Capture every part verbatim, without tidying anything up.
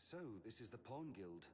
So, this is the Pawn Guild.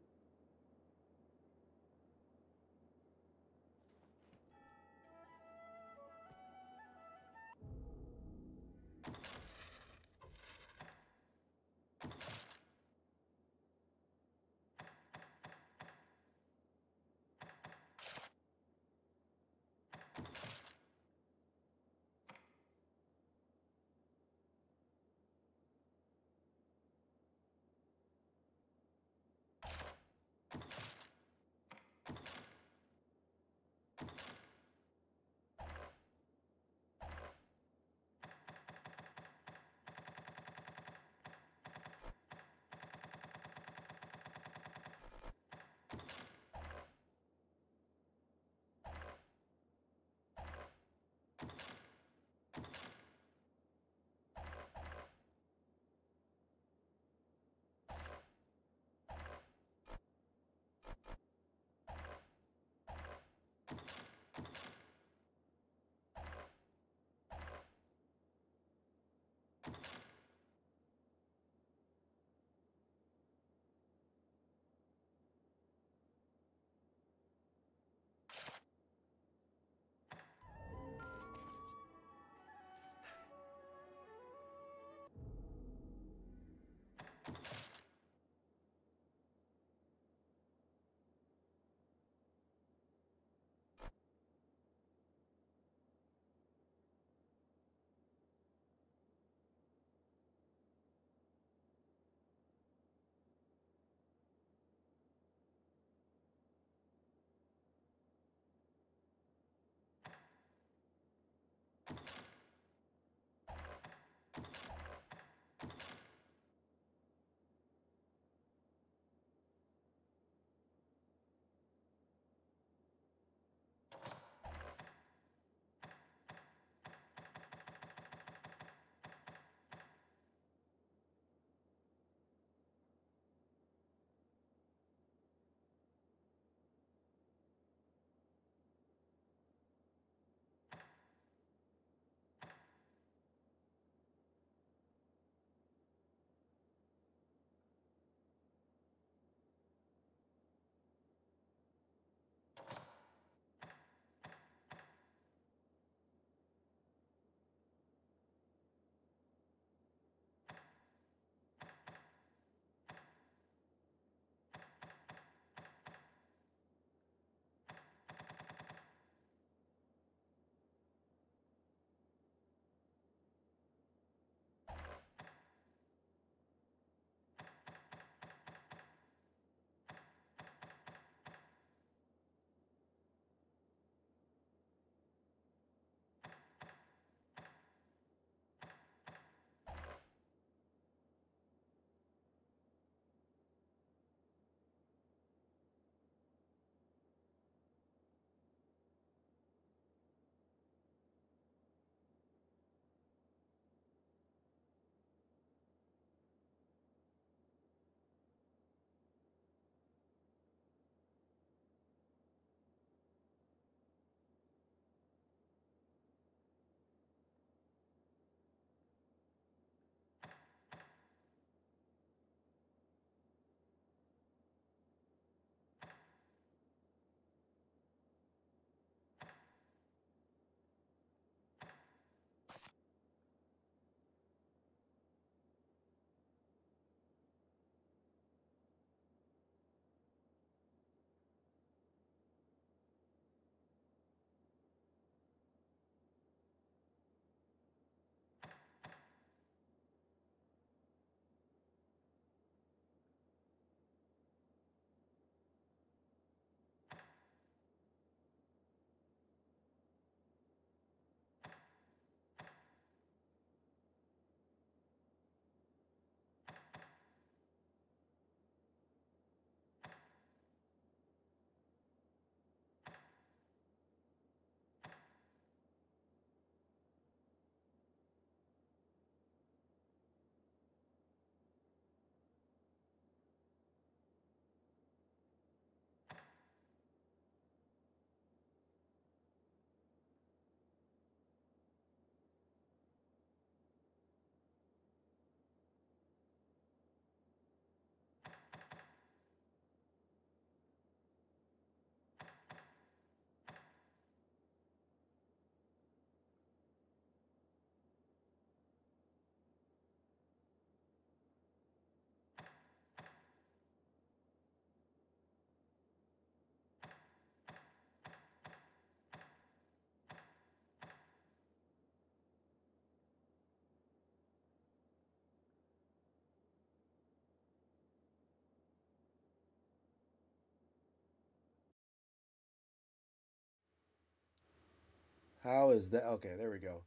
How is that? Okay, there we go.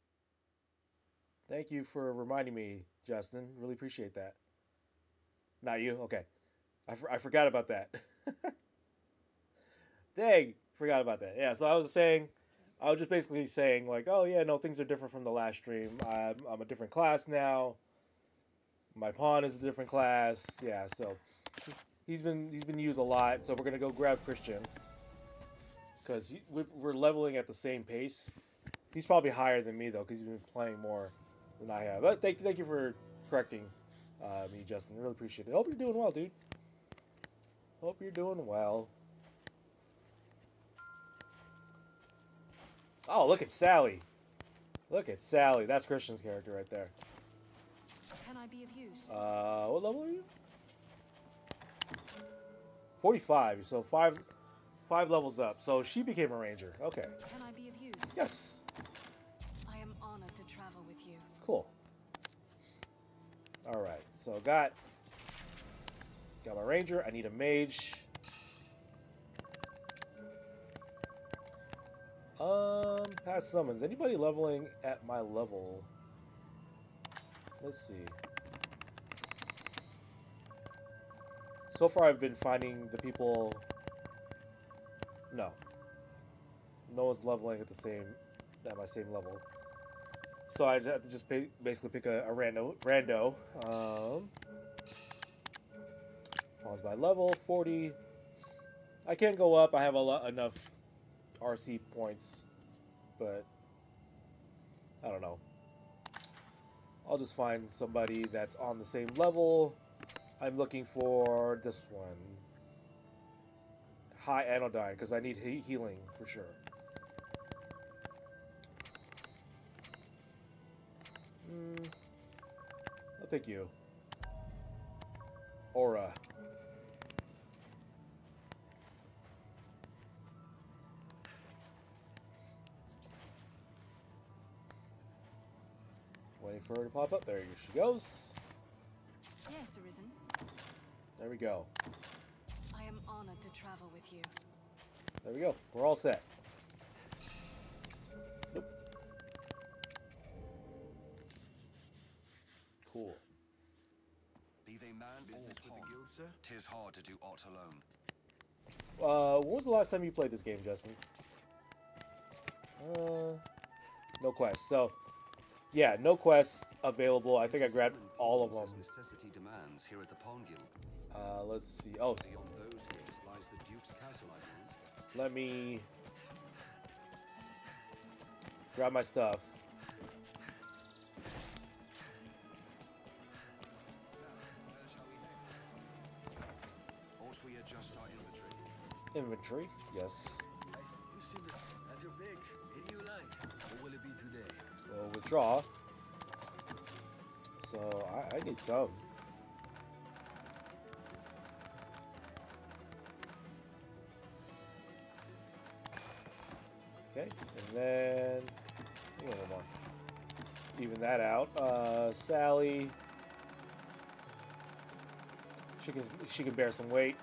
Thank you for reminding me, Justin. Really appreciate that. Not you? Okay. I, for- I forgot about that. Dang, forgot about that. Yeah, so I was saying, I was just basically saying, like, oh, yeah, no, things are different from the last stream. I'm, I'm a different class now. My pawn is a different class. Yeah, so he's been he's been used a lot. So we're gonna go grab Christian because we're leveling at the same pace. He's probably higher than me though because he's been playing more than I have. But thank thank you for correcting uh, me, Justin. Really appreciate it. Hope you're doing well, dude. Hope you're doing well. Oh, look at Sally. Look at Sally. That's Christian's character right there. Can I be of use? Uh, what level are you? forty-five. So five, five levels up. So she became a ranger. Okay. Can I be of use? Yes. I am honored to travel with you. Cool. All right. So got got my ranger. I need a mage. Um, past summons. Anybody leveling at my level? Let's see. So far, I've been finding the people. No. No one's leveling at the same, at my same level. So I have to just pay, basically pick a, a rando. Rando. Um, pawns by level forty. I can't go up. I have a lot enough R C points, but I don't know. I'll just find somebody that's on the same level. I'm looking for this one. High anodyne, because I need he healing for sure. Hmm. I'll pick you. Aura. Waiting for her to pop up. There she goes. Yes, Arisen. There we go. I am honored to travel with you. There we go. We're all set. Nope. Cool. Be they man business with the guild, sir? Tis hard to do aught alone. Uh, when was the last time you played this game, Justin? Uh, no quests. So, yeah, no quests available. I think I grabbed all of them. Necessity demands here at the Pawn Guild. Uh, let's see. Oh, beyond those gates lies the Duke's castle, I believe. Let me grab my stuff. Ought we adjust our inventory? Inventory, yes. You should have your pick. Any you like. What will it be today? We'll withdraw. So I, I need some. Okay, and then hang on, hold on. Even that out. Uh, Sally. She can she can bear some weight.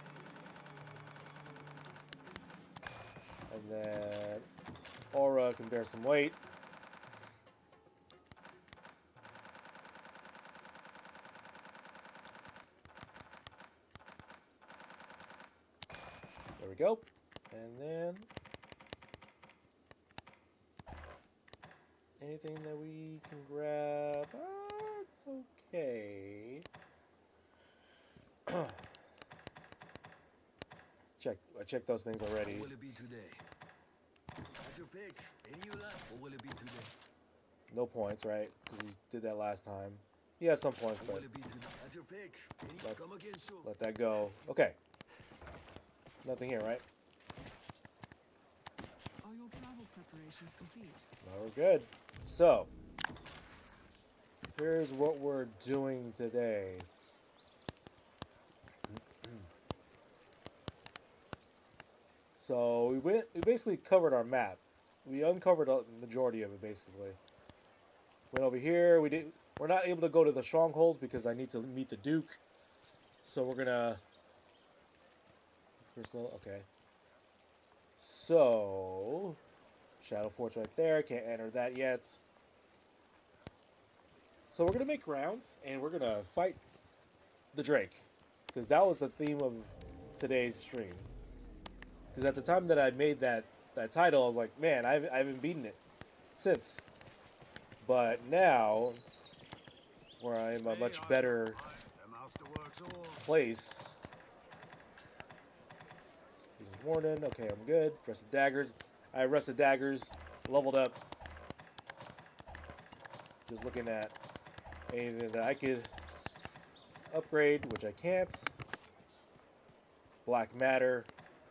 And then Aura can bear some weight. There we go. And then anything that we can grab, uh, it's okay. check, I checked those things already. What will it be today? Have your pick. Any you like. What will it be today? No points, right? Because we did that last time. He has some points, What but will it be today? Have your pick. Any let, come again soon. let that go. Okay. Nothing here, right? Are your travel preparations complete? No, we're good. So, here's what we're doing today. So we went. We basically covered our map. We uncovered a majority of it, basically. Went over here. We did. We're not able to go to the strongholds because I need to meet the Duke. So we're gonna. Crystal. Okay. So Shadow Force right there. Can't enter that yet. So we're gonna make rounds and we're gonna fight the Drake, because that was the theme of today's stream. Because at the time that I made that that title, I was like, man, I haven't, I haven't beaten it since. But now, where I'm a much better place. Warden, okay, I'm good. Rusted daggers. I have rusted daggers, leveled up. Just looking at anything that I could upgrade, which I can't. Black matter.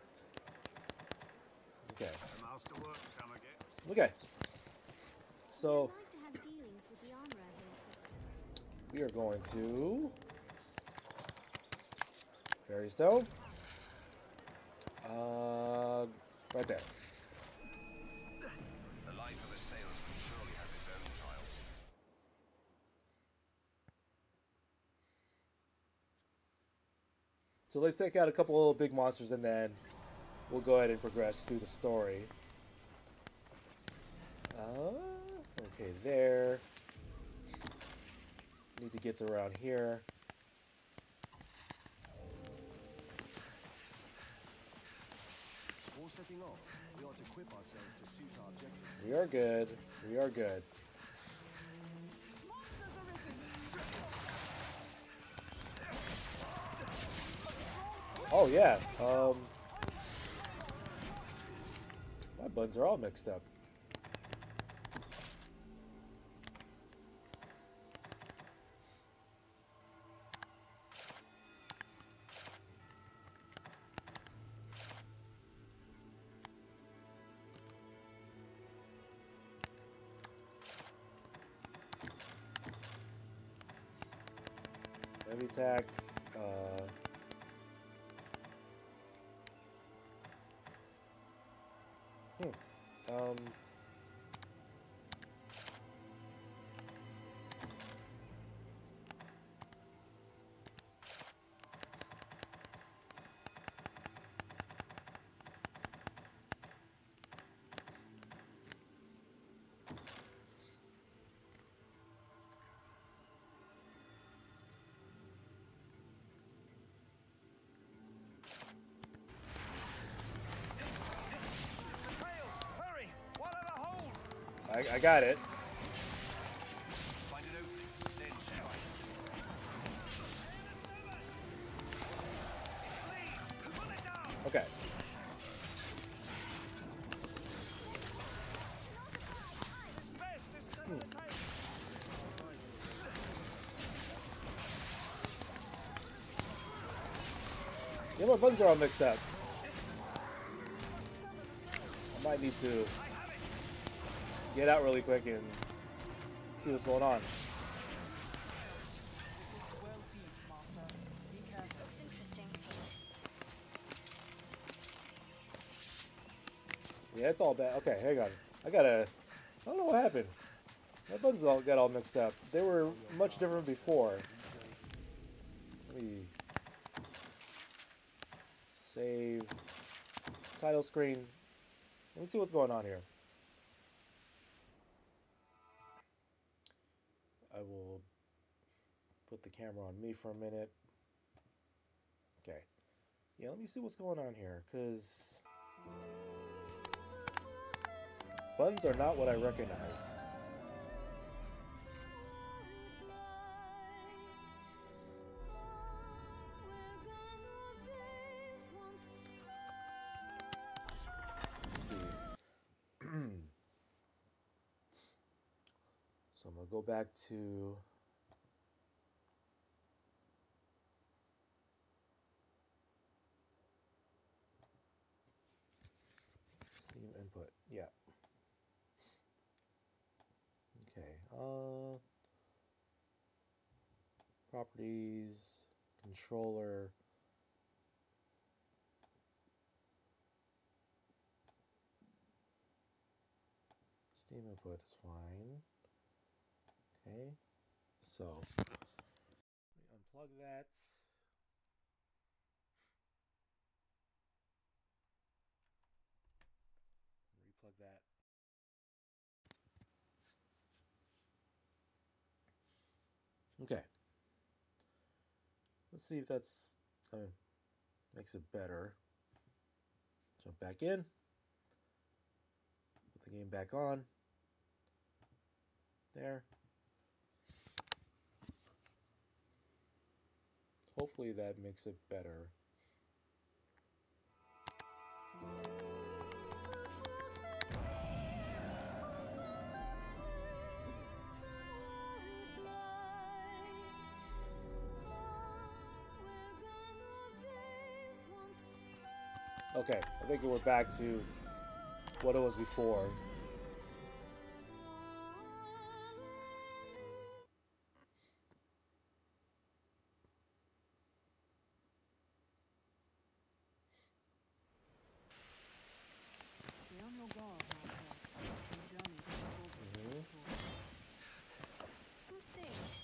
Okay. Okay. So we are going to Fairy Stone. Uh, right there. The life of a salesman surely has its own trials. So let's take out a couple little big monsters and then we'll go ahead and progress through the story. Uh, okay, there. Need to get to around here. Before setting off, we ought to equip ourselves to suit our objectives. We are good. We are good. Oh yeah. Um, my buttons are all mixed up. Heavy attack. Uh, hmm. Um. I, I got it. Find an opening, then strike. Please, pull it down. Okay. Hmm. Yeah, my buttons are all mixed up. I might need to get out really quick and see what's going on. Looks interesting. Yeah, it's all bad. Okay, hang on. I gotta. I don't know what happened. My buttons all got all mixed up. They were much different before. Let me save title screen. Let me see what's going on here. I will put the camera on me for a minute. Okay. Yeah, let me see what's going on here, because buttons are not what I recognize. Let's see. So I'm going to go back to Steam input. Yeah. Okay. Uh, properties, controller. Steam input is fine. Okay. So, let me unplug that. Replug that. Okay. Let's see if that's uh, makes it better. Jump back in. Put the game back on. There. Hopefully that makes it better. Okay, I think we're back to what it was before. Stay on your guard, Martha. Your journey to the Mm-hmm. Who's this?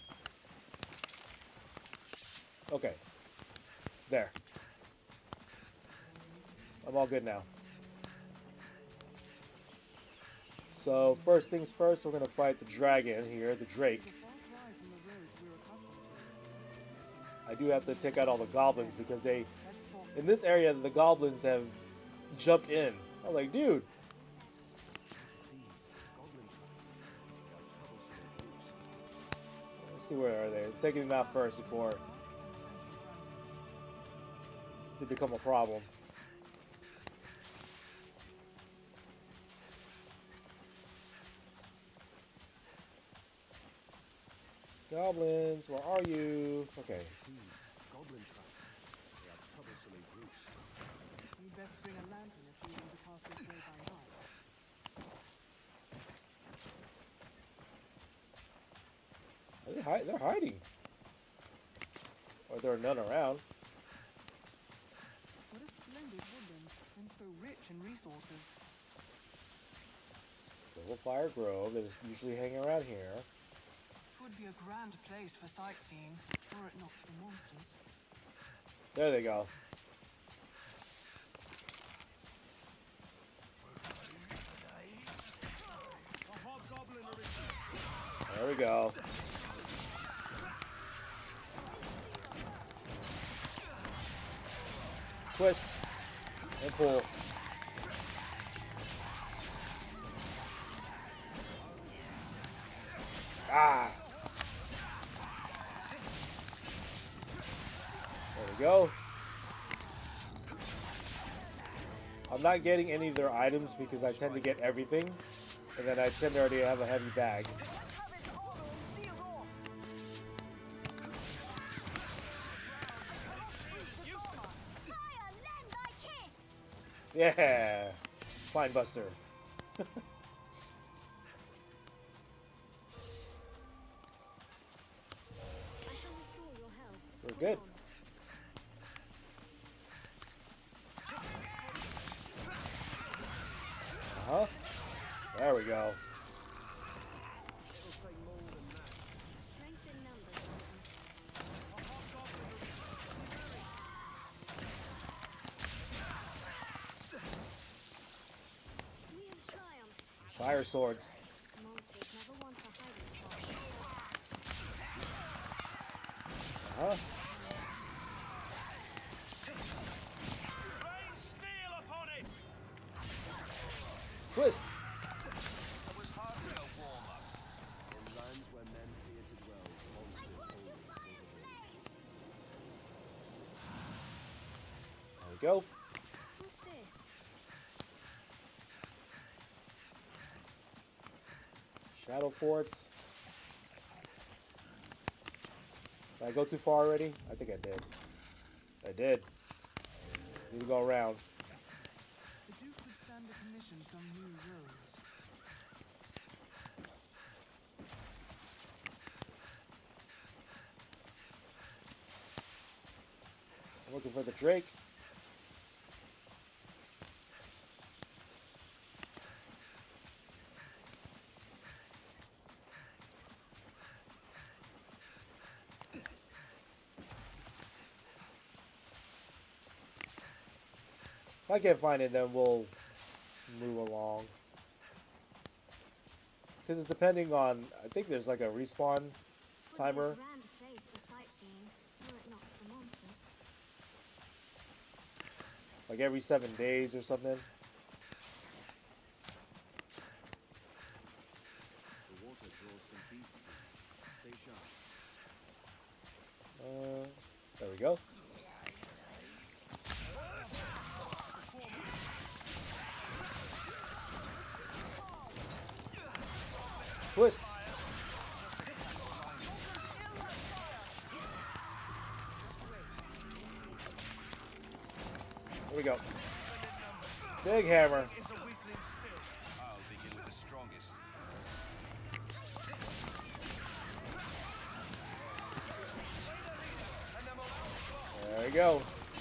Okay. There. I'm all good now. So, first things first, we're going to fight the dragon here, the Drake. It's a far cry from the roads we're accustomed to. I do have to take out all the goblins because they, Head south. in this area, the goblins have jumped in. I'm like, dude. These goblin tracks. They are troublesome in groups. Let's see, where are they? Let's take them out first before they become a problem. Goblins, where are you? Okay. These goblin tracks. They are troublesome in groups. You'd best bring a lantern if you want to pass this way by night. Are they hi- they're hiding. Or there are none around. What a splendid woodland, and so rich in resources. Little Fire Grove, they just usually hang around here. It would be a grand place for sightseeing, were it not for the monsters. There they go. There we go. Twist and pull. Ah. There we go. I'm not getting any of their items because I tend to get everything, and then I tend to already have a heavy bag. Yeah, Spine Buster. We're good. Uh-huh. There we go. Strength in numbers, we have triumphed. Fire swords. Monsters never want a hiding spot. Uh-huh. Twist. It was hard to go warmer. In lands where men fear to dwell, monsters always will. There we go. Who's this? Shadow forts. Did I go too far already? I think I did. I did. Need to go around. The Duke would stand to commission some new roads. I'm looking for the Drake. If I can't find it, then we'll move along. Because it's depending on, I think there's like a respawn timer. like every seven days or something. The water draws some beasts in. Stay sharp. Uh, there we go. Twist. Here we go. Big hammer. Is a weakling still. I'll begin with the strongest. There we go.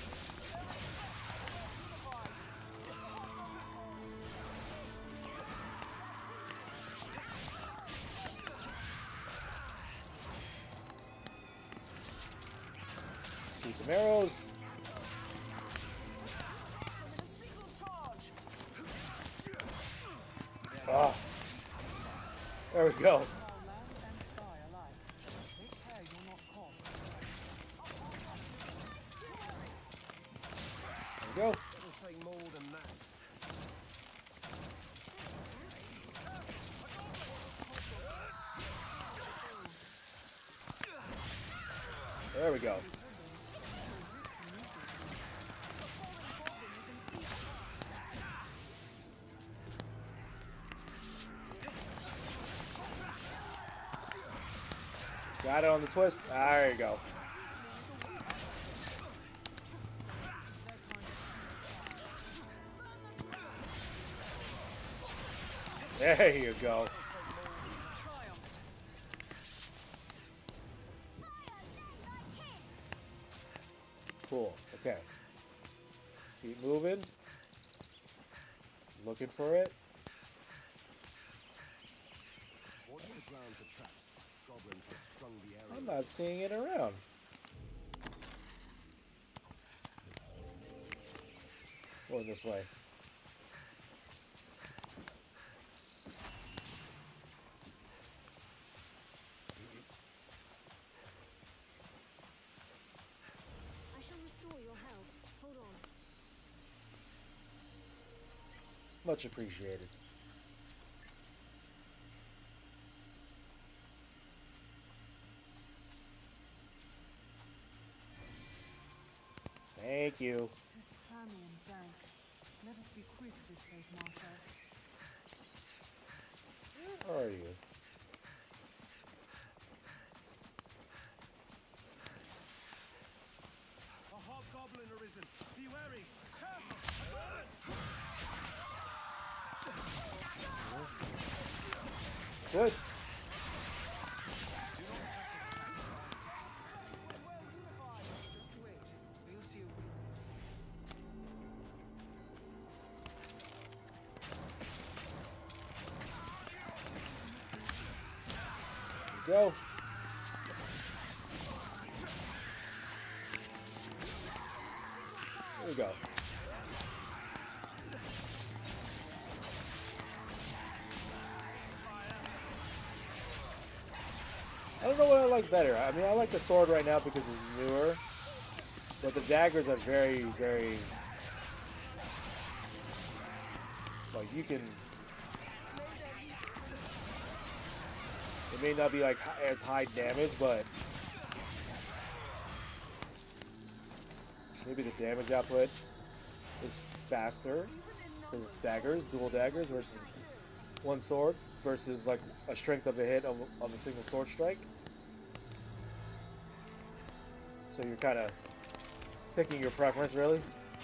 See some arrows. Ah. There we go. Now land and sky alike. Take care you're not caught. There we go. It'll take more than that. There we go. Got it on the twist. There you go. There you go. Cool. Okay. Keep moving. Looking for it. Watch the ground for traps. Goblins have strung the area. I'm not seeing it around. Going this way. I shall restore your health. Hold on. Much appreciated. Thank you. It is clammy and dank. Let us be quit of this place, master. Where are you? A hobgoblin arisen. Be wary. Twist. Just wait. We'll see a weakness. Go. There we go. I don't know what I like better. I mean, I like the sword right now because it's newer, but the daggers are very, very, like, you can, it may not be like hi- as high damage, but maybe the damage output is faster because it's daggers, dual daggers versus one sword versus like a strength of a hit of, of a single sword strike. So you're kind of picking your preference, really.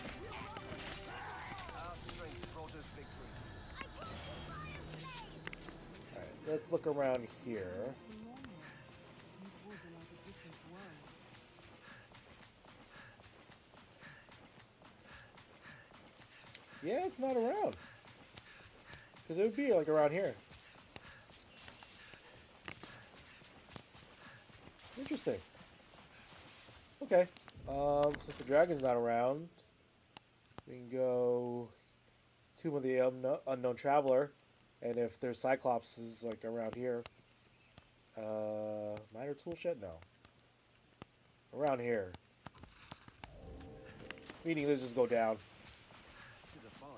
Our strength brought us victory. All right, let's look around here. Normal. These woods are like a different world. Yeah, it's not around. Because it would be like around here. Interesting. Okay. Um, since the dragon's not around, we can go Tomb of the Unknown, Unknown Traveler. And if there's Cyclopses like around here, uh, minor tool shed? No. Around here. Meaning, let's just go down.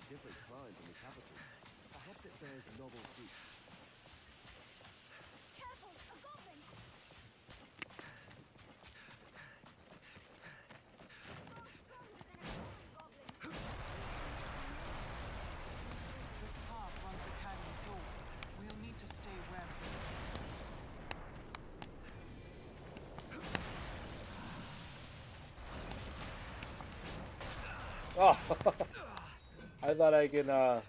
different climb from the capital. Perhaps it bears novel fruit. Careful! A goblin! It's far stronger than a common goblin. This path runs the canyon floor. We'll need to stay wary. Oh, I thought I can uh,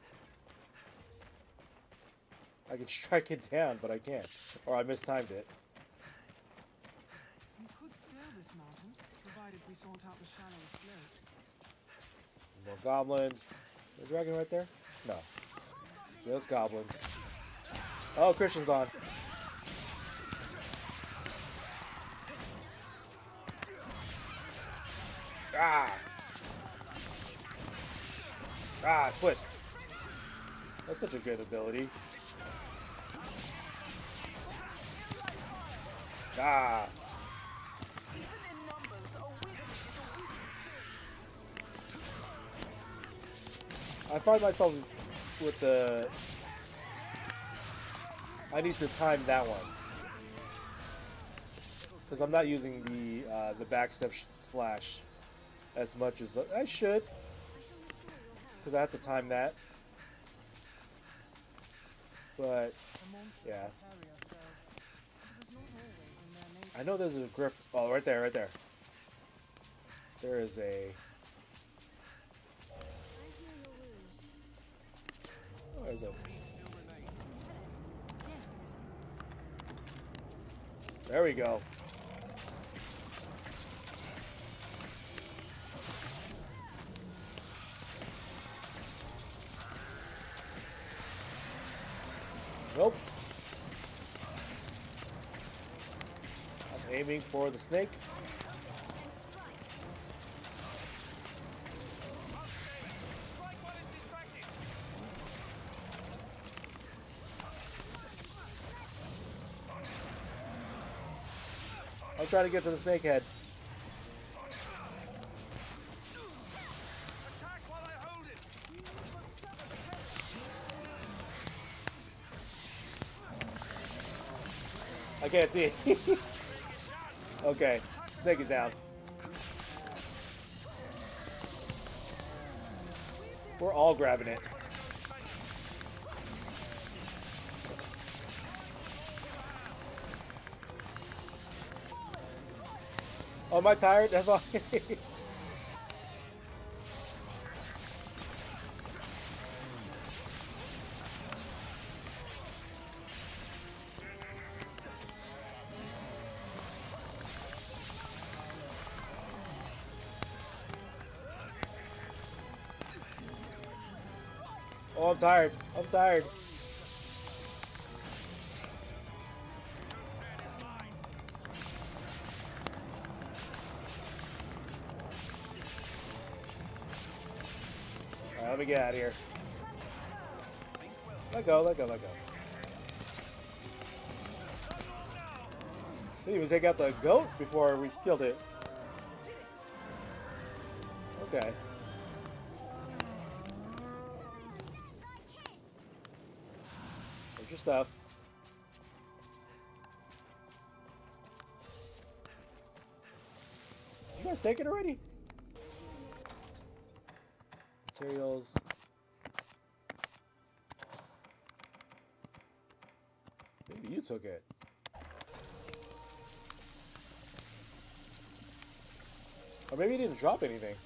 I can strike it down, but I can't, or I mistimed it. We could scale this mountain, provided we sort out the shallow slopes. More goblins. Is there a dragon right there? No, just goblins. Oh, Christian's on. Ah. Ah, twist. That's such a good ability. Ah. Even in numbers, a weakness is a weakness. I find myself with the... I need to time that one. Because I'm not using the uh, the backstep sh slash as much as I should. Because I have to time that. But, The monsters yeah. will carry us, so it was not always in their nature. I know there's a griff. Oh, right there, right there. There is a... I hear your wounds. Oh, there's a... Still remain. Yes, Arisen. There we go. Nope. I'm aiming for the snake. And strike. Strike while it's distracted. I'm trying to get to the snake head. Attack while I hold it. I can't see it. Okay, snake is down. We're all grabbing it. Oh, am I tired? That's all. Oh, I'm tired. I'm tired. Alright, let me get out of here. Let go, let go, let go. Didn't even take out the goat before we killed it. Okay. There's your stuff. Did you guys take it already? Materials. Maybe you took it. Or maybe you didn't drop anything.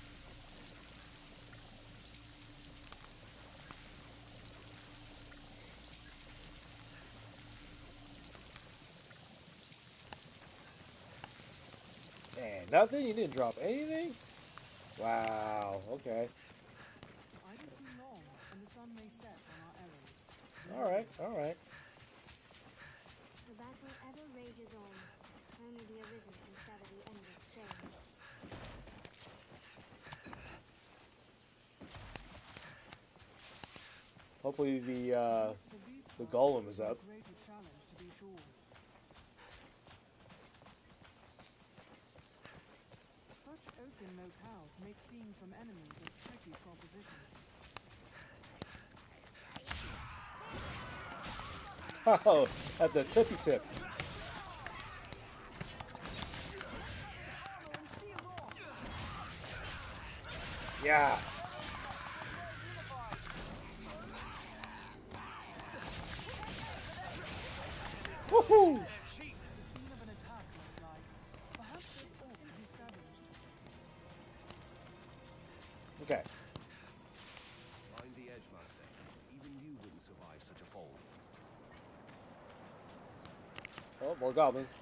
Man, nothing? You didn't drop anything? Wow, okay. Idle too long, and the sun may set on our errand. Alright, alright. The battle ever rages on. Only the Arisen can sever the endless chain. Hopefully the uh Beasts of these the parts golem pose is a up. greater challenge, to be sure. Such open locales make fleeing from enemies a tricky proposition. Oh, at the tippy tip. Yeah. Woohoo! The scene of an attack looks like. Perhaps this ought to be established. Okay. Mind the edge, Master. Even you wouldn't survive such a fall. Oh, more goblins.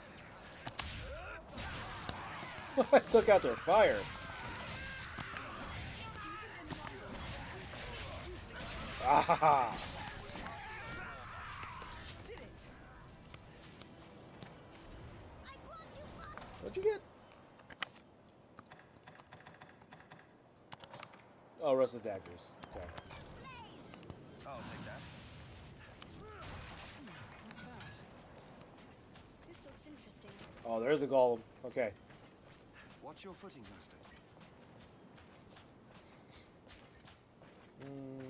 I took out their fire. Ah! Did it? What'd you get? Oh, rusted daggers. Okay. I'll take that. What's that? This looks interesting. Oh, there's a golem. Okay. Watch your footing, Master. Mm.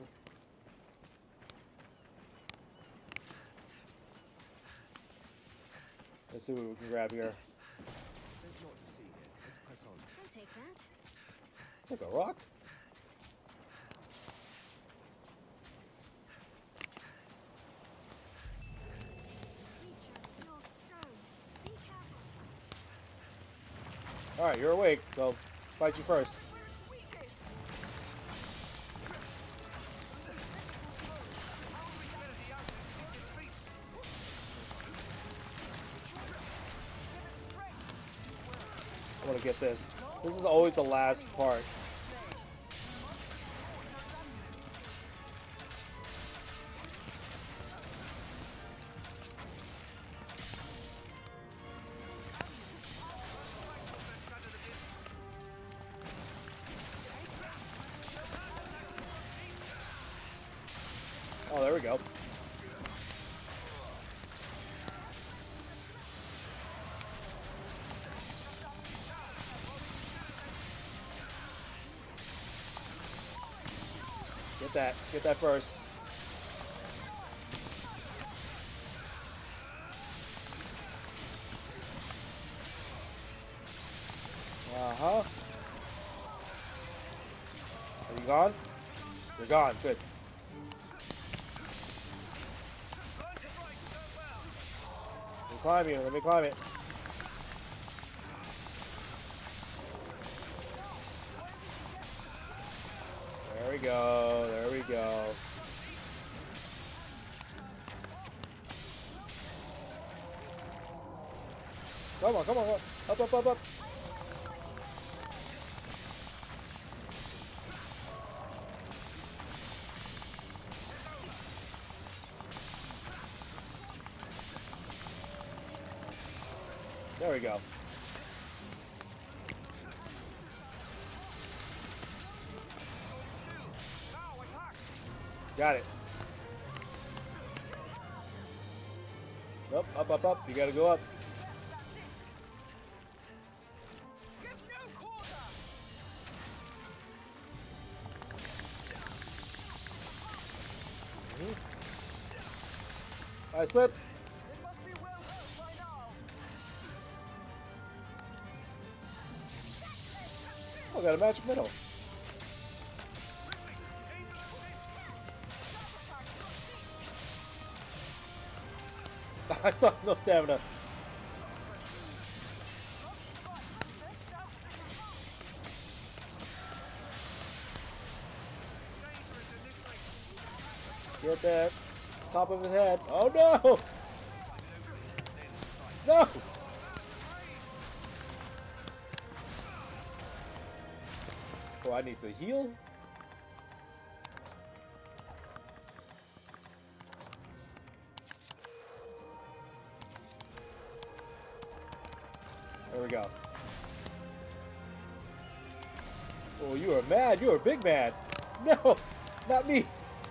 Let's see what we can grab here. There's not to see here. Let's press on. I'll take that. Took a rock? Creature, you're stone. Be careful. Alright, you're awake, so let's fight you first. Where it's weakest. I want to get this. This is always the last part. Oh, there we go. Get that. Get that first. Uh-huh. Are you gone? You're gone. Good. Let me climb you. Let me climb it. There we go. There we go. Come on, come on, come on. Up, up, up, up. There we go. Got it. Up, up, up, up. You gotta go up. Mhm. I slipped. Oh, got a magic middle. I saw no stamina. Get that top of his head. Oh no! No! Oh, I need to heal? There we go. Oh, you are mad. You are big mad. No, not me.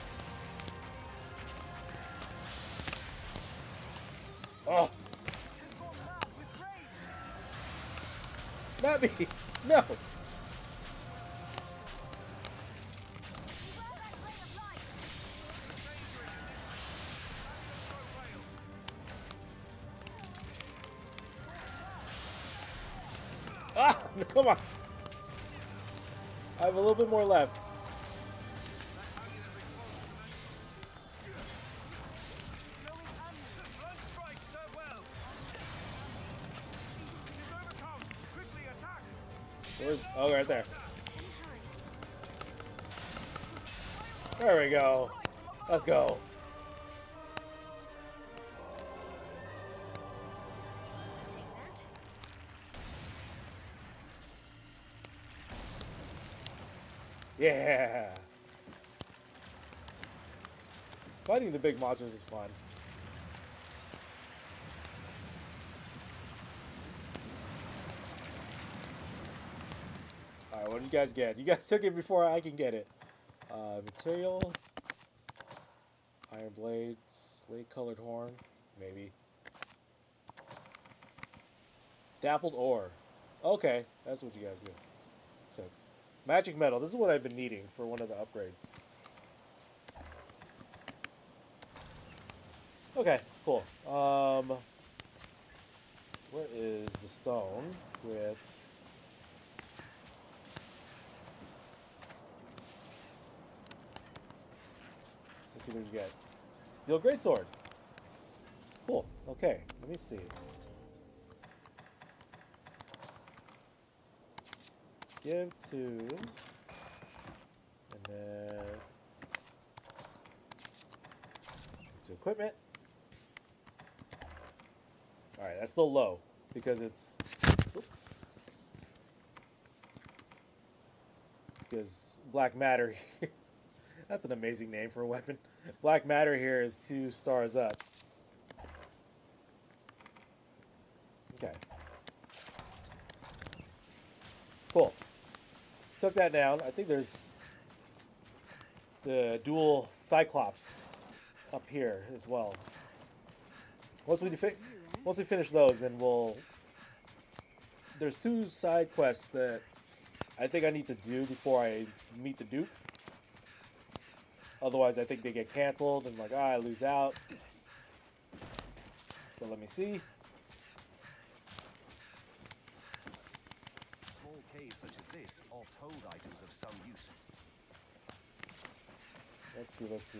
Oh. Not me. No. Come on. I have a little bit more left. The sun strikes so well. He's overcome. Quickly attack. Where's... Oh, right there. There we go. Let's go. Yeah. Fighting the big monsters is fun. Alright, what did you guys get? You guys took it before I can get it. Uh, material. Iron blade. Slate colored horn. Maybe. Dappled ore. Okay, that's what you guys get. Took. Magic metal. This is what I've been needing for one of the upgrades. Okay, cool. Um, where is the stone with... Let's see what we get. Steel greatsword. Cool. Okay, let me see. Give to... And then... To equipment. Alright, that's still low. Because it's... Oops. Because black matter here... That's an amazing name for a weapon. Black matter here is two stars up. Okay. Cool. Took that down. I think there's the dual Cyclops up here as well. Once we fi once we finish those, then we'll... There's two side quests that I think I need to do before I meet the Duke. Otherwise, I think they get canceled and like, ah, I lose out. But let me see. Small caves such as this oft hold items of some use. Let's see, let's see.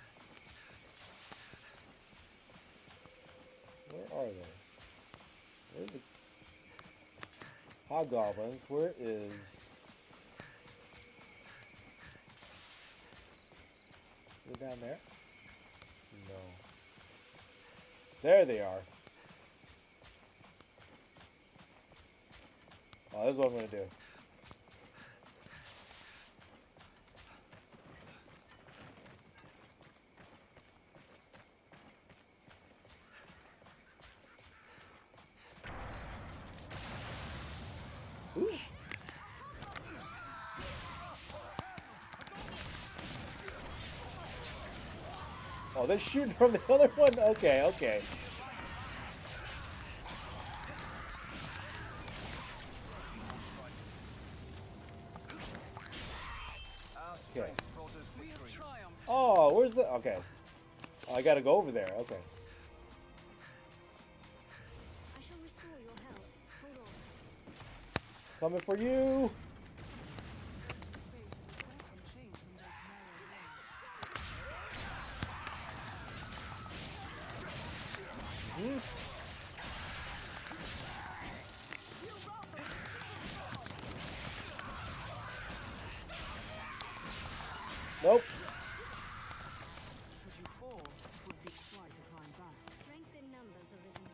Where are they? Where's the hobgoblins? Where is... They're down there? No. There they are. Oh, this is what I'm going to do. Oosh. Oh, they're shooting from the other one? Okay, okay. Okay. Oh, where's the... Okay. Oh, I gotta go over there. Okay. I shall restore your health. Hold on. Coming for you. Hmm? Nope. Should you fall, it would be quite a climb back. Strength in numbers, Arisen.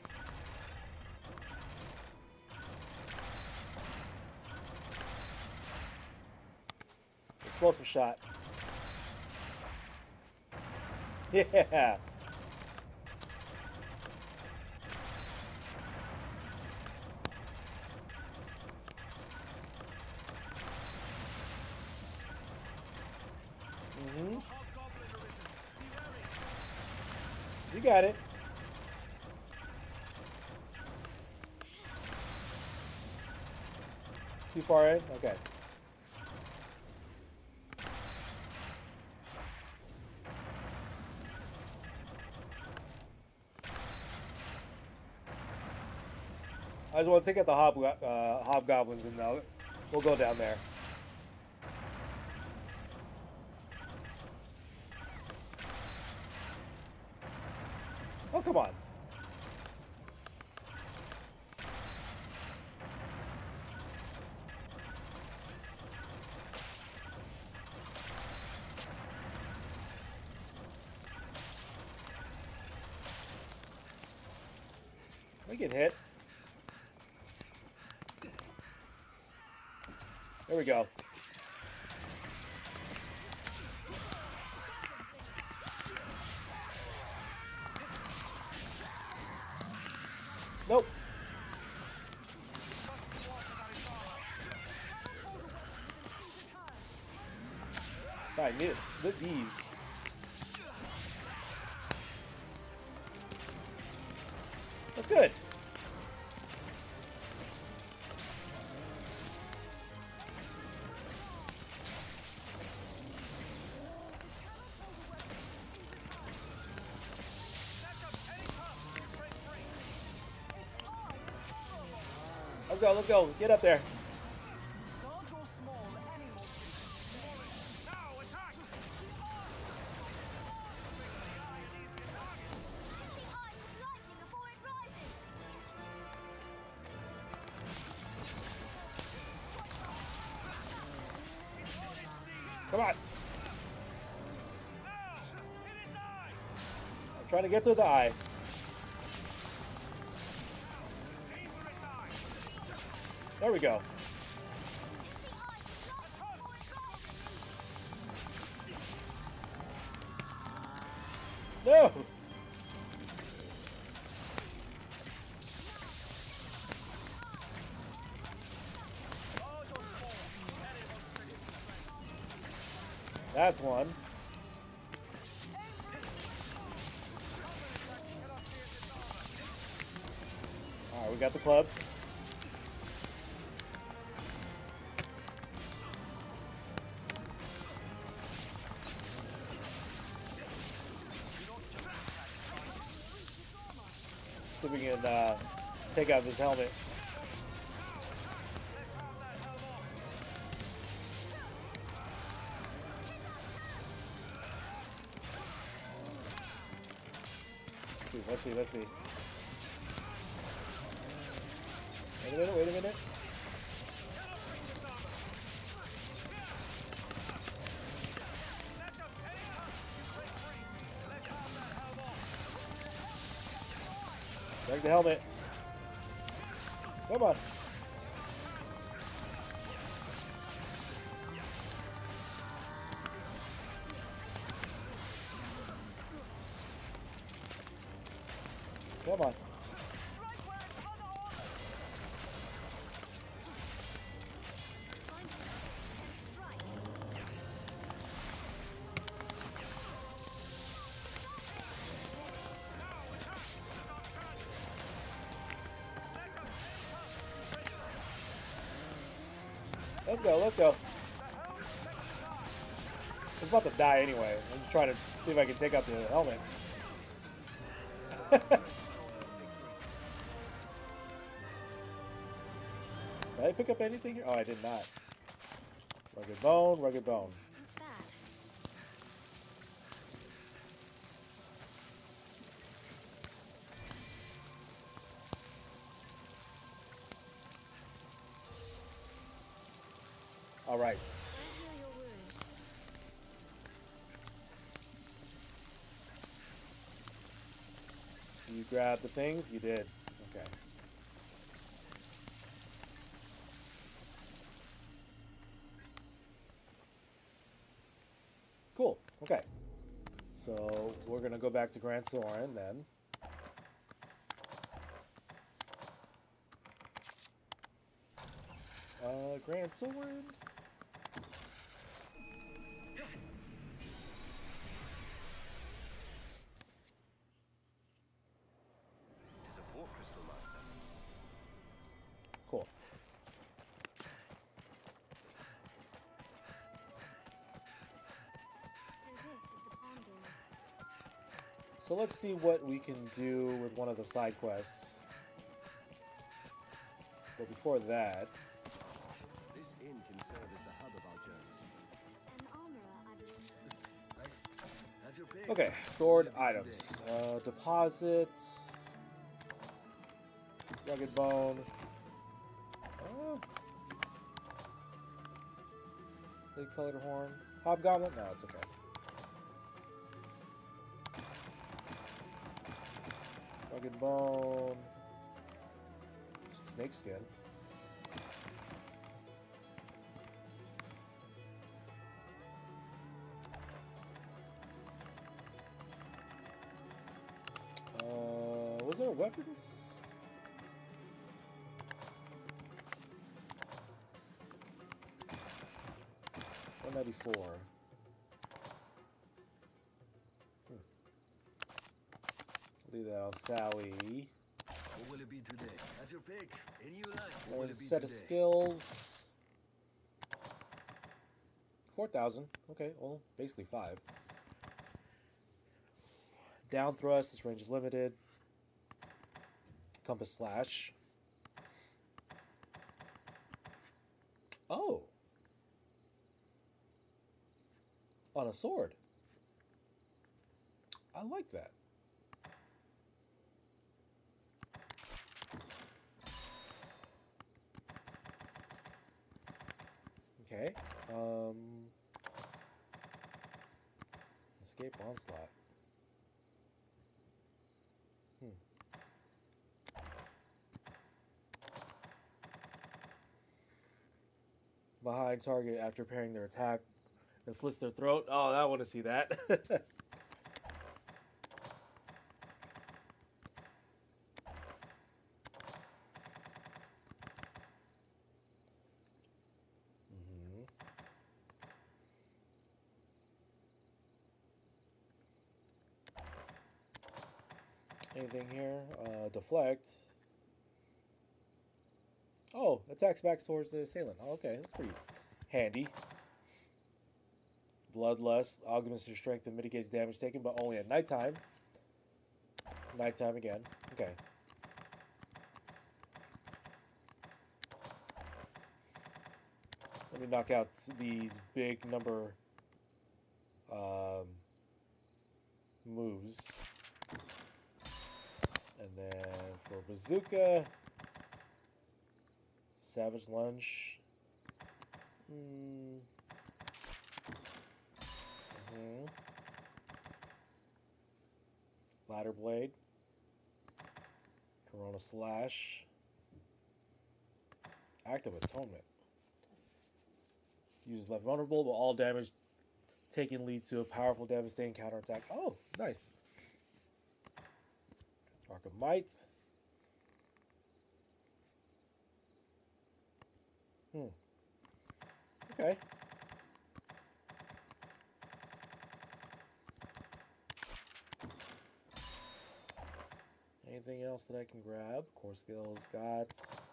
Explosive shot. Yeah. Mm-hmm. You got it. Too far in? Okay. I just want to take out the hob uh, hobgoblins and uh, we'll go down there. Oh, come on. I get hit. There we go. Nope. Fine, need it. With these. That's good. Let's go, let's go. Get up there. Large or small, any will do. Now attack! Lightning before it rises. Come on. Now! Hit its eye! I'm trying to get to the eye. Aim for its eye! There we go. No! Large or small? Any of those triggers. That's one. Alright, we got the club. See if we can uh, take out this helmet. Let's see, let's see, let's see. Wait a minute, wait a minute. Break the helmet. Come on. Come on. Let's go, let's go. I'm about to die anyway. I'm just trying to see if I can take out the helmet. Did I pick up anything here? Oh, I did not. Rugged bone, rugged bone. What's that? All right. I hear your words. You grabbed the things? You did. Okay. Cool. Okay. So we're going to go back to Grand Soren then. Uh, Grand Soren. It is a war crystal, Master. Cool. So this is the pond inn. So let's see what we can do with one of the side quests. But before that, This inn can serve as the hub of our journeys. An armorer, I believe. Have your pick. okay, stored items, uh, deposits, rugged bone. Uh, Clay colored horn, hobgoblin. No, it's okay. Rugged bone, snake skin. Uh, was there weapons? one ninety-four. Hmm. Leave that on Sally. What will it be today? Have your pick. Any you like. What will Learn it be set today? of skills. four thousand. Okay, well, basically five. Down thrust, this range is limited. Compass slash. Oh. On a sword. I like that. Okay. Um, escape onslaught. Hmm. Behind target after parrying their attack and slits their throat. Oh, I want to see that. Mhm. Anything here? Uh, deflect. Oh, attacks back towards the assailant. Oh, okay, that's pretty handy. Bloodlust augments your strength and mitigates damage taken, but only at nighttime. Nighttime again. Okay. Let me knock out these big number um, moves. And then for bazooka, savage lunge. Mm. Mm-hmm. Ladder blade. Corona slash. Act of atonement. Uses left vulnerable, but all damage taken leads to a powerful, devastating counterattack. Oh, nice. Arc of Might. Hmm. Okay. Anything else that I can grab? Core skills got.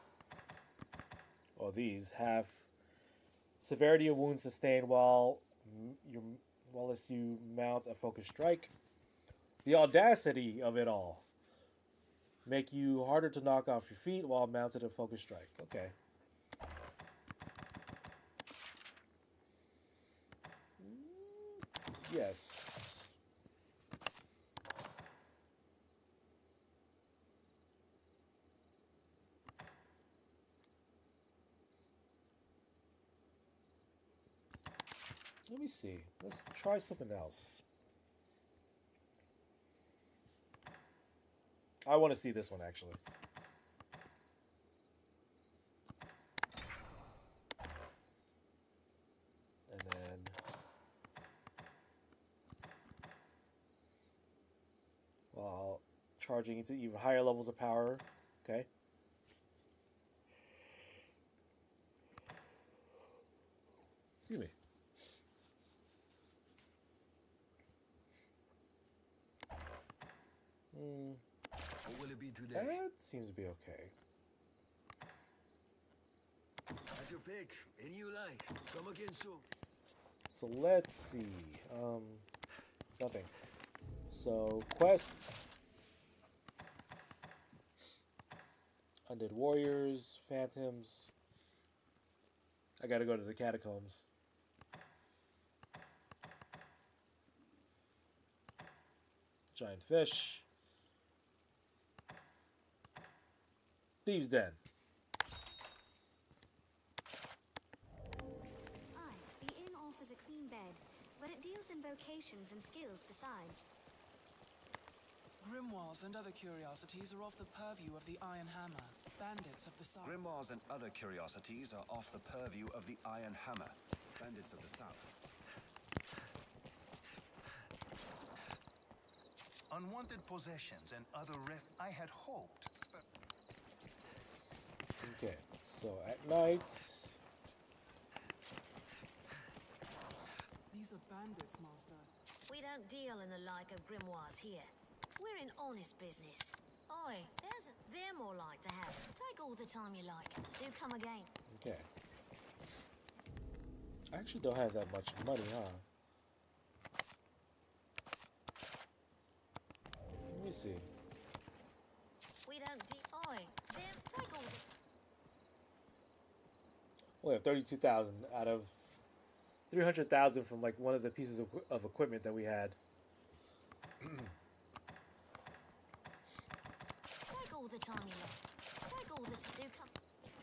Oh, these have severity of wounds sustained while you while as you mount a focused strike. The audacity of it all. Make you harder to knock off your feet while mounted a focused strike. Okay. Yes. Let me see. Let's try something else. I want to see this one actually. And then while charging into even higher levels of power. Okay. Excuse me. Mm, What will it be today? that seems to be okay. Have your pick. Any you like. Come again soon. So let's see. Um, nothing. So quest. Undead warriors, phantoms. I gotta go to the catacombs. Giant fish. Thieves' Den. Aye, the inn offers a clean bed, but it deals in vocations and skills besides. Grimoires and other curiosities are off the purview of the Iron Hammer, bandits of the south. Grimoires and other curiosities are off the purview of the Iron Hammer, bandits of the south. Unwanted possessions and other ref... I had hoped, but... Okay, so at night... These are bandits, Master. We don't deal in the like of grimoires here. We're in honest business. Oi, there's a, they're more like to have. Take all the time you like. Do come again. Okay. I actually don't have that much money, huh? Let me see. We don't de- Oi, them, take all the... We have thirty-two thousand out of three hundred thousand from like one of the pieces of, of equipment that we had. Take all the time you like. Take all the time. Do come...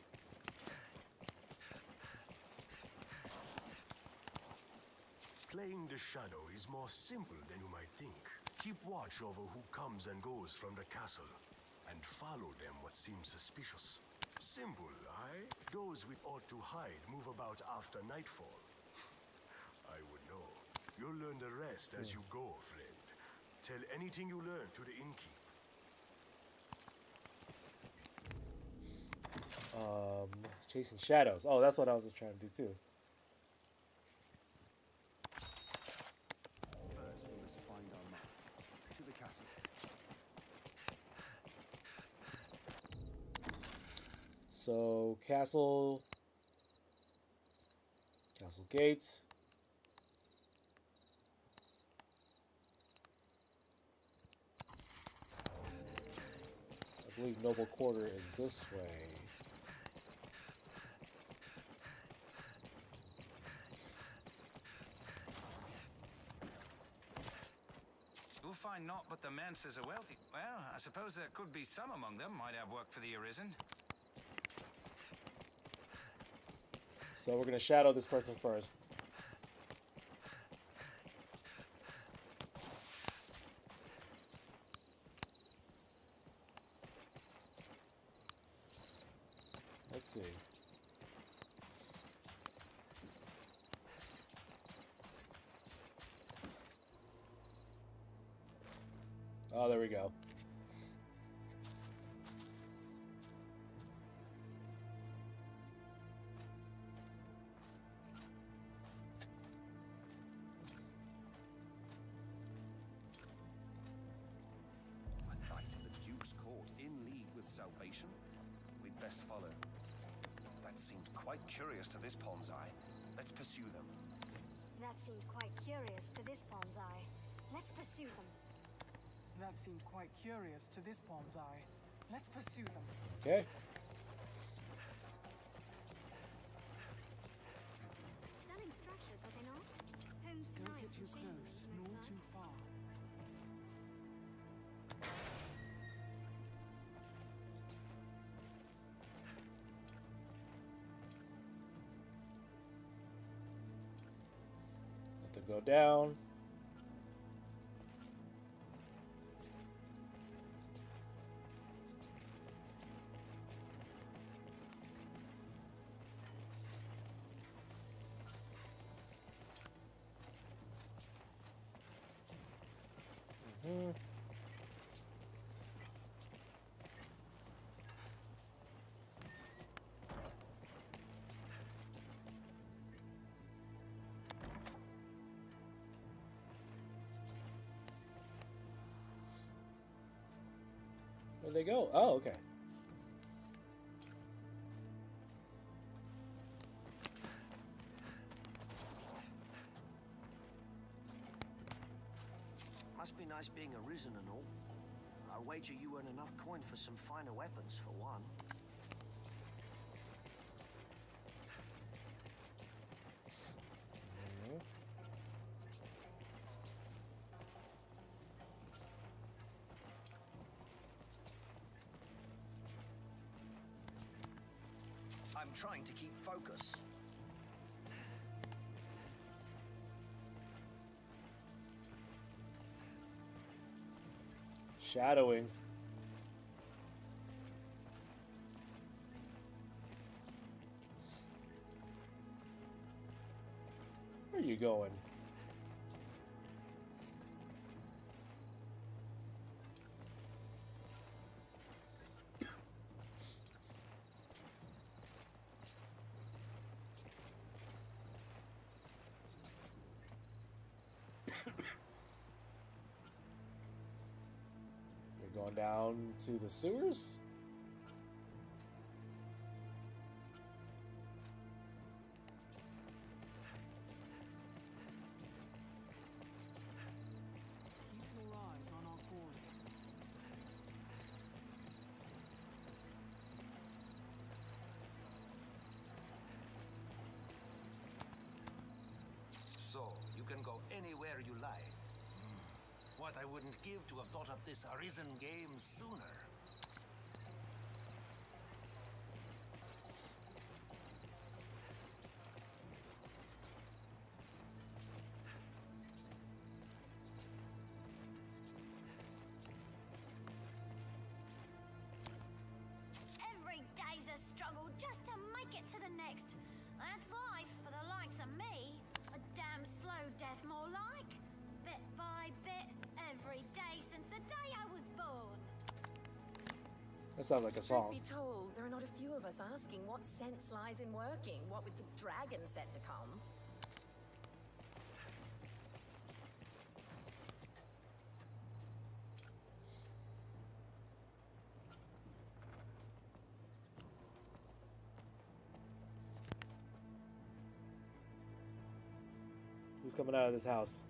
Playing the Shadow is more simple than you might think. Keep watch over who comes and goes from the castle, and follow them what seems suspicious. Simple, aye? Those with ought to hide move about after nightfall. I would know. You'll learn the rest as you go, friend. Tell anything you learn to the innkeep. Um, chasing shadows. Oh, that's what I was just trying to do too. First, we must find our map. To the castle. So castle, castle gates. I believe noble quarter is this way. You'll find naught but the manses are wealthy. Well, I suppose there could be some among them might have work for the Arisen. So we're gonna shadow this person first. Let's see. Oh, there we go. A knight of the Duke's court in league with Salvation? We'd best follow. That seemed quite curious to this pawn's eye. Let's pursue them. That seemed quite curious to this pawn's eye. Let's pursue them. That seemed quite curious to this pawn's eye. Let's pursue them. Okay. Stunning structures, are they not? Homes to Don't knights get too and close, chamberlains, nor most too like. far. Let them go down. Mhm. Where'd they go? Oh, okay. Must be nice being Arisen and all. I wager you earn enough coin for some finer weapons, for one. I'm trying to keep focus. Shadowing. Where are you going? You're going down to the sewers? Keep your eyes on our quarry. So, you can go anywhere you like. What I wouldn't give to have thought up this Arisen game sooner. Every day's a struggle just to make it to the next. That's life for the likes of me. A damn slow death, more like. Bit by bit, every day since the day I was born. That sounds like a song. Truth be told, there are not a few of us asking what sense lies in working, what with the dragon set to come. Who's coming out of this house?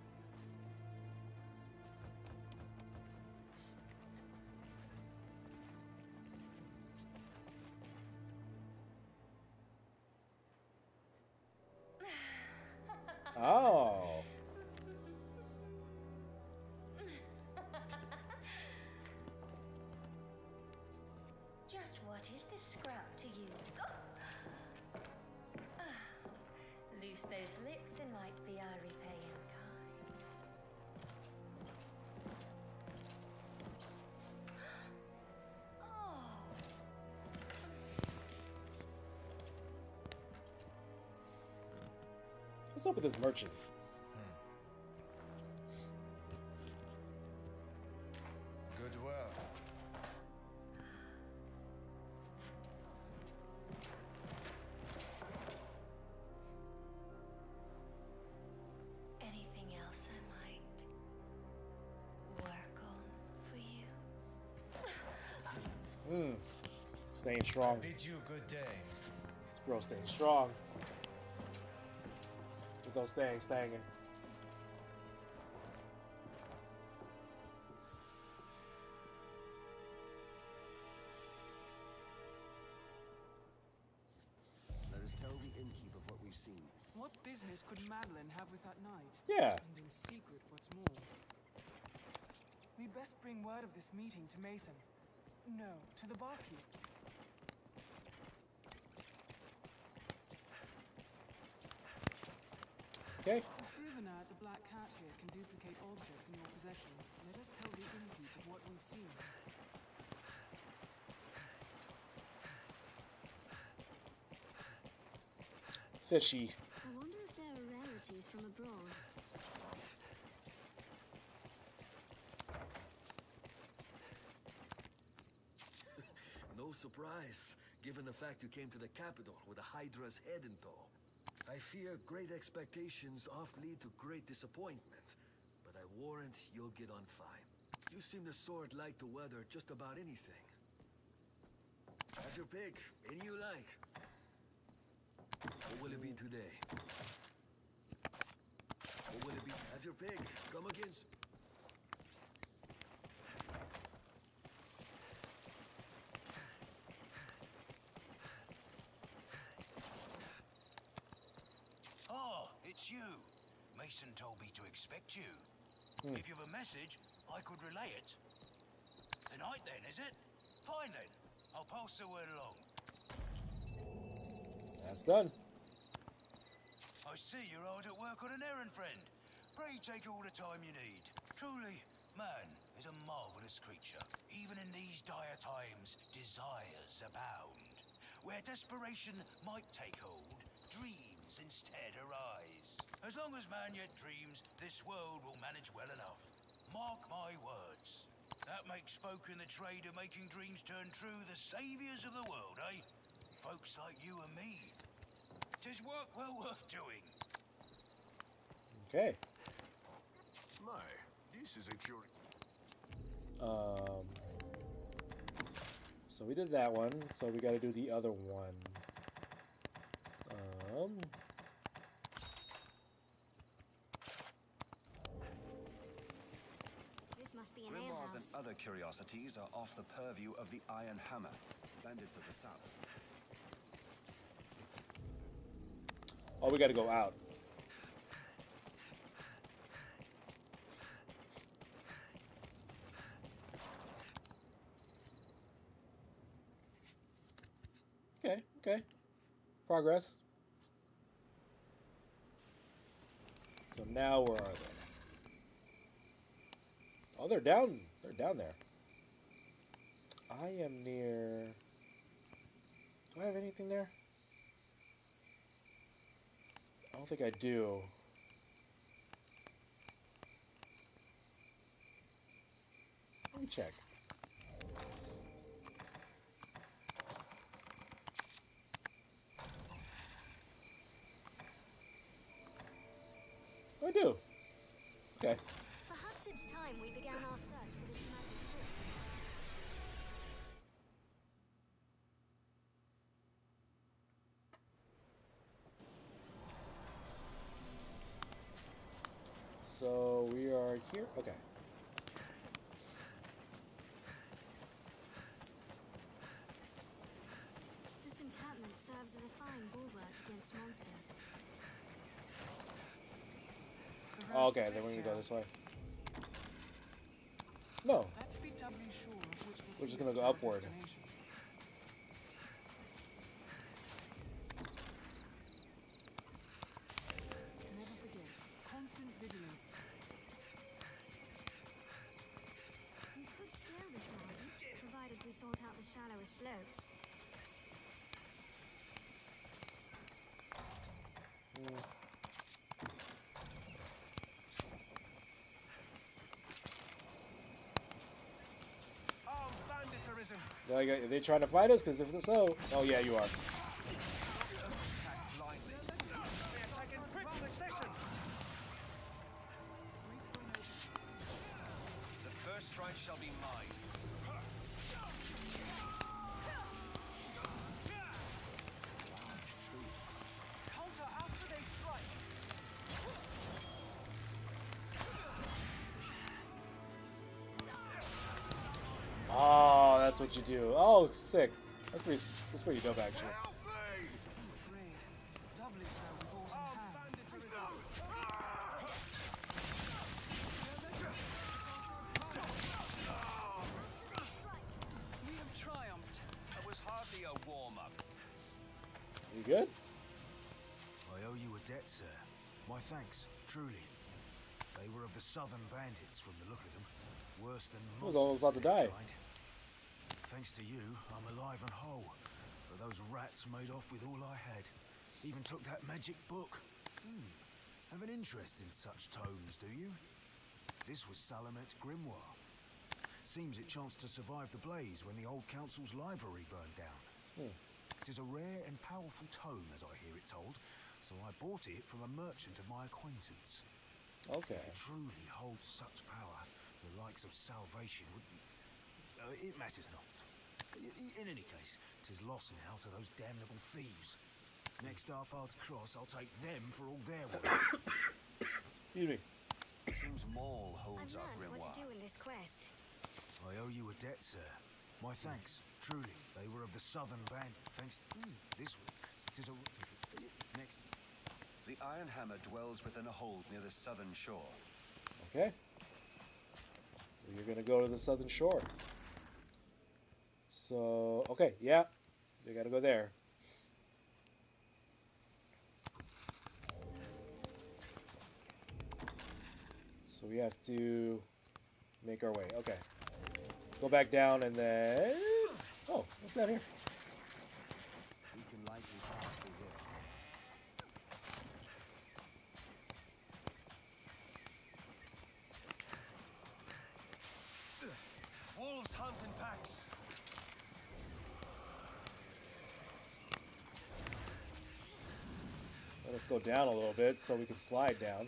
Oh. Just what is this scrap to you? Ah, loose those lips and might be our repay in kind. Oh. What's up with this merchant? Good work. Anything else I might work on for you? Hmm. Staying strong. Bid you good day. This bro staying strong. With those things staying. Let us tell the innkeep of what we've seen. What business could Madeline have with that knight? Yeah. And in secret, what's more. We'd best bring word of this meeting to Mason. No, to the barkeep. Okay. The scrivener at the Black Cat here can duplicate objects in your possession. Let us tell the innkeep of what we've seen. Fishy. I wonder if there are rarities from abroad. No surprise, given the fact you came to the capital with a Hydra's head in tow. I fear great expectations oft lead to great disappointment, but I warrant you'll get on fine. You seem the sort like to weather just about anything. Have your pick, any you like. What will it be today? What will it be? Have your pick. Come against. Oh, it's you. Mason told me to expect you. Hmm. If you've a message, I could relay it. Tonight then, is it? Fine then. I'll pass the word along. That's done. I see you're hard at work on an errand, friend. Pray take all the time you need. Truly, man is a marvelous creature. Even in these dire times, desires abound. Where desperation might take hold, dreams instead arise. As long as man yet dreams, this world will manage well enough. Mark my words. That makes folk in the trade of making dreams turn true the saviors of the world, eh? Folks like you and me. 'Tis work well worth doing. Okay. My, this is a curious. Um. So we did that one. So we got to do the other one. Um. This must be an Grimoires and alehouse. other curiosities are off the purview of the Iron Hammer, bandits of the south. Oh, we got to go out. Okay, okay. Progress. So now where are they? Oh, they're down. They're down there. I am near... Do I have anything there? I don't think I do. Let me check. I do. Okay. Perhaps it's time we began our search for this magic book. So we are here. Okay. This encampment serves as a fine bulwark against monsters. Oh, okay, then we're gonna go this way. No. Let's be doubly sure of which will We're just see gonna us go to our upward. destination. Never forget, constant vigilance. We could scale this mountain, provided we sort out the shallower slopes. Mm. Oh, bandits arisen! Are they- are they trying to fight us? Because if so, oh yeah, you are. Attack blindly. They attack in quick succession! The first strike shall be mine. Counter after they strike. Oh, that's what you do. Oh, sick. That's pretty. That's pretty dope, actually. Steep raid. Doubly so with oars in hand. We have triumphed. That was hardly a warm-up. You good? I owe you a debt, sir. My thanks, truly. They were of the southern bandits from the look of them. Worse than I was almost about to die. kind. Thanks to you, I'm alive and whole. But those rats made off with all I had. Even took that magic book. Hmm. Have an interest in such tomes, do you? This was Salamet's grimoire. Seems it chanced to survive the blaze when the old council's library burned down. Hmm. It is a rare and powerful tome, as I hear it told, so I bought it from a merchant of my acquaintance. Okay. If it truly holds such power, the likes of salvation would... Uh, it matters not. I- In any case, 'tis lost now to those damnable thieves. Next our paths cross, I'll take them for all their worth. Excuse me. Seems Maul I've holds our learned what grimoire. to do in this quest. I owe you a debt, sir. My thanks, truly. They were of the southern band. Thanks to... Hmm, this was... 'Tis a... Next... The Iron Hammer dwells within a hold near the southern shore. Okay. You're gonna go to the southern shore. So okay, yeah, you gotta go there. So we have to make our way. Okay. Go back down and then... Oh, what's that here? We can likely pass through here. Wolves hunt in packs. Let's go down a little bit so we can slide down.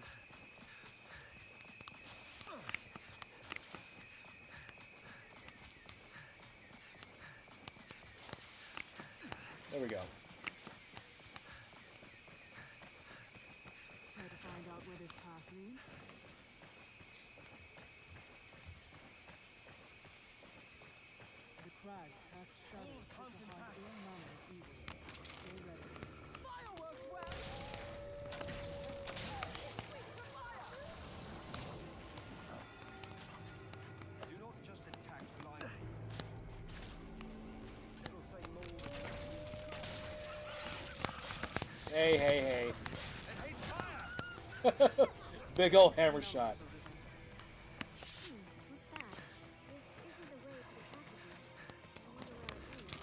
There we go. Care to find out where this path leads? The crags cast shadows that hide all manner of evil. Stay ready. Fireworks, well! Do not just attack blindly. It'll take more than Hey, hey, hey. It hates fire! Big old hammer shot. Hmm, what's that? This isn't the way to the capital. I wonder where it leads.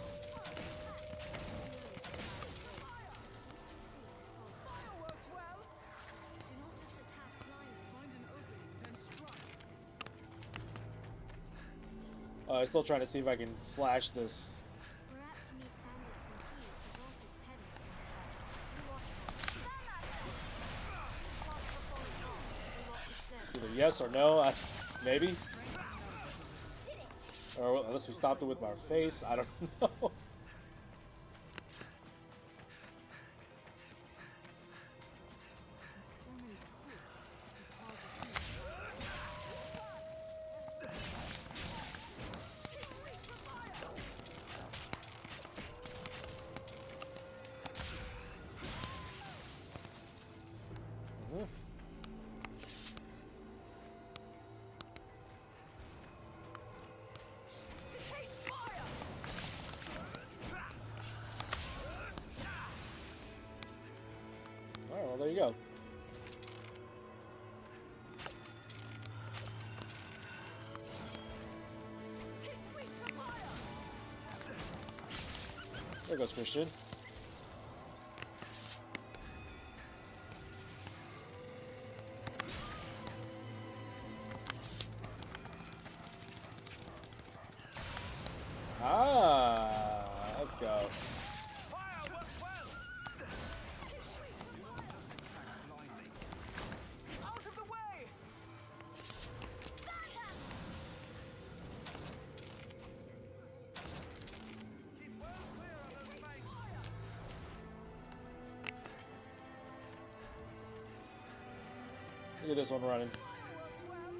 Fireworks, well! Do not just attack blindly. Find an opening, then strike. Uh, I'm still trying to see if I can slash this. We're apt to meet bandits and thieves as oft as pedals, Master. You watch for them. Watch for falling bombs as we walk the slopes. Either yes or no. I, maybe. Or unless we stopped it with our face. I don't know. There's so many twists, it's hard to see. Mhm. Alright, well, there you go. There goes Christian. Ah, let's go. Fireworks well! Do not just attack blindly. Out of the way! Keep well clear of those fangs. Look at this one running. Fireworks, well!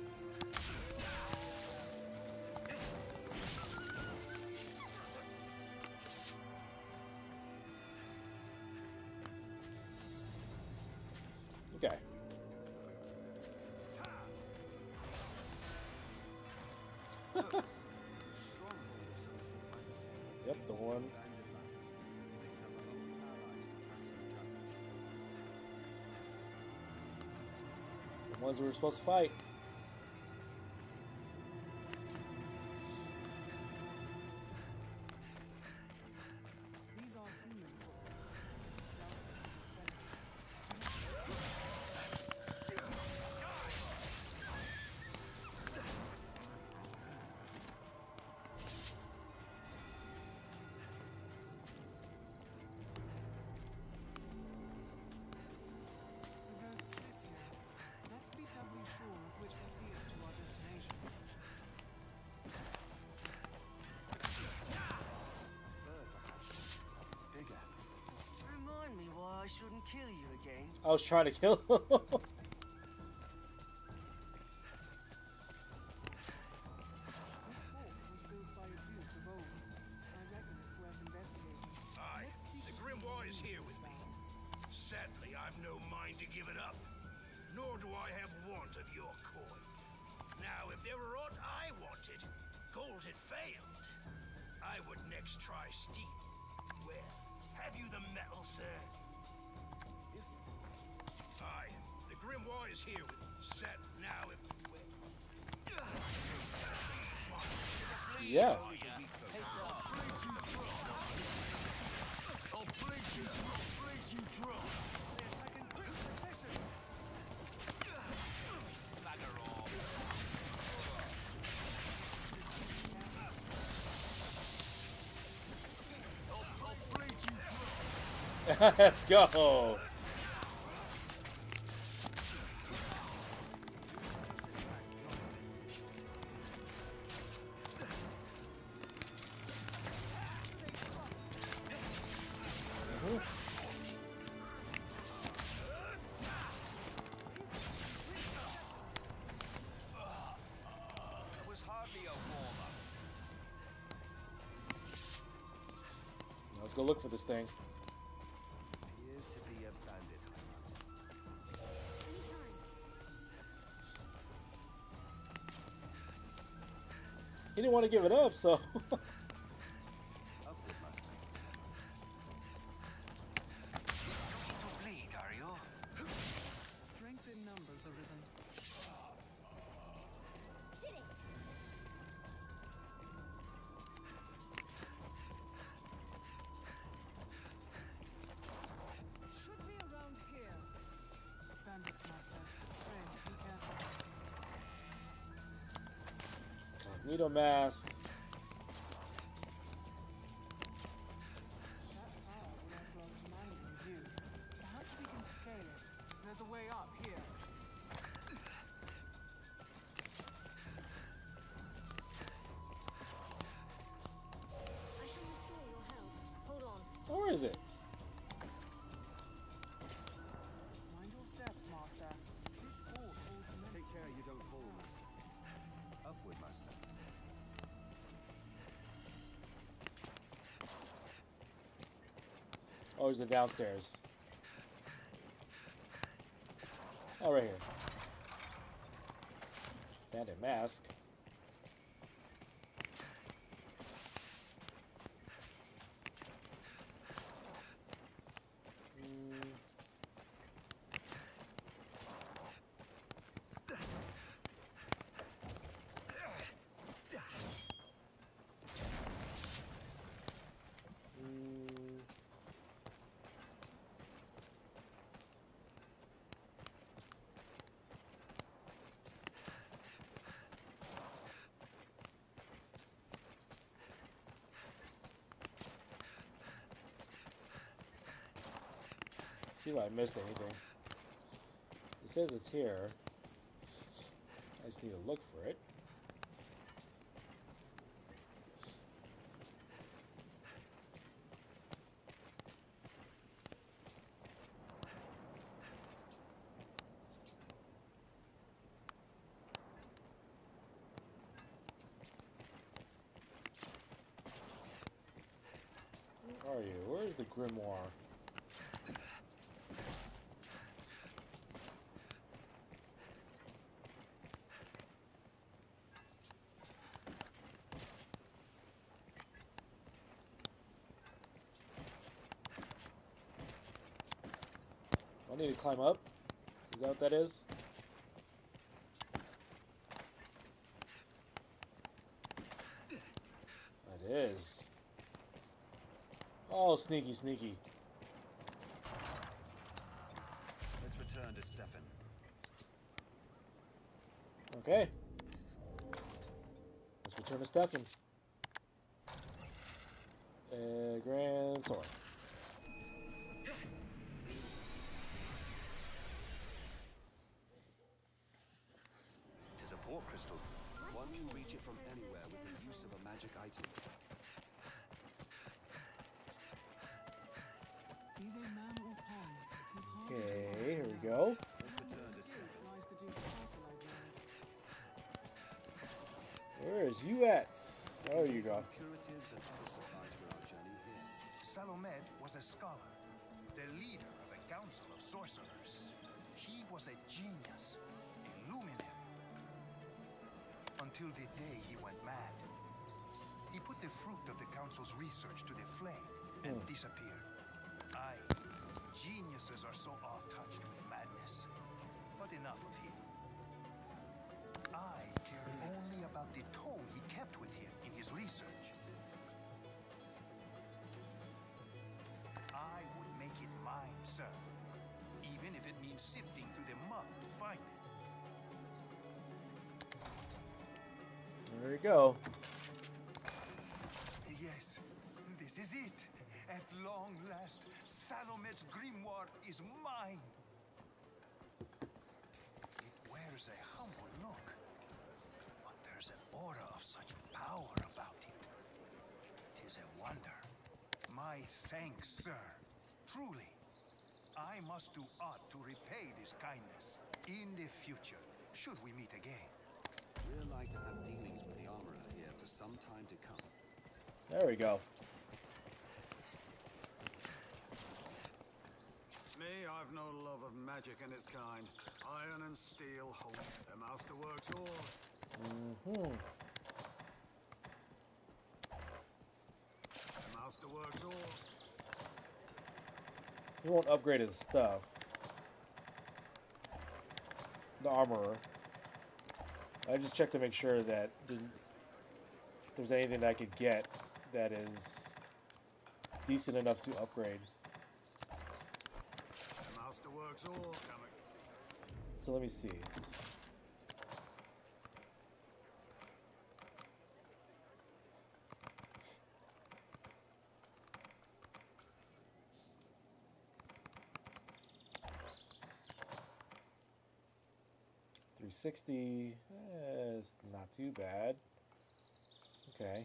Okay. Strongholds of supremacy. Yep, the one. Bandit bands. They suffer only allies to pass unchallenged. The ones we were supposed to fight. These are human footprints. The road splits now. Let's be doubly sure of which will see us to our destination. Bird, perhaps. Bigger. Remind me why I shouldn't kill you again. I was trying to kill him. This fort was built by a duke of old. I reckon it's worth investigating. Aye, Let's speak the of Grimoire is the here with me. bound. Sadly, I've no mind to give it up. Nor do I have want of your coin. Now, if there were aught I wanted, gold had failed. I would next try steel. Well, have you the metal, sir? Aye, the Grimoire is here with me. Set now Yeah. Let's go. Let's go look for this thing. Appears to be a bandit hunt. He didn't want to give it up, so. Upward, Master. Looking to bleed, are you? Strength in numbers, Arisen. Did it! Should be around here. Bandits, Master. Ray, be careful. Magneto mask. That tower will offer a commanding view. Perhaps we can scale it. There's a way up here. I shall restore your help. Hold on. Where is it? Mind your steps, Master. This fort holds many Take care you don't fall, places. Master. Upward, Master. Oh, it's the downstairs. Oh, right here. Bandit mask. Mm. Mm. See if I missed anything. It says it's here. I just need to look for it. Where are you? Where's the grimoire? I need to climb up. Is that what that is? That is. Oh, sneaky, sneaky. Let's return to Stefan. Okay. Let's return to Stefan. Uh, Grand Sword. It is a port crystal. One can reach it from anywhere with the use of a magic item. Be they man or pawn, it is hard Okay, to tell. here we go. Let's return to Stefan. Lies the Duke's castle, I read. Where is you at? There you go. Curatives and other supplies for our journey here. Salomed was a scholar, the leader of a council of sorcerers. He was a genius, a luminary. Until the day he went mad. He put the fruit of the council's research to the flame and Hmm. disappeared. Aye, geniuses are so off-touched with madness. But enough of him. I cared only about the tome he kept with him in his research. we go. Yes, this is it. At long last, Salomet's grimoire is mine. It wears a humble look, but there's an aura of such power about it. Tis a wonder. My thanks, sir. Truly, I must do aught to repay this kindness. In the future, should we meet again. We're like to have dealings with the armorer here for some time to come. There we go. Me, I've no love of magic in its kind. Iron and steel hold the masterworks all. Mm-hmm. The masterworks all. He won't upgrade his stuff. The armorer. I just checked to make sure that there's, there's anything that I could get that is decent enough to upgrade. The masterworks all coming. So let me see. three sixty, eh, it's not too bad. Okay.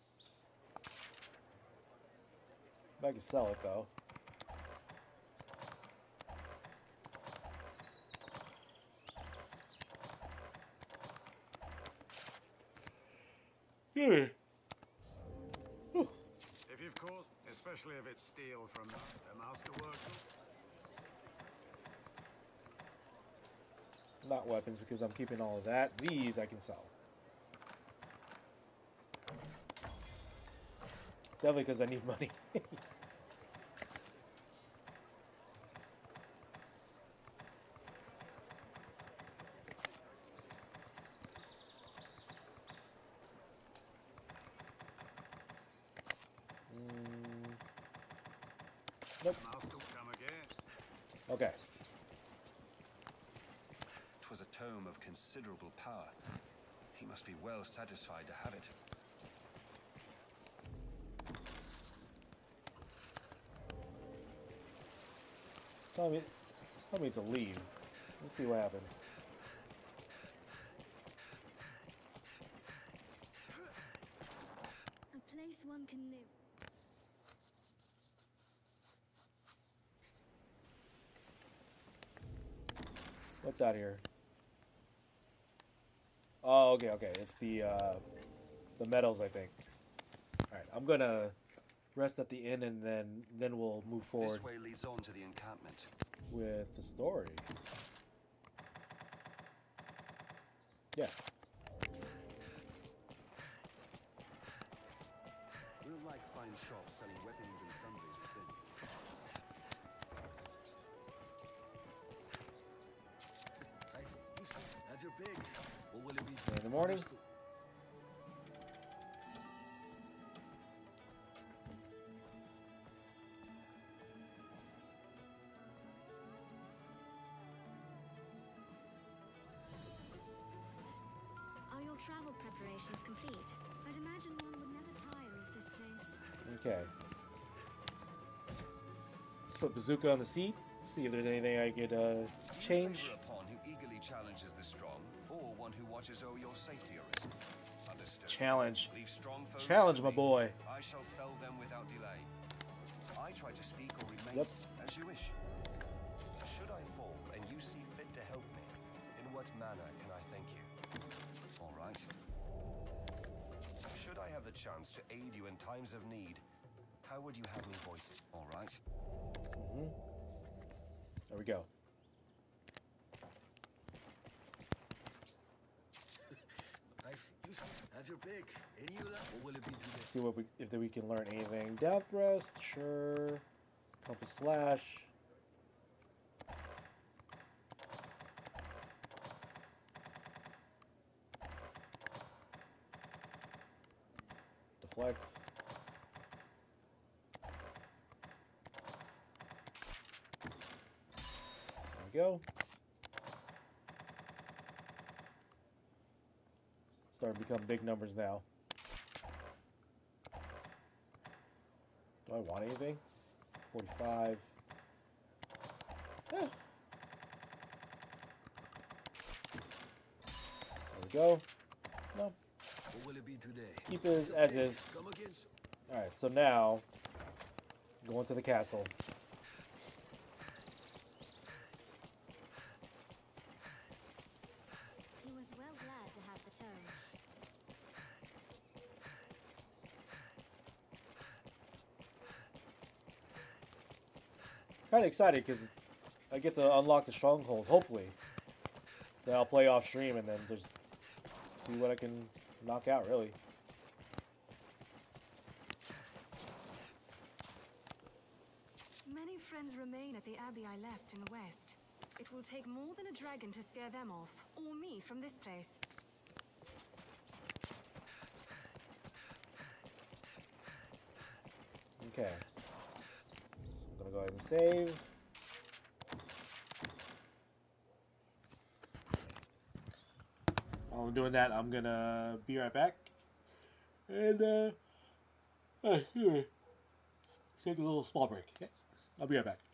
I can sell it though. Yeah. If you've caused, especially if it's steel from the, the masterworks. Not weapons, because I'm keeping all of that. These I can sell. Definitely because I need money. mm. Nope. Okay. A tome of considerable power. He must be well satisfied to have it. Tell me, tell me to leave. Let's see what happens. A place one can live. What's out here? Oh, okay, okay. It's the uh, the medals, I think. All right, I'm gonna rest at the inn, and then then we'll move forward. This way leads on to the encampment. With the story. Yeah. We'll like find shops selling weapons and sundries within. Have your pig, or will it be In the morning. Are your travel preparations complete? I'd imagine one would never tire of this place. Okay. Let's put Bazooka on the seat. See if there's anything I could uh, change. A pawn who eagerly challenges the strong, or one who watches over your safety, Arisen. Understood. Challenge. Leave strong foes Challenge, to my me. boy. I shall fell them without delay. I try to speak or remain Yep. as you wish. Should I fall and you see fit to help me, in what manner can I thank you? All right. Should I have the chance to aid you in times of need, how would you have me voice it? All right. Mm-hmm. There we go. Have your pick. Any of that, or will it be too late? See what we if we can learn anything. Down thrust, sure. Compass slash. Deflect. There we go. Starting to become big numbers now. Do I want anything? forty-five. Eh. There we go. No. What will it be today? Keep it as, as is. Alright, so now, go into the castle. He was well glad to have the tome. Kind of excited because I get to unlock the strongholds, hopefully. Then I'll play off stream and then just see what I can knock out, really. Many friends remain at the abbey I left in the west. It will take more than a dragon to scare them off, or me from this place. Okay. So I'm gonna go ahead and save. While I'm doing that, I'm gonna be right back. And, uh, uh take a little small break. Okay? I'll be right back.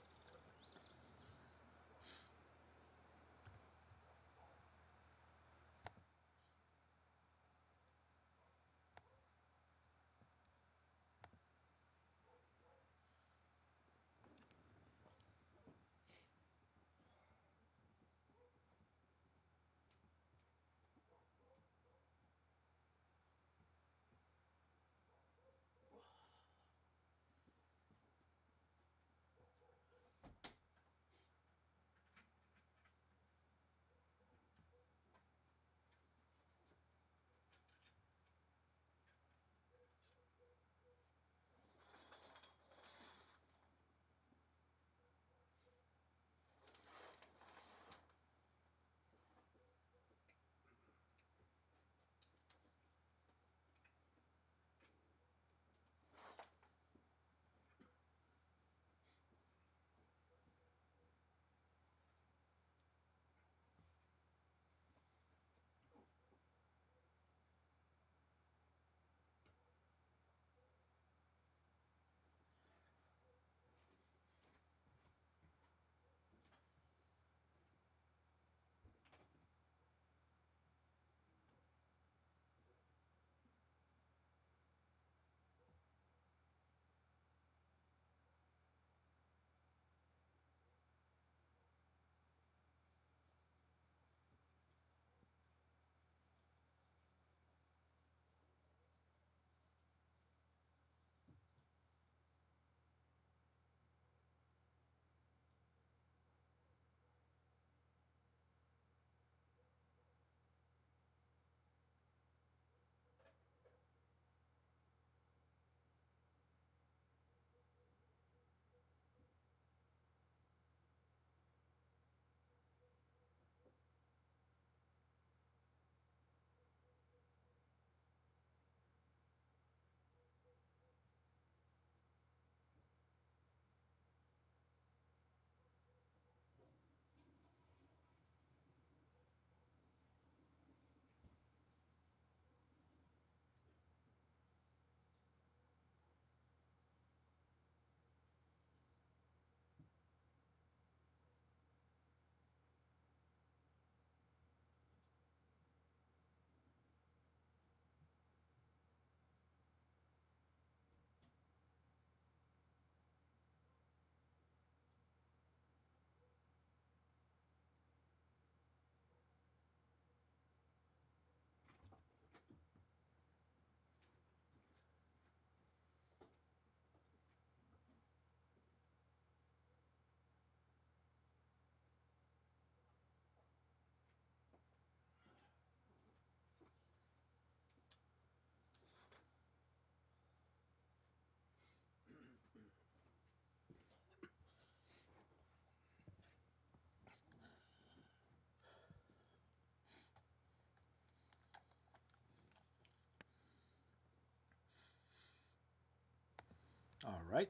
All right.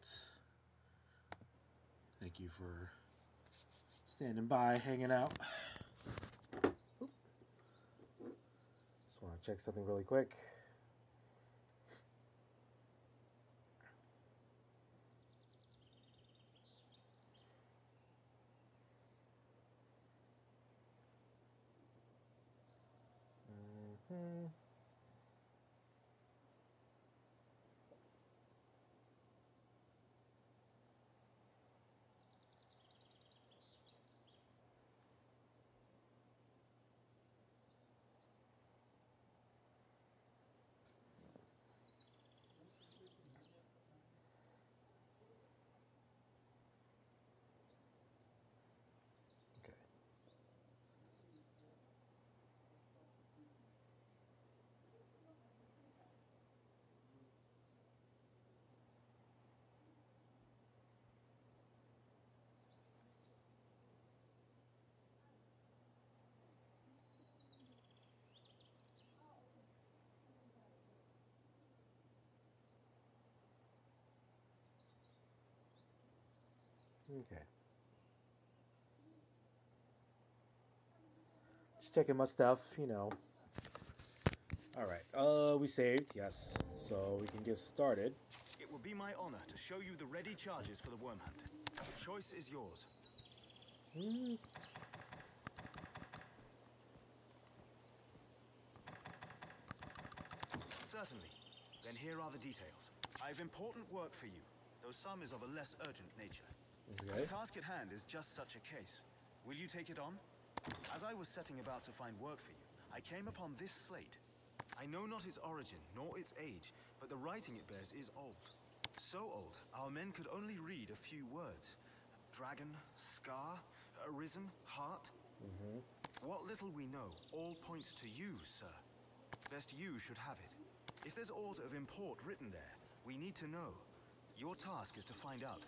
Thank you for standing by, hanging out. Oop. Just want I'll check something really quick. Mm-hmm. Okay. Just checking my stuff, you know. Alright, uh, we saved, yes. So we can get started. It will be my honor to show you the ready charges for the worm hunt. The choice is yours. Mm. Certainly. Then here are the details. I have important work for you, though some is of a less urgent nature. Okay. The task at hand is just such a case. Will you take it on? As I was setting about to find work for you, I came upon this slate. I know not its origin, nor its age, but the writing it bears is old. So old, our men could only read a few words. Dragon, scar, arisen, heart. Mm-hmm. What little we know all points to you, sir. Best you should have it. If there's aught of import written there, we need to know. Your task is to find out.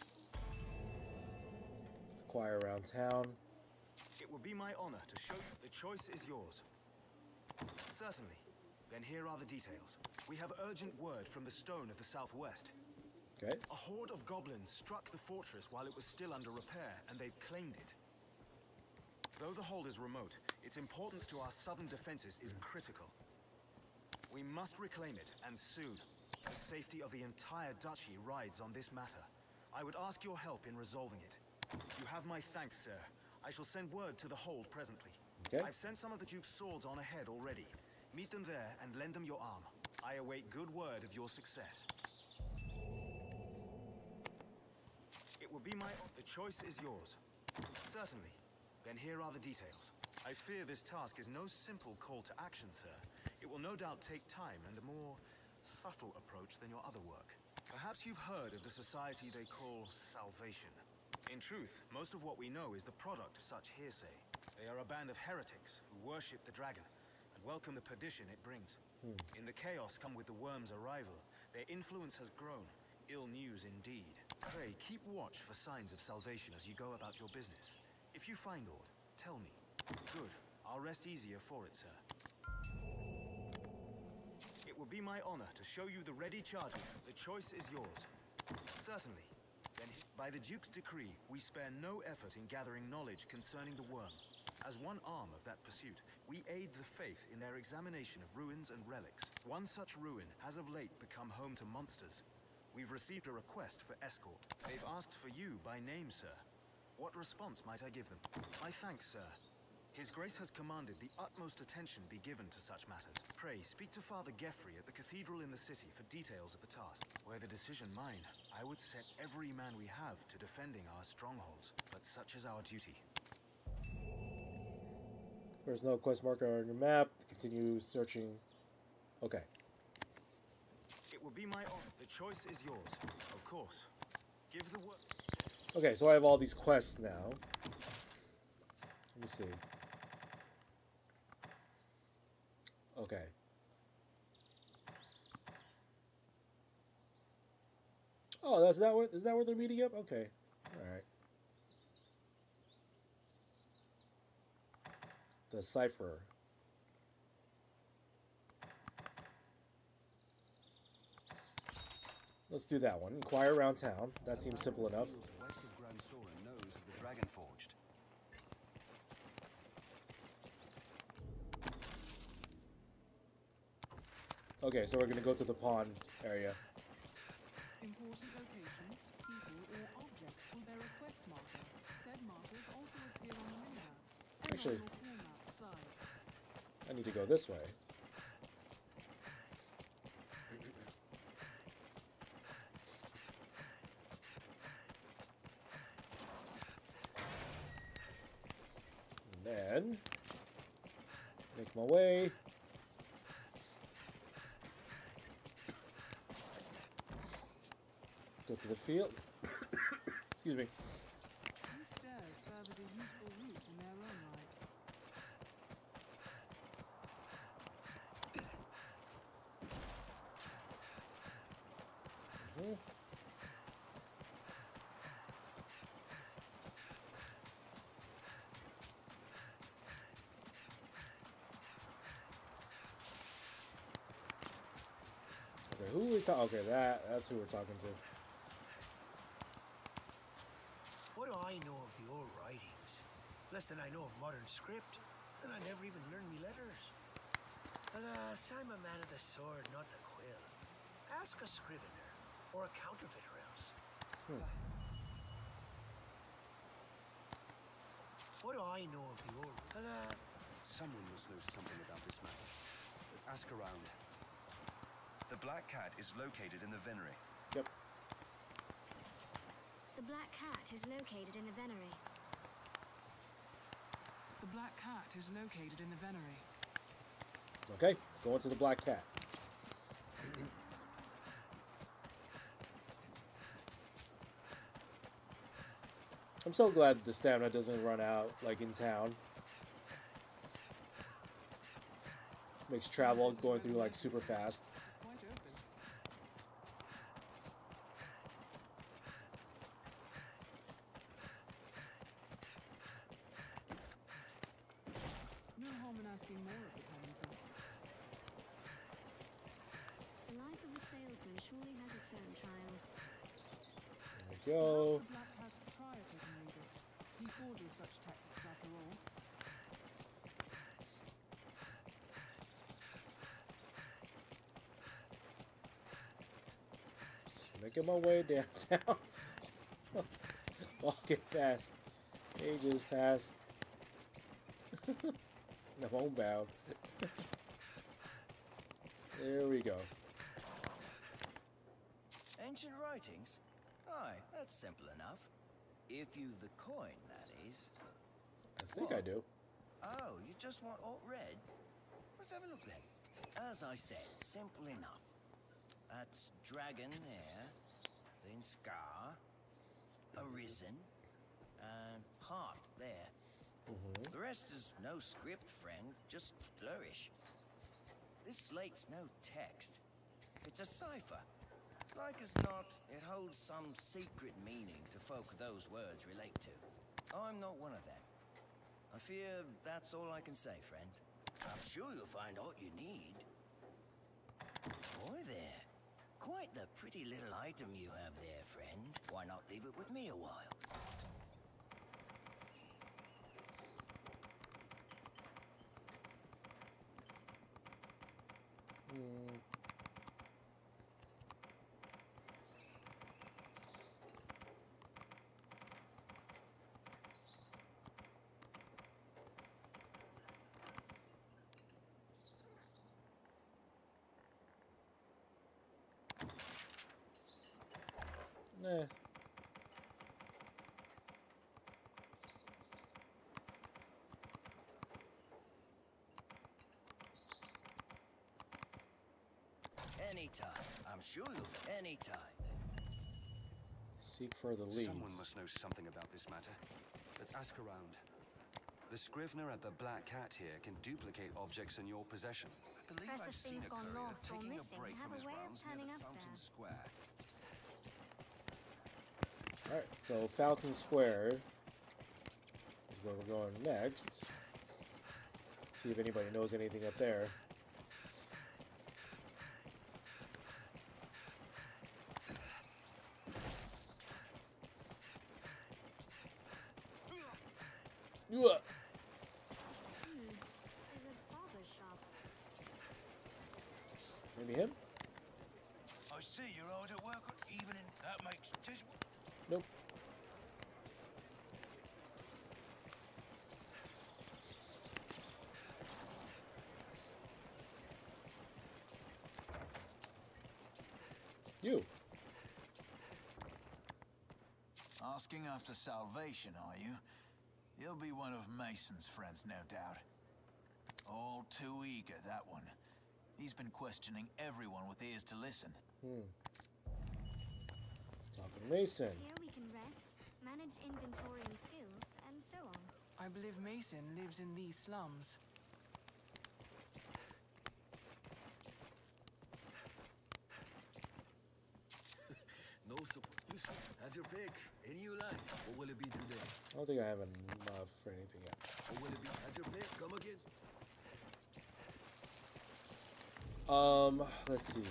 Acquire around town. It will be my honor to show you. The choice is yours. Certainly. Then here are the details. We have urgent word from the Stone of the Southwest. Okay. A horde of goblins struck the fortress while it was still under repair, and they've claimed it. Though the hold is remote, its importance to our southern defenses is critical. We must reclaim it, and soon. The safety of the entire duchy rides on this matter. I would ask your help in resolving it. You have my thanks, sir. I shall send word to the hold presently. Okay. I've sent some of the Duke's swords on ahead already. Meet them there and lend them your arm. I await good word of your success. It will be my... The choice is yours. Certainly. Then here are the details. I fear this task is no simple call to action, sir. It will no doubt take time and a more subtle approach than your other work. Perhaps you've heard of the society they call Salvation. In truth, most of what we know is the product of such hearsay. They are a band of heretics who worship the dragon and welcome the perdition it brings. Hmm. In the chaos come with the worm's arrival, their influence has grown. Ill news indeed. Pray, keep watch for signs of salvation as you go about your business. If you find aught, tell me. Good. I'll rest easier for it, sir. It will be my honor to show you the ready charges. The choice is yours. Certainly. Then, by the Duke's decree, we spare no effort in gathering knowledge concerning the worm. As one arm of that pursuit, we aid the faith in their examination of ruins and relics. One such ruin has of late become home to monsters. We've received a request for escort. They've asked for you by name, sir. What response might I give them? My thanks, sir. His Grace has commanded the utmost attention be given to such matters. Pray, speak to Father Geoffrey at the cathedral in the city for details of the task. Were the decision mine, I would set every man we have to defending our strongholds. But such is our duty. There's no quest marker on your map. Continue searching. Okay. It will be my honor. The choice is yours. Of course. Give the word. Okay, so I have all these quests now. Let me see. Okay. Oh, that's that where is that where they're meeting up? Okay. All right. The cipher. Let's do that one. Inquire around town. That seems simple enough. West of Grand Sora knows of the Dragon Forged. Okay, so we're gonna go to the pond area. Important locations, people, or objects will bear a quest marker. Said markers also appear on the minimap. And Actually, on your full map besides. I need to go this way. And then make my way. Go to the field. Excuse me. These stairs serve as a useful route in their own right. Mm-hmm. Okay, who are we talking? Okay, that that's who we're talking to. What do I know of your writings? Less than I know of modern script, and I never even learned me letters. Alas, I'm a man of the sword, not the quill. Ask a scrivener, or a counterfeiter else. Hmm. What do I know of your... Alas... Someone must know something about this matter. Let's ask around. The Black Cat is located in the Venery. Yep. The Black Cat is located in the Venery. The Black Cat is located in the Venery. Okay, going to the Black Cat. I'm so glad the stamina doesn't run out like in town. Makes travel going through like super fast. It's quite open. No harm in asking more of the common folk. The life of a salesman surely has its own trials. There we go. Perhaps the Black Cat's proprietor can read it. He forges such texts after all. Making my way downtown. Walking fast. Ages past. I'm homebound. There we go. Ancient writings? Aye, that's simple enough. If you've the coin, that is. I think What? I do. Oh, you just want alt red? Let's have a look then. As I said, simple enough. That's dragon there, then scar, arisen, and heart there. Mm-hmm. The rest is no script, friend, just flourish. This slate's no text. It's a cipher. Like as not, it holds some secret meaning to folk those words relate to. I'm not one of them. I fear that's all I can say, friend. I'm sure you'll find all you need. Boy there. Quite the pretty little item you have there, friend. Why not leave it with me a while? Mm. Nah. Anytime. I'm sure you'll... Anytime. Seek further leads. Someone must know something about this matter. Let's ask around. The scrivener at the Black Cat here can duplicate objects in your possession. I believe Precious I've seen things a gone courier lost or taking a missing break have from a his way of rounds near turning the up Fountain there. Square. Alright, so Fountain Square is where we're going next. See if anybody knows anything up there. Yeah. Hmm. There's a barber shop. Maybe him? I see you're hard at work, even in that makes tis. Nope. You. Asking after salvation, are you? You'll be one of Mason's friends, no doubt. All too eager, that one. He's been questioning everyone with ears to listen. Hmm. Talking Mason. Here we can rest, manage inventory and skills, and so on. I believe Mason lives in these slums. No support. Have your pick. Any you like. What will it be today? I don't think I have enough for anything yet. What will it be? Have your pick. Come again. Um, let's see.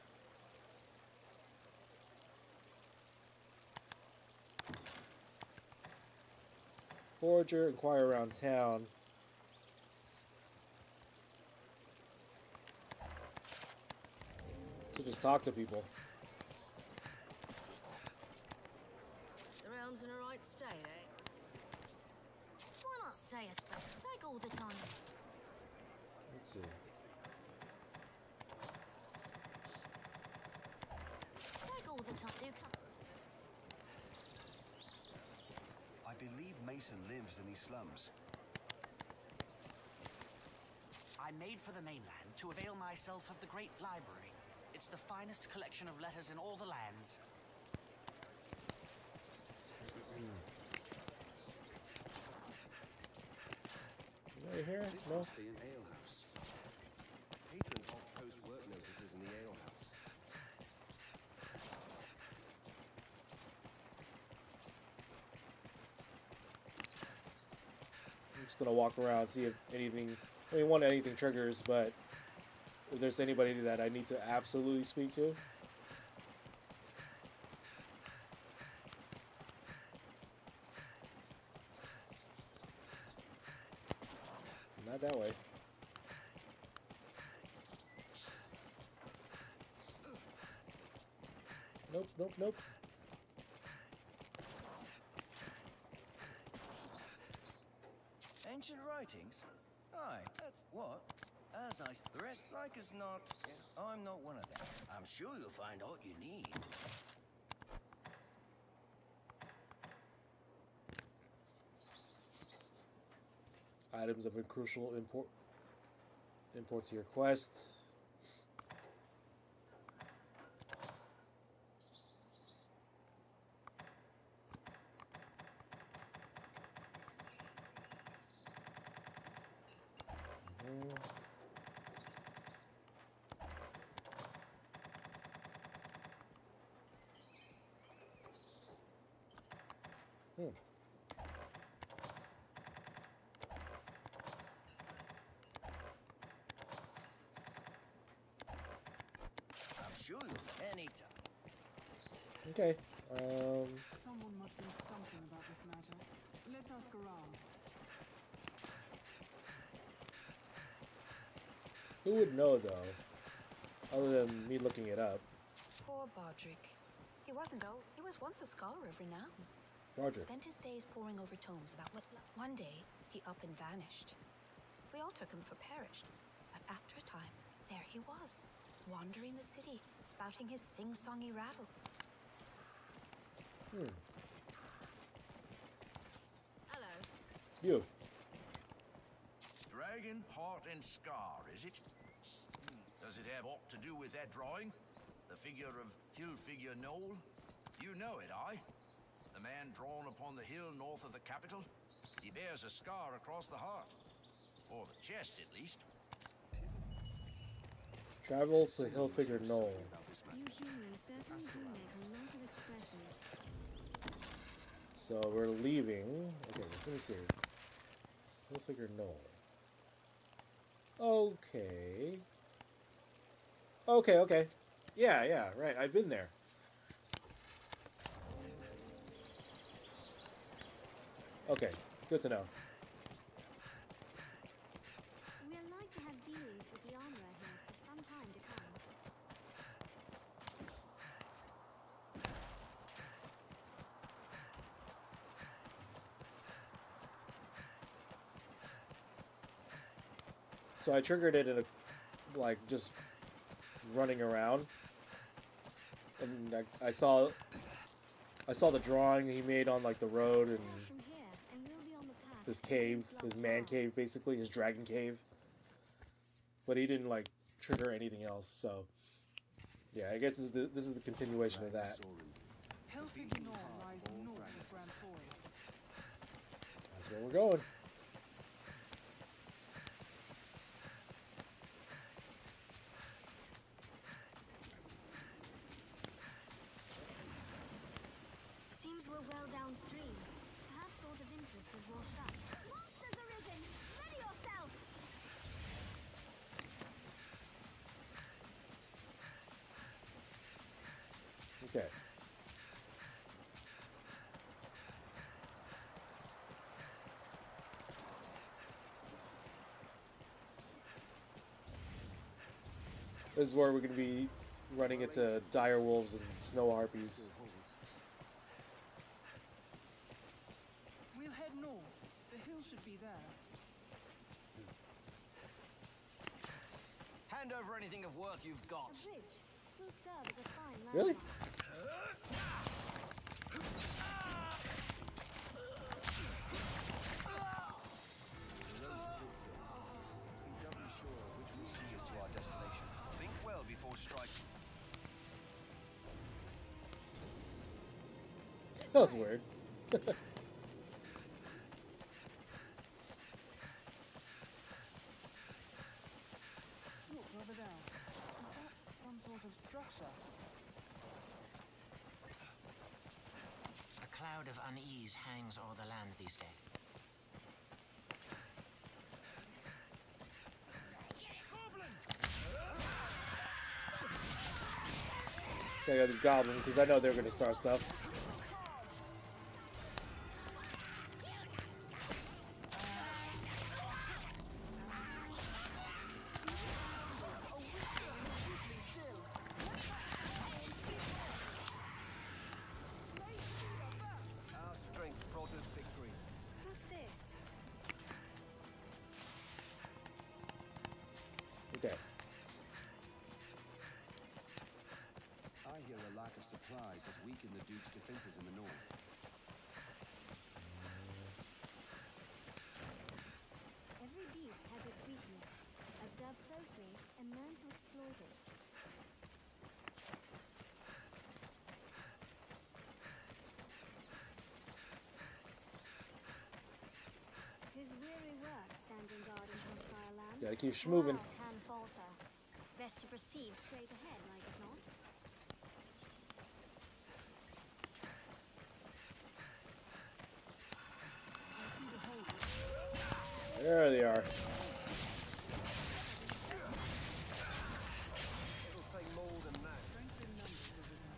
Forager, inquire around town. So just talk to people. The realm's in a right state, eh? Why not stay a spell? Take all the time. Let's see. Take all the time. Do come. I believe Mason lives in these slums. I made for the mainland to avail myself of the great library. It's the finest collection of letters in all the lands. Right here? This No. must be an alehouse. Patrons off post work notices in the alehouse. I'm just gonna walk around, see if anything. I mean, one anything triggers, but if there's anybody that I need to absolutely speak to. Not that way. Nope, nope, nope. Ancient writings? Aye, that's what? As I... The rest, like as not, I'm not one of them. I'm sure you'll find all you need. Items of a crucial import. Import to your quest. Hmm. I'm sure you'll find any time. Okay. Um. Someone must know something about this matter. Let's ask around. Who would know, though? Other than me looking it up. Poor Bodrick. He wasn't old. He was once a scholar of renown. Bodrick. Spent his days poring over tomes about what... One day, he up and vanished. We all took him for perished. But after a time, there he was, wandering the city, spouting his sing-songy rattle. Hmm. Hello. You. Dragon, heart, and scar, is it? Hmm. Does it have aught to do with that drawing? The figure of Hill-figure Knoll? You know it, I. The man drawn upon the hill north of the capital. He bears a scar across the heart. Or the chest, at least. Travel to Hillfigure Knoll. You humans certainly do make a lot of expressions. So we're leaving. Okay, let me see. Hillfigure Knoll. Okay. Okay, okay. Yeah, yeah, right. I've been there. Okay, good to know. We're like to have dealings with the armorer here for some time to come. So I triggered it in a, like, just running around, and I, I saw, I saw the drawing he made on like the road and his cave, his man cave, basically his dragon cave. But he didn't like trigger anything else. So yeah, I guess this is the, this is the continuation of that. Helfig Nor lies north of Grand Soil. That's where we're going. Seems we're well downstream. Perhaps sort of interest has washed up. Monsters arisen! Ready yourself! Okay. This is where we're going to be running into dire wolves and snow harpies. We'll head north. The hill should be there. Hand over anything of worth you've got. A bridge will serve as a fine landmark. Really? The road splits here. Let's be doubly sure which will see us to our destination. Think well before striking. That was weird. Look over there. Is that some sort of structure? A cloud of unease hangs o'er the land these days. Check out these goblins because I know they're going to start stuff. Our strength brought us victory. Who's this? Okay. I hear a lack of supplies has weakened the Duke's defenses in the north. Every beast has its weakness. Observe closely and learn to exploit it. Tis weary work standing guard in hostile lands. Gotta keep schmoving. Morale can falter. Best to proceed straight ahead, like as not. There they are. It'll take more than that. Strength in numbers arisen.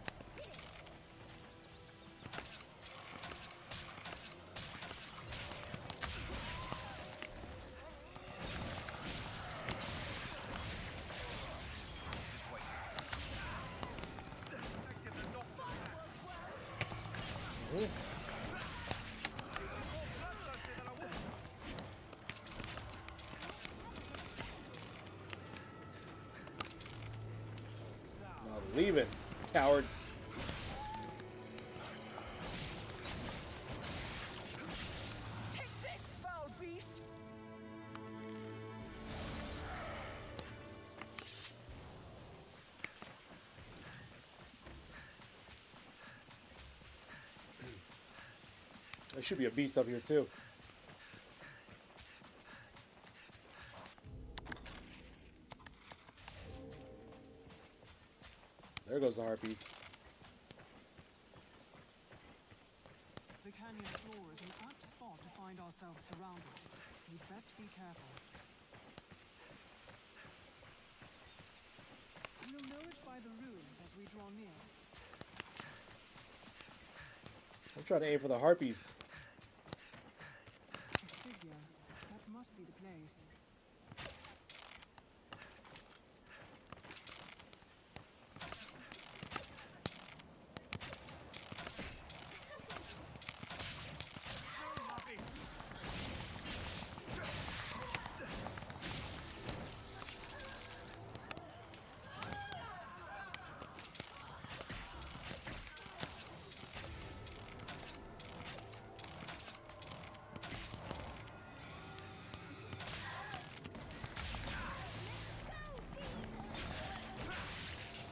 Now they're leaving, cowards. Take this, foul beast! There should be a beast up here too. There goes the harpies. The canyon floor is an apt spot to find ourselves surrounded. We'd best be careful. We'll know it by the ruins as we draw near. I'm trying to aim for the harpies. A figure. That must be the place.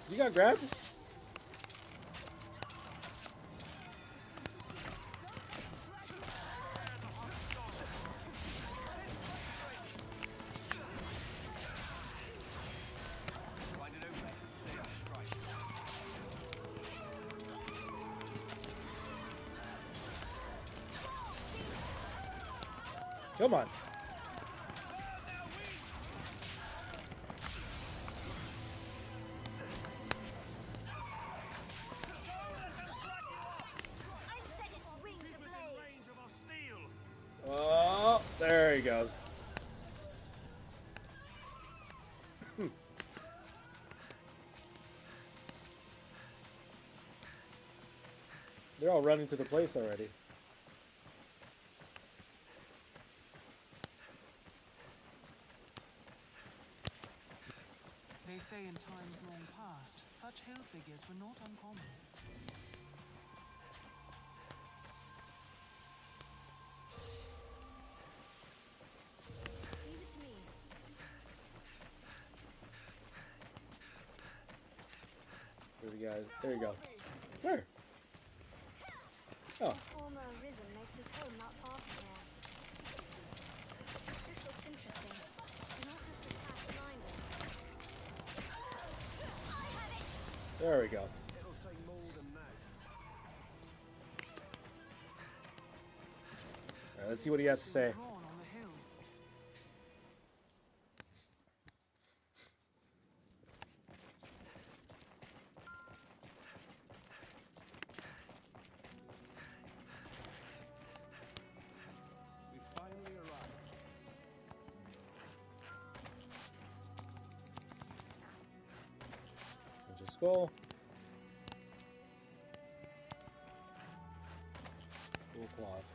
You got grabbed? Come on. Oh, there he goes. They're all running to the place already. They say in times long past, such hill figures were not uncommon. Leave it to me. There we go. There you go. Where? Oh. The former Arisen makes his home not far from here. This looks interesting. Do not just attack blindly. I have it! There we go. It'll take more than that. All right, let's see what he has to say. Drawn on the hill. We finally arrived. Ninja skull. Wool cloth.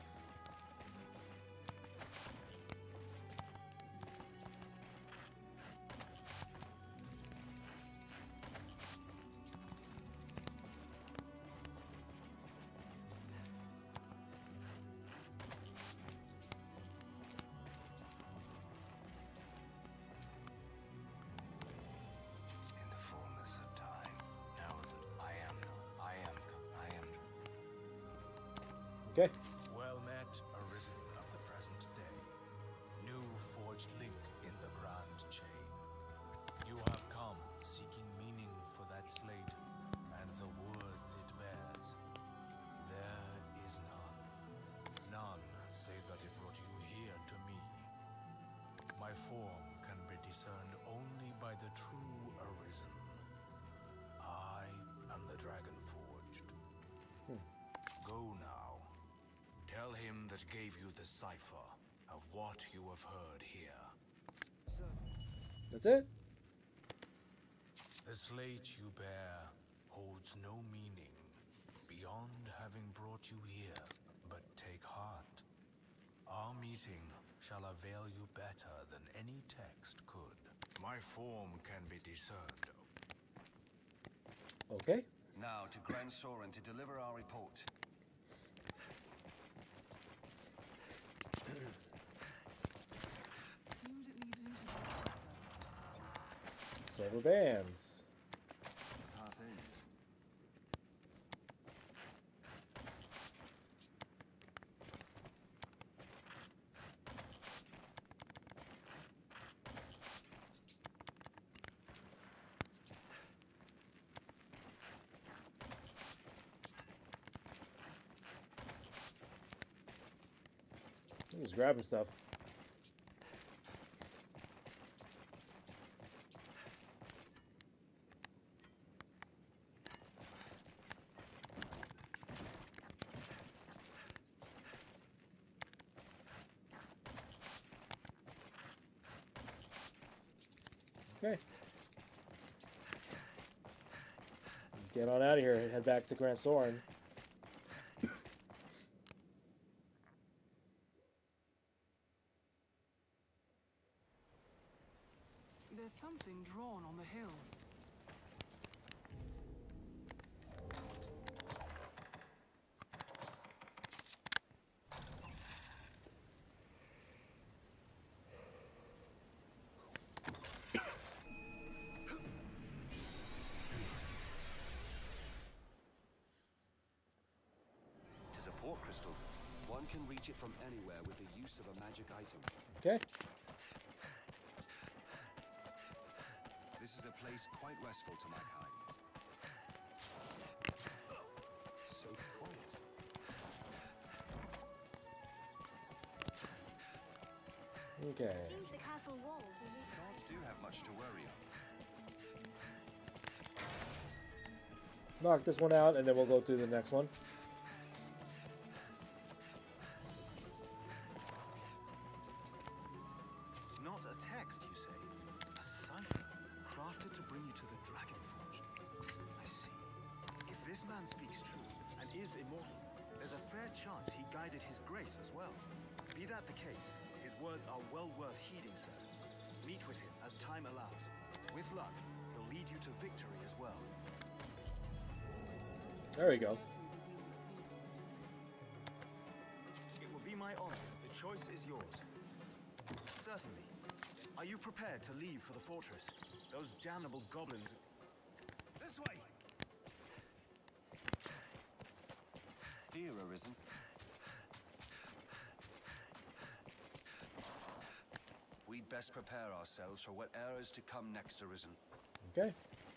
In the fullness of time, now that I am, I am, I am. Okay. Well met, Arisen of the present day. New forged link in the grand chain. You have come seeking meaning for that slate and the words it bears. There is none. None save that it brought you here to me. My form can be discerned only by the true Arisen. I am the Dragon Forged. Hmm. Go now. Tell him that gave you the cipher of what you have heard here. Sir, That's it? The slate you bear holds no meaning beyond having brought you here. But take heart. Our meeting shall avail you better than any text could. My form can be discerned. Okay. now to Grand Soren to deliver our report. Seems it leads into the answer. Silver bands. How are things? Just grabbing stuff. Okay. Let's get on out of here. Head back to Grand Soren. There's something drawn on the hill. crystal. One can reach it from anywhere with the use of a magic item. Okay. This is a place quite restful to my kind. So quiet. Okay. Seems the castle walls are lit. Guards do have much to worry of. Knock this one out, and then we'll go through the next one. Not a text, you say? A cipher, crafted to bring you to the Dragon Forge. I see. If this man speaks true, and is immortal, there's a fair chance he guided his grace as well. Be that the case, his words are well worth heeding, sir. Meet with him as time allows. With luck, he'll lead you to victory as well. There we go. It will be my honor. The choice is yours. Certainly. Are you prepared to leave for the fortress? Those damnable goblins... This way! Here, Arisen. We'd best prepare ourselves for whatever is to come next, Arisen. Okay.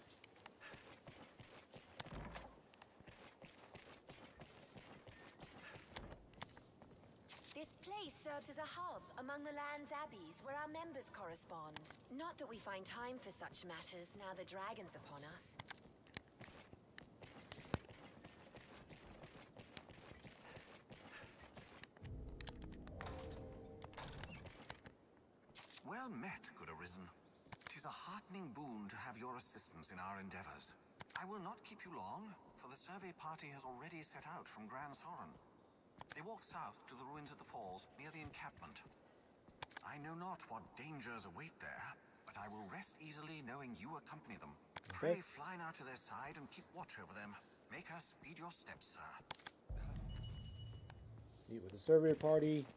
This place serves as a hub among the land's abbeys where our members correspond. Not that we find time for such matters now the dragon's upon us. Well met, good Arisen. 'Tis a heartening boon to have your assistance in our endeavors. I will not keep you long, for the survey party has already set out from Gran Soren. They walk south to the ruins of the falls near the encampment. I know not what dangers await there, but I will rest easily knowing you accompany them. Pray fly now to their side and keep watch over them. Make her speed your steps, sir. Meet with the survey party.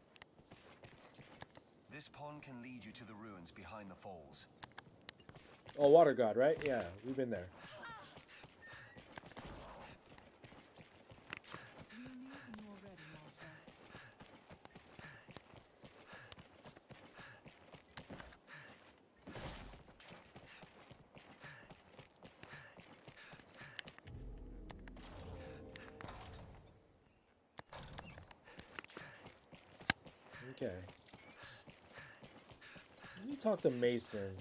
This pond can lead you to the ruins behind the falls. Oh, Water God, right? Yeah, we've been there. We'll leave when you are ready, Master. Okay. Let me talk to Mason.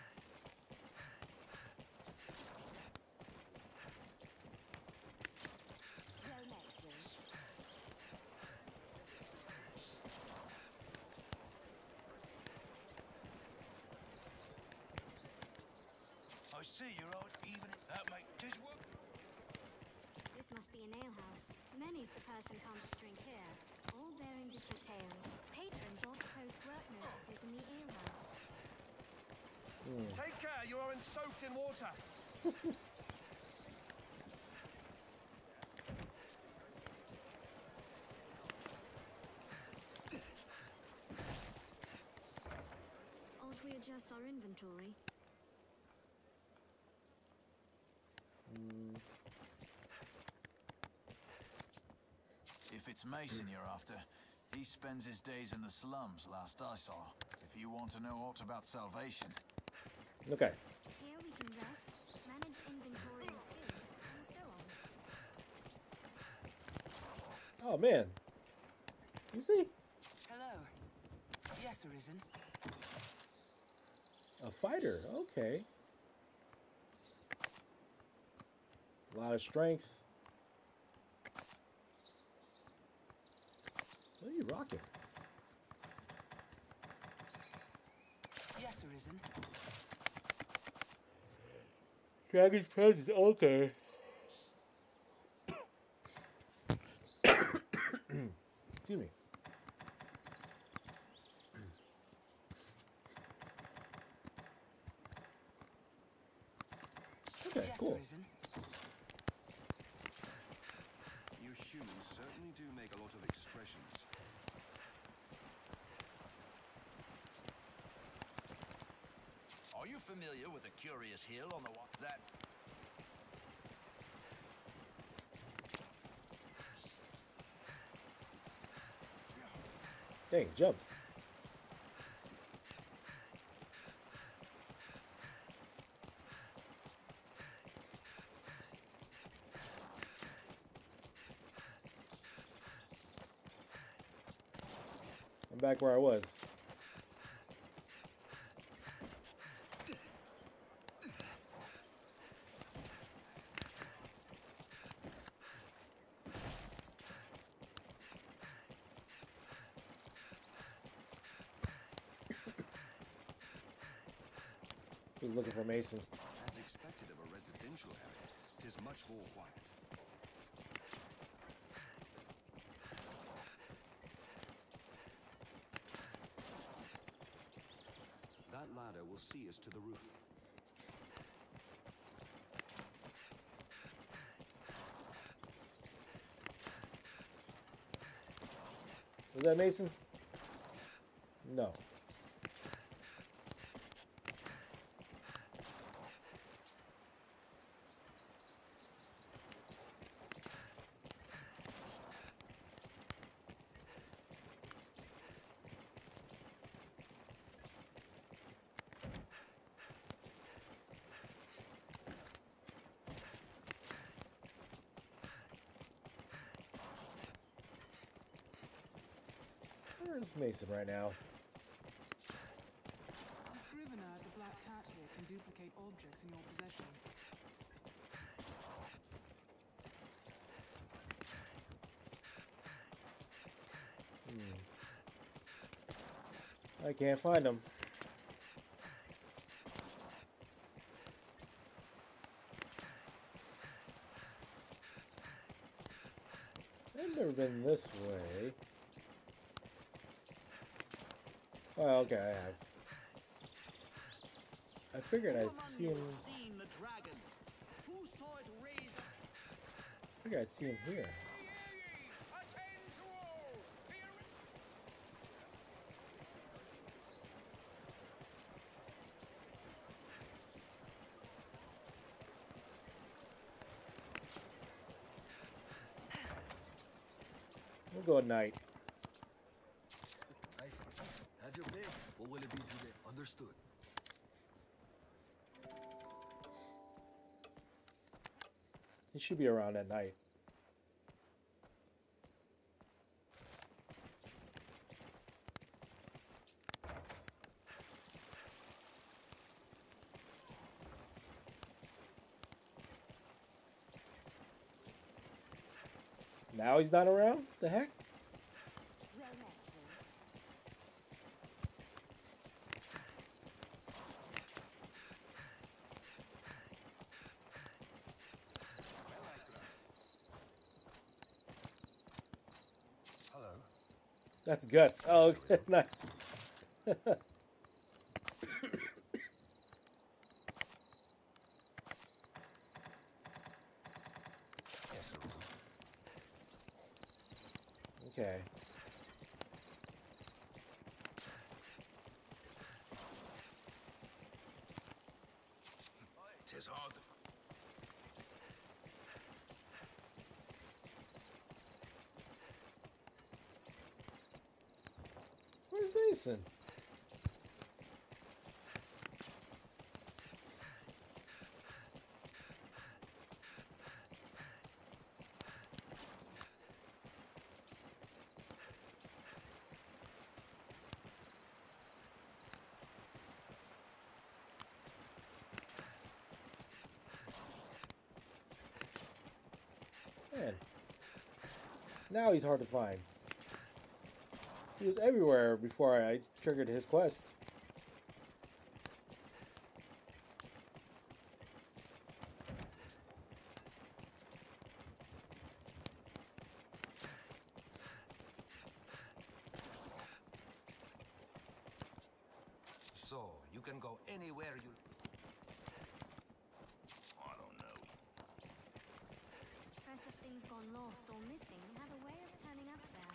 I see you're out even that make tis work. This must be an alehouse. Many's the person comes to drink here, all bearing different tales. Patrons often post work notices in the alehouse. Hmm. Take care, you aren't soaked in water. Ought we adjust our inventory? Hmm. If it's Mason you're after, he spends his days in the slums, last I saw. If you want to know aught about salvation. Okay. Here we can rest, manage inventory and skills, and so on. Oh, man. You see? Hello. Yes, Arisen. A fighter. Okay. A lot of strength. What are you rocking? Yes, Arisen. Dragon's presence. Okay. Excuse me. Okay, yes, cool. Arisen. You humans certainly do make a lot of expressions. Are you familiar with a curious hill on the wa- that? Dang, jumped. I'm back where I was. He's looking for Mason. As expected of a residential area, it is much more quiet. That ladder will see us to the roof. Was that Mason? No. Where's Mason right now? The scrivener at the Black Cat here can duplicate objects in your possession. Hmm. I can't find him. I've never been this way. Oh, okay, I have. I figured I'd see him. I figured I'd see him here. We'll go at night. Have your pick. What will it be today? Understood. He should be around at night. Now he's not around? The heck? That's guts. Oh, okay. Nice. Okay. Tis hard to Where's Mason? Man. Now he's hard to find. He was everywhere before I triggered his quest. So, you can go anywhere you... I don't know. Precious things gone lost or missing have a way of turning up there.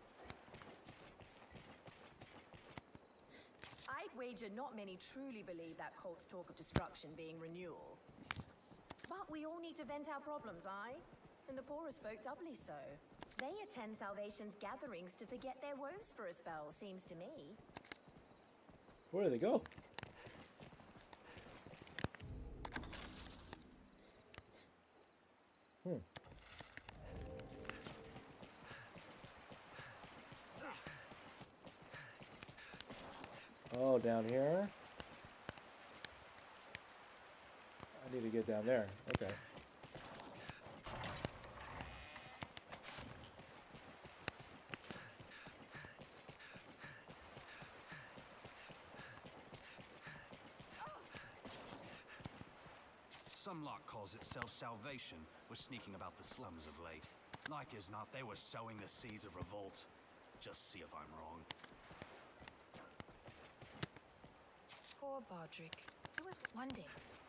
I'd wager not many truly believe that cult's talk of destruction being renewal. But we all need to vent our problems, aye? And the poorest folk doubly so. They attend Salvation's gatherings to forget their woes for a spell, seems to me. Where do they go? Hmm. Oh, down here? I need to get down there. Okay. Some lot calls itself Salvation was sneaking about the slums of late. Like as not, they were sowing the seeds of revolt. Just see if I'm wrong. Poor Bodrick. It was one day.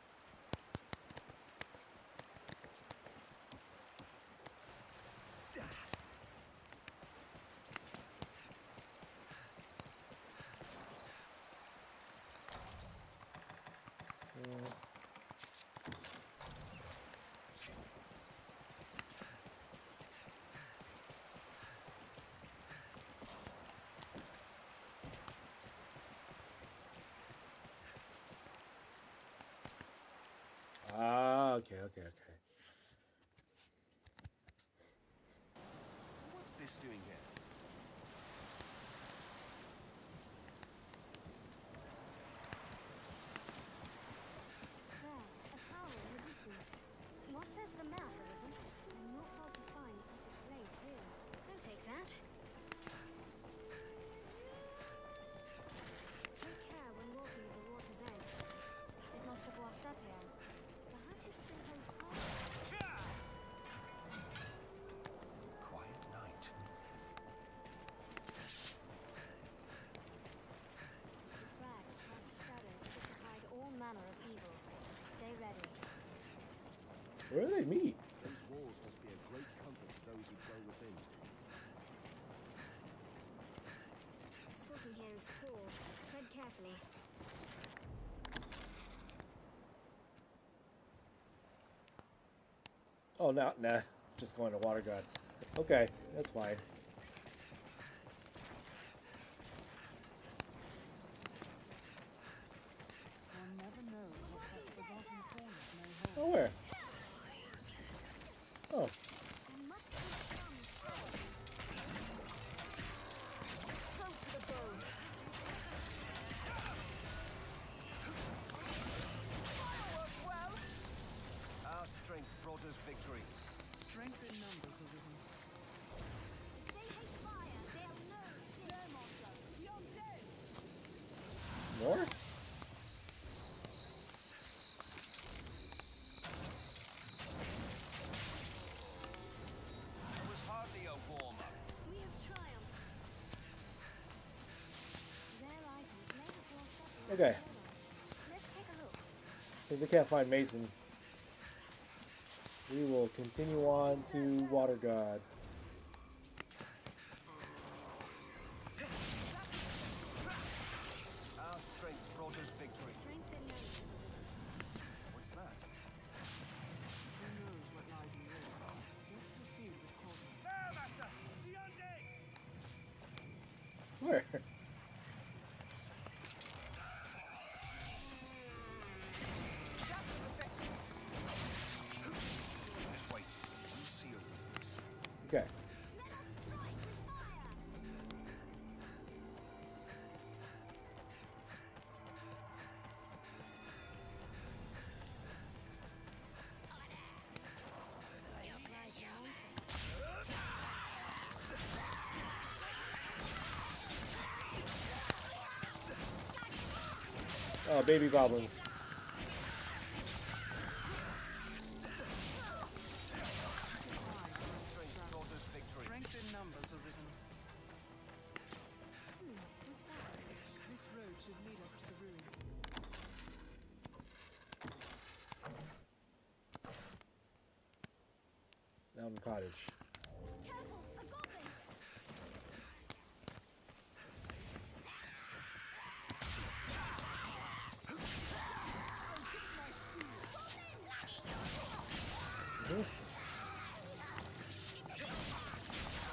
Ah, okay, okay, okay. What's this doing here? There, a tower in the distance. What says the map, Arisen? I'm not hard to find such a place here. I'll take that. Take care when walking at the water's edge. It must have washed up here. Perhaps it still holds cold. Quiet night. The crags cast shadows fit to hide all manner of evil. Stay ready. Where do they meet? Those walls must be a great comfort to those who dwell within. Footing here is poor. Tread carefully. Oh, no, nah. Just going to Water God. Okay, that's fine. One never knows what such forgotten corners may hold. Oh, where? Oh. There must be some shadow. So to the bone. Fireworks, well. Our strength brought us victory. Strength in numbers, Arisen. If they hate fire, they'll know this. There, Master! The undead! More? It was hardly a warm-up. We have triumphed. Rare items may have washed up around Okay. the corner. Let's take a look. Since I can't find Mason, we will continue on to Water God. Our strength brought us victory. Strength in numbers, Arisen. What's that? Who knows what lies in wait? Best proceed with caution. There, Master! The undead! Where? Just wait. We'll see your movements. Okay. Let us strike with fire! Uprising monster. Oh, baby goblins. Strength brought us victory. Strength in numbers, Arisen. Hmm, what's that? This road should lead us to the ruin. Mountain Cottage. Careful! A goblin! Mhm.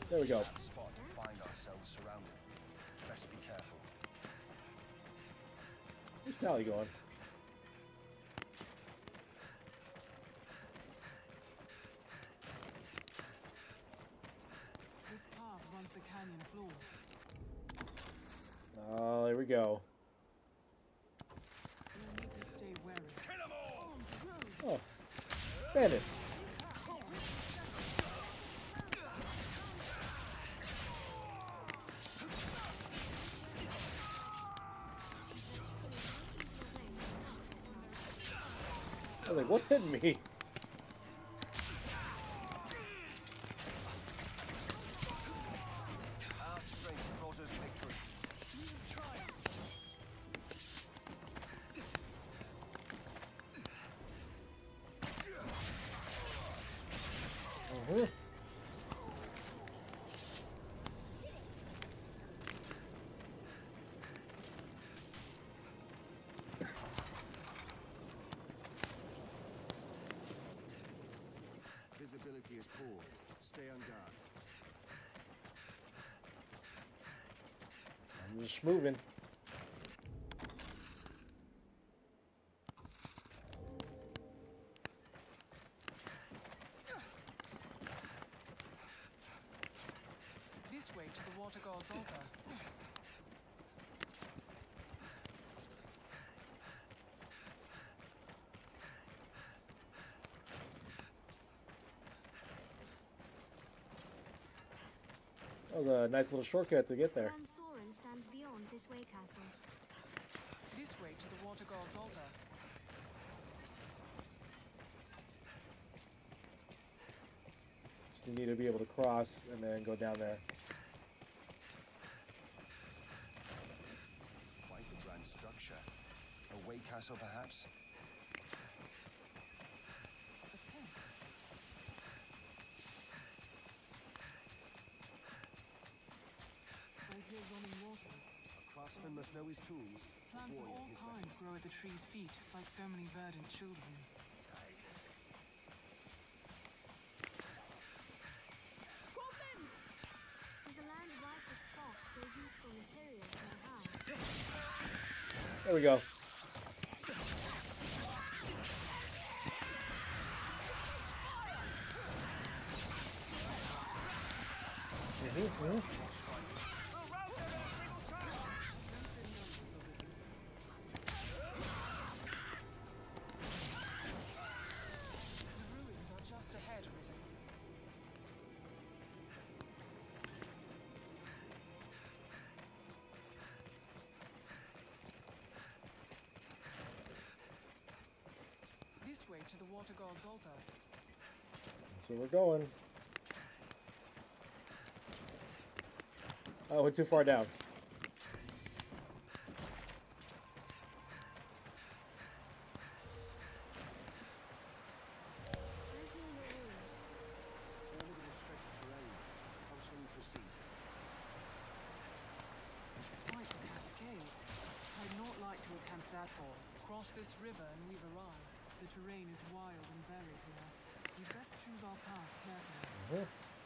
There we go. Spot to find ourselves surrounded. Best be careful. Where's Sally going? This path runs the canyon floor. Oh, here we go. You'll need to stay wary. Oh, bandits. I was like, what's hitting me? Our strength brought us victory. Uh-huh. Visibility is poor. Stay on guard. I'm just moving. This way to the water god's altar. That was a nice little shortcut to get there. Grand Soren stands beyond this way castle. This way to the water god's altar. Just need to be able to cross and then go down there. Quite the grand structure. A way castle, perhaps? I hear running water. A craftsman must know his tools. Plants of warrior all his kinds weapons. grow at the tree's feet, like so many verdant children. There's a land rife with spots where useful materials may hide. There we go. Mhm, mhm. The ruins are just ahead, Arisen. This way to the water god's altar. That's where we're going. Oh, we're too far down. Formidable stretch of terrain. How shall we proceed? Quite the cascade. I'd not like to attempt that fall. Cross this river and we've arrived. The terrain is wild and varied here. We'd best choose our path carefully. Mhm.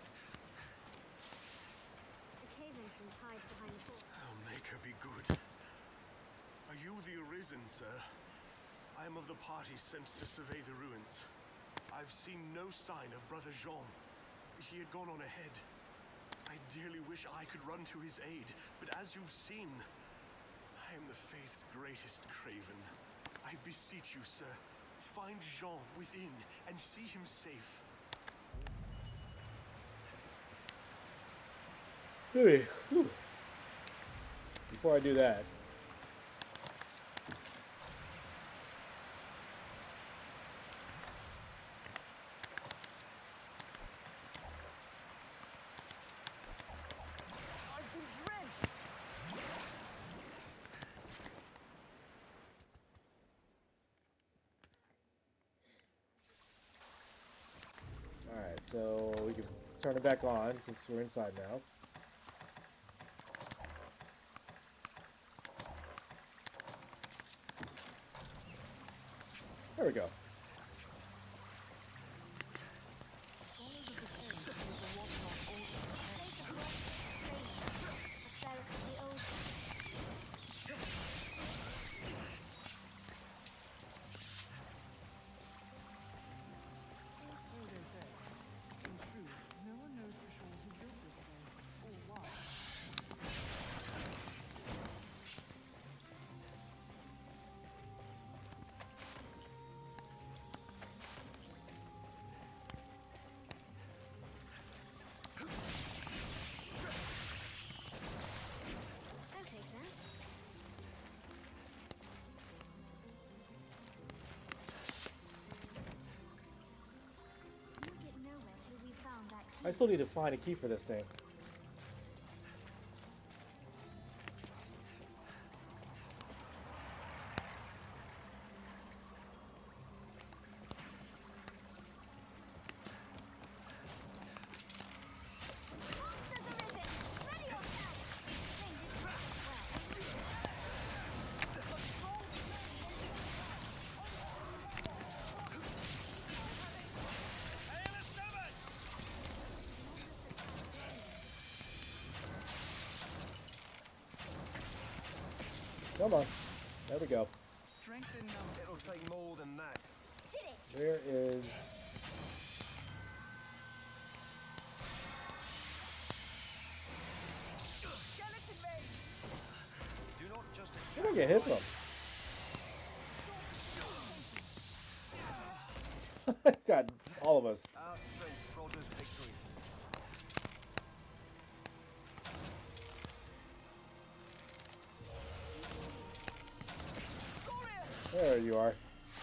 The cave entrance hides behind the fort. Oh, make her be good. Are you the Arisen, sir? I am of the party sent to survey the ruins. I've seen no sign of Brother Jean. He had gone on ahead. I dearly wish I could run to his aid, but as you've seen, I am the faith's greatest craven. I beseech you, sir, find Jean within and see him safe. Hey, whew. Before I do that, I've been drenched! alright, so we can turn it back on since we're inside now. There we go. Follow the cave towards the water god's altar. I still need to find a key for this thing. Come on. There we go. Strength in numbers. It'll take more than that. Did it? Where is... Do not just Where did I get hit from? God, all of us. Our strength brought us victory. There you are.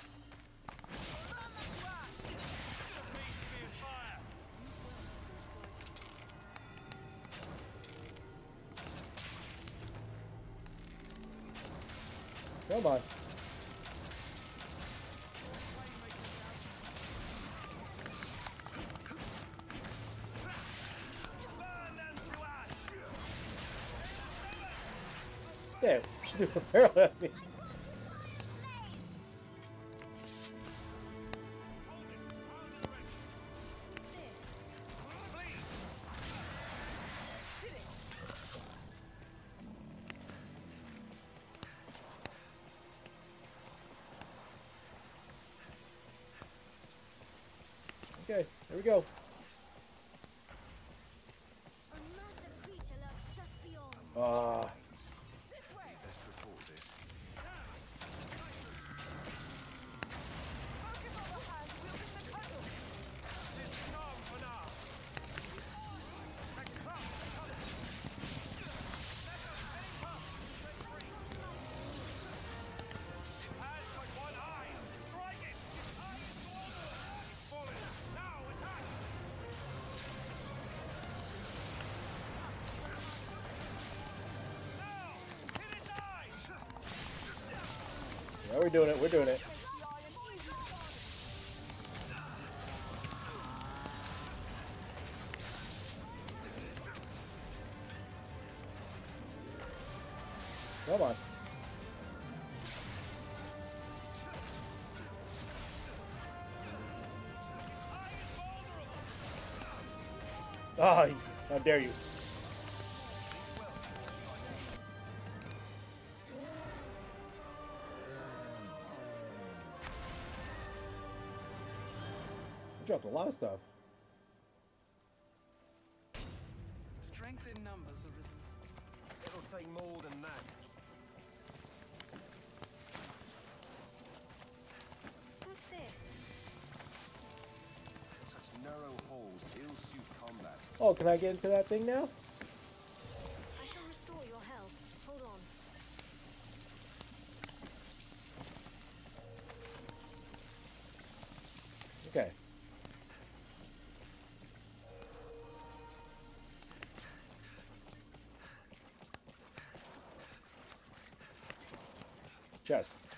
Come on. Damn, she threw a barrel at me. Okay, there we go. A massive creature lurks just beyond. Ah. This way. Best report this. Focus on the hand wielding the cudgel. This is on for now. Yeah, we're doing it, we're doing it. Come on. Ah, oh, he's, how dare you. I dropped a lot of stuff. Strength in numbers, Arisen. It'll take more than that. What's this? Such narrow holes ill-suit combat. Oh, can I get into that thing now? I shall restore your health. Hold on. Okay. Chess.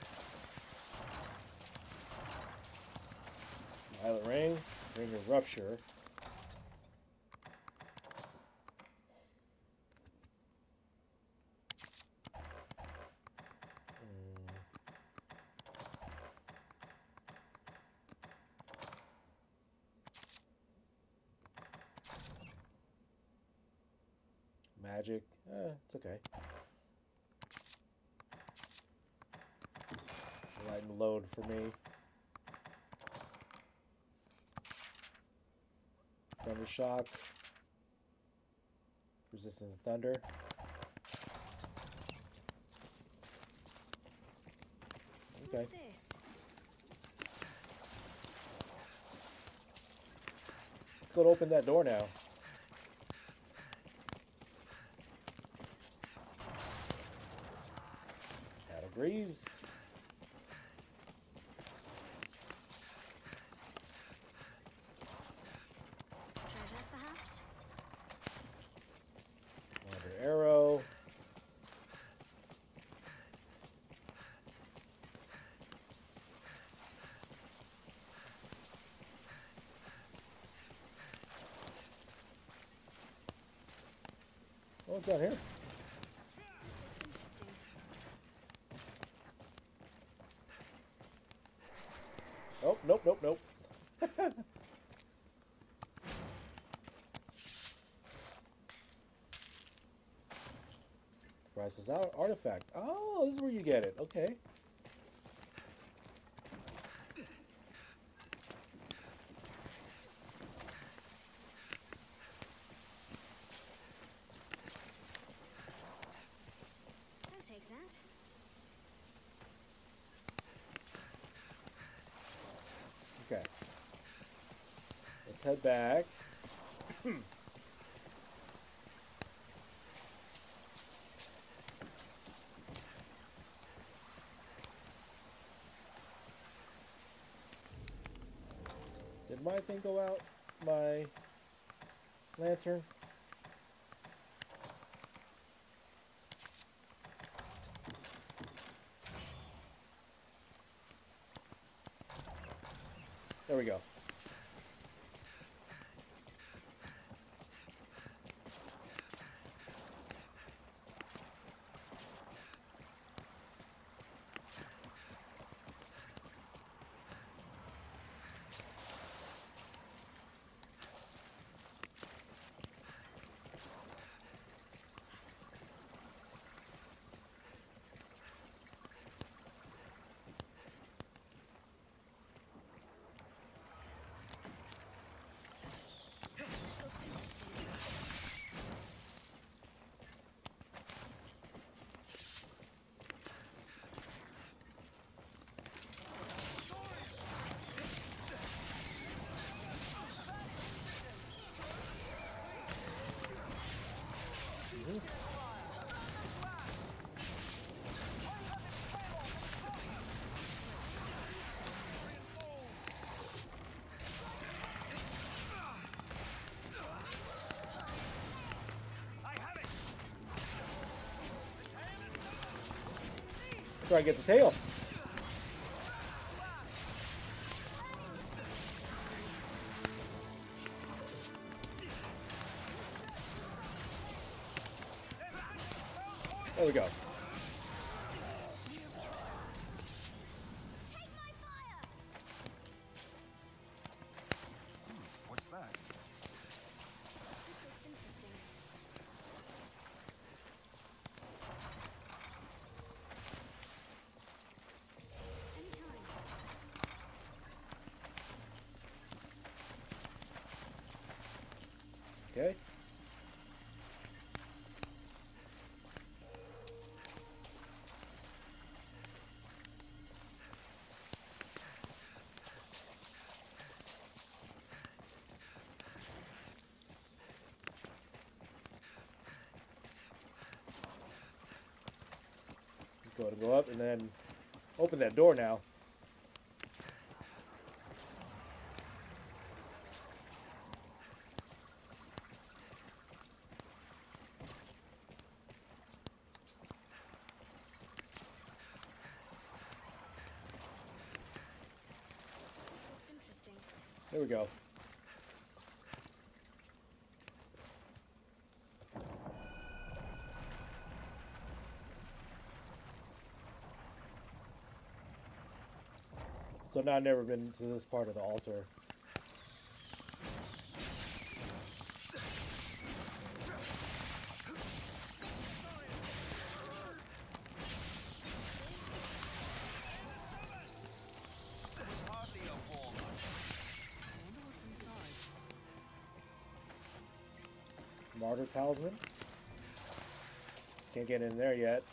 Violet ring. Ring of rupture. Magic. Eh, it's okay. Lighten load for me. Thunder shock. Resistance to thunder. Okay. What's this? Let's go to open that door now. Out of Greaves. Treasure, perhaps? What's down here? This looks interesting. Oh, nope, nope, nope. Prices out artifact. Oh, this is where you get it. Okay. I'll take that. Okay. Let's head back. Did my thing go out? My lantern? There we go. Try to get the tail. There we go. What's that? This looks interesting. Anytime. Okay. Go to go up and then open that door now. This looks interesting. There we go. So now I've never been to this part of the altar. Martyr talisman. Can't get in there yet.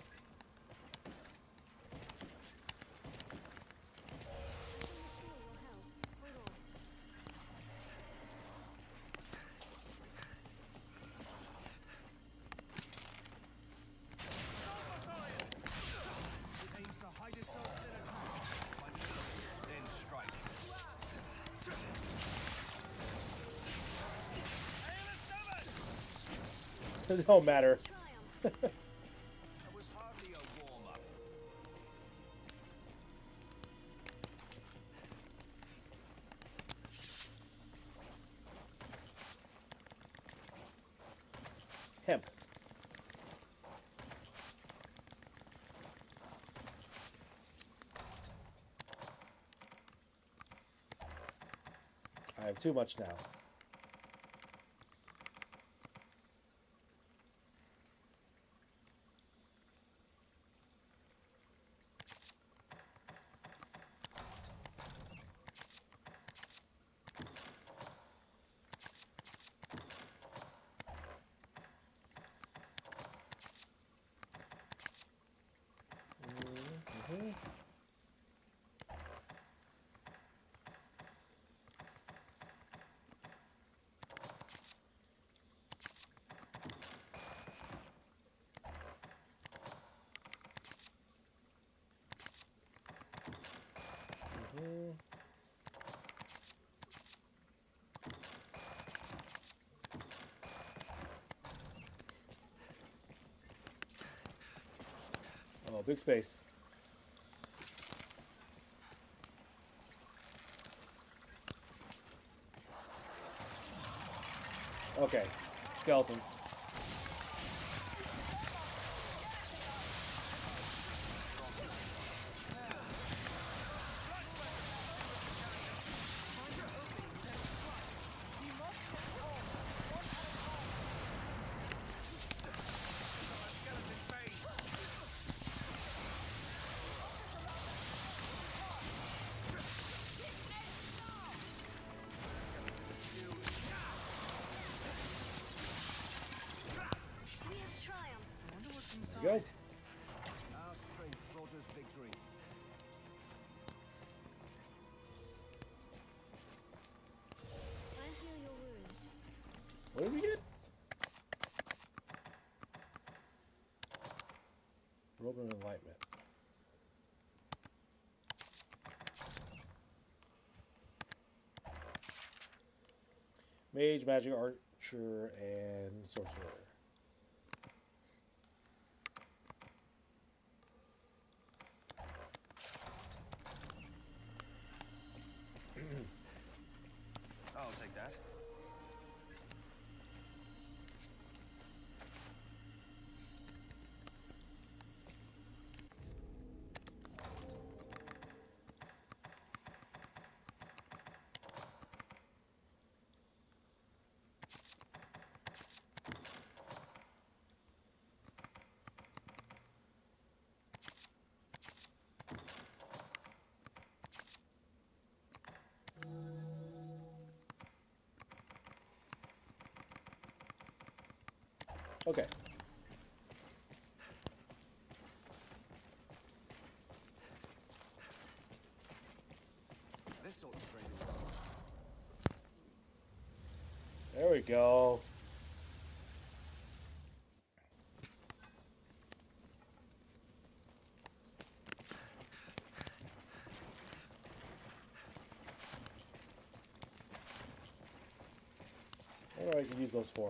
It don't matter. That was hardly a warm-up. Hemp. I have too much now. Mm-hmm. Mm-hmm. Oh, big space. Okay, skeletons. We have triumphed. I wonder what's inside. There you go. Our strength brought us victory. I heal your wounds. What did we get? Robe of Enlightenment. Mage, magic, archer, and sorcerer. I'll take that. Okay. This ought to drain the water. There we go. What do I can use those for?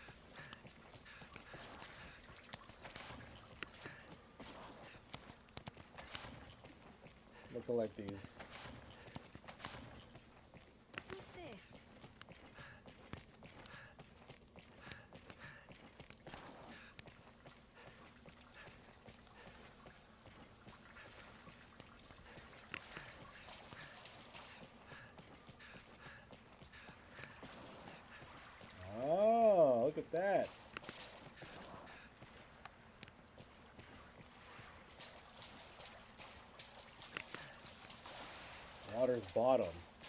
I'm gonna collect these. What's this? Oh, look at that. Water's bottom.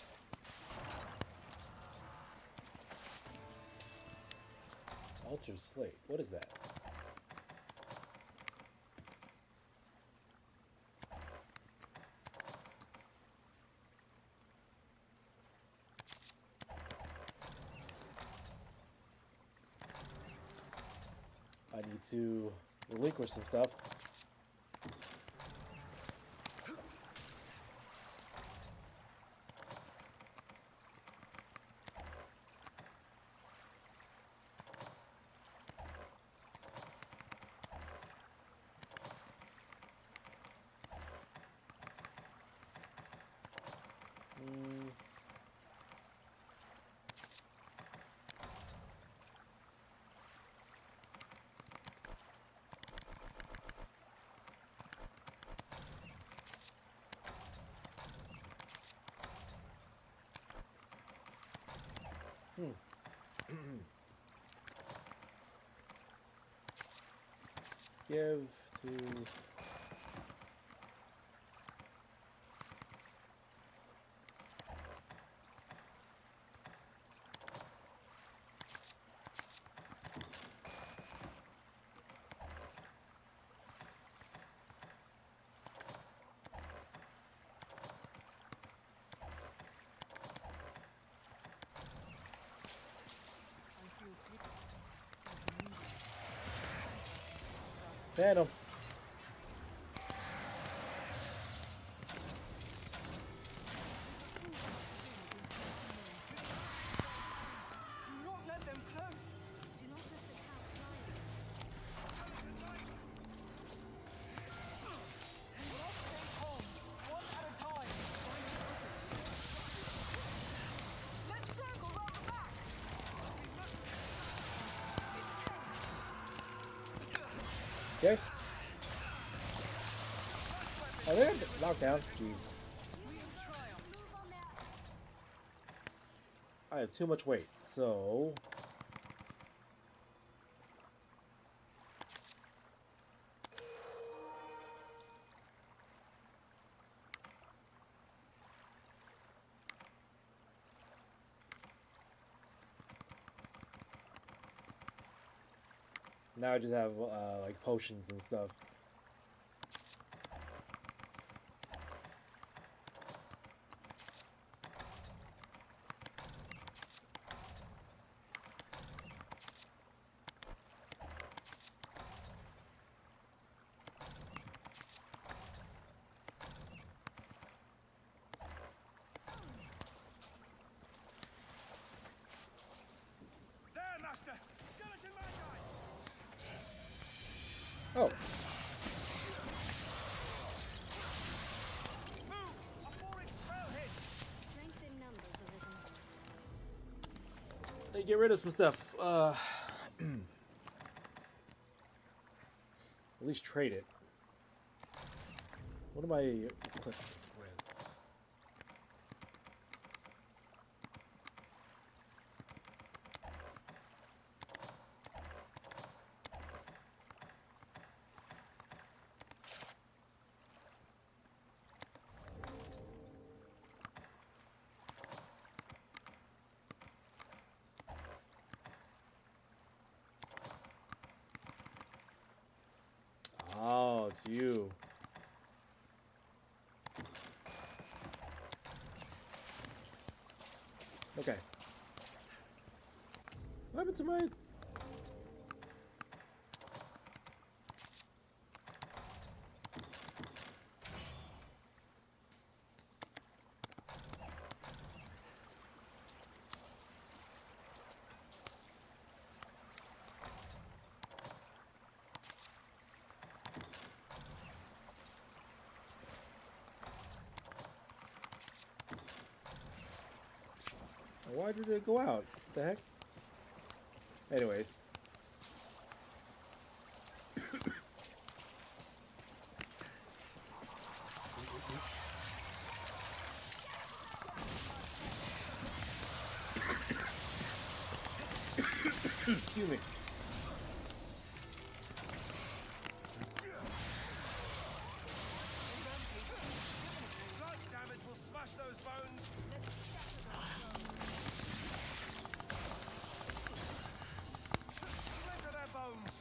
Altered slate. What is that? I need to relinquish some stuff. Mm. Give to... Phantom. Do not let them close. Do not just attack blindly. You must stay calm, one at a time. Let's circle round the back. Okay. Oh, they're knocked down. Jeez. I have too much weight, so... Now I just have, uh, like, potions and stuff. There, Master! Skeleton Magi! Oh. Move! A four-inch spell hits! Strength in numbers, Arisen. They get rid of some stuff. Uh, at least trade it. What am I equipped with? Oh, it's you. Okay. What happened to my... Why did it go out? What the heck? Anyways. Excuse me. Light damage will smash those bones! Splinter their bones!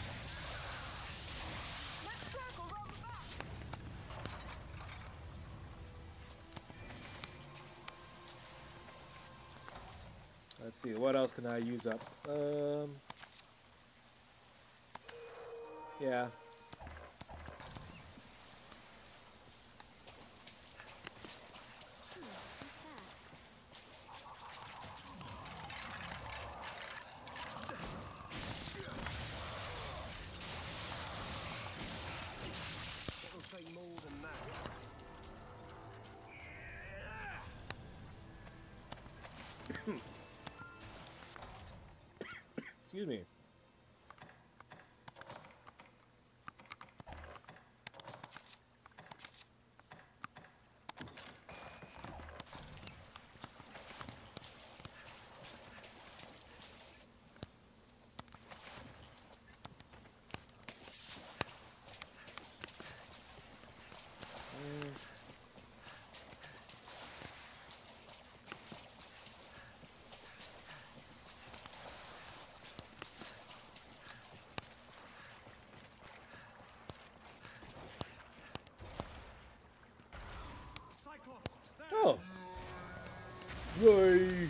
Let's circle round the back. Let's see, what else can I use up? Um... Yeah. It'll take more than that. Excuse me. Yay!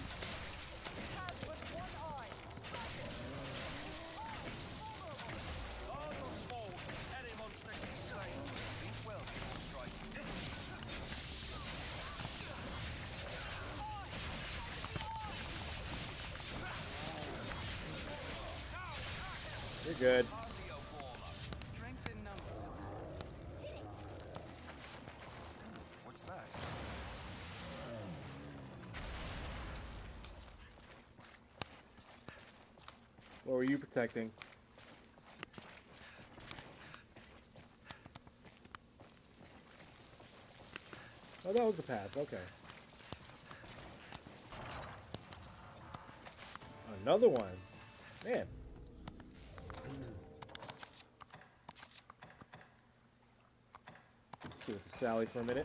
You're good. Strength in numbers. What's that? What were you protecting? Oh, that was the path. Okay. Another one. Man. Let's give it to Sally for a minute.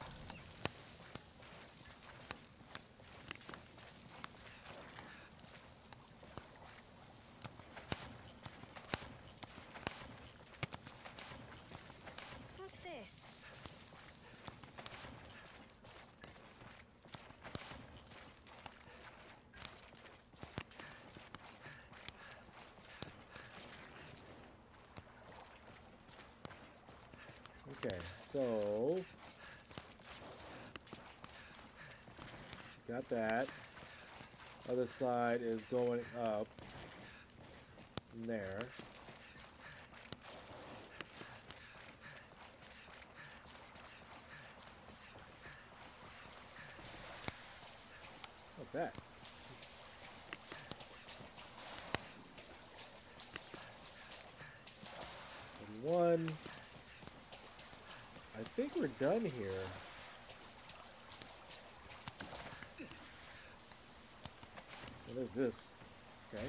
What's this? Okay, so got that. Other side is going up from there. What's that? One. I think we're done here. What is this? Okay.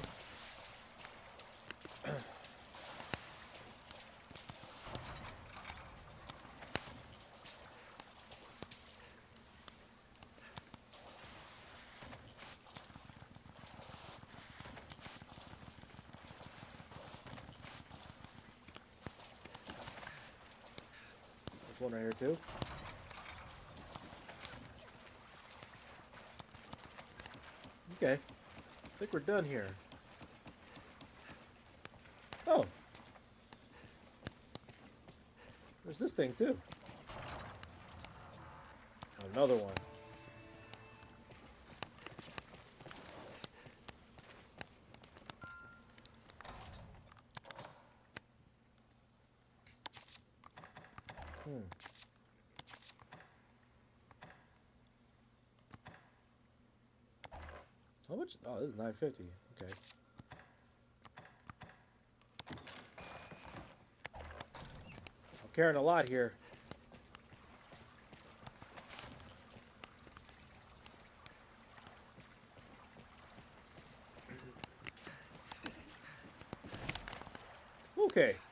There's one right here too. Okay. I think we're done here. Oh. There's this thing too. Another one. Hmm. How much? Oh, this is nine fifty. Okay. I'm carrying a lot here. Okay.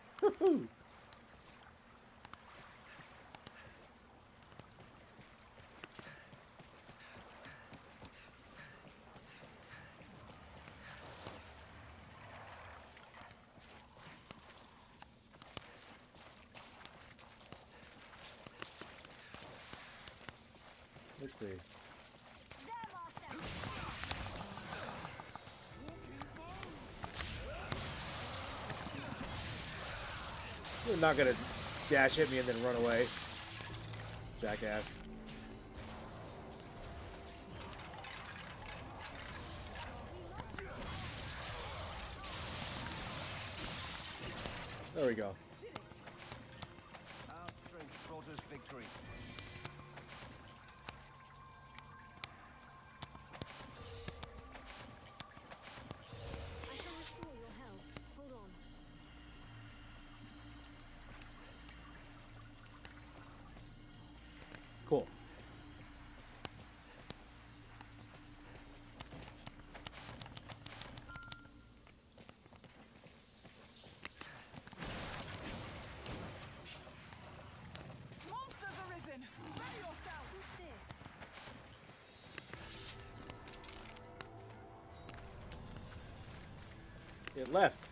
Let's see. You're not gonna dash hit me and then run away, jackass. There we go. Our strength brought us victory. I can restore your health. Hold on. Cool. Monsters arisen! Ready yourself! What's this? It left.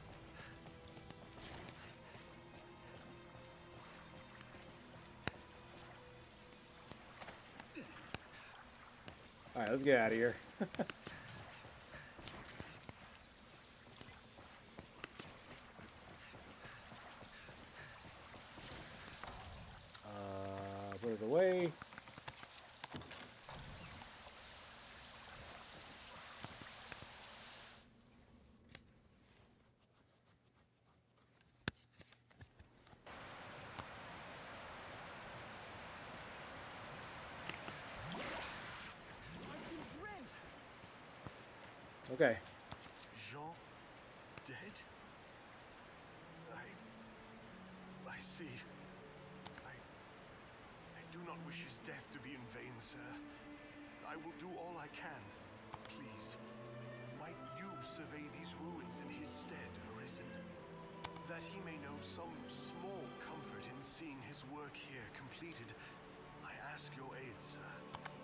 Alright, let's get out of here. uh, put it away. Okay. Jean dead? I I see. I I do not wish his death to be in vain, sir. I will do all I can. Please, might you survey these ruins in his stead, Arisen? That he may know some small comfort in seeing his work here completed, I ask your aid, sir.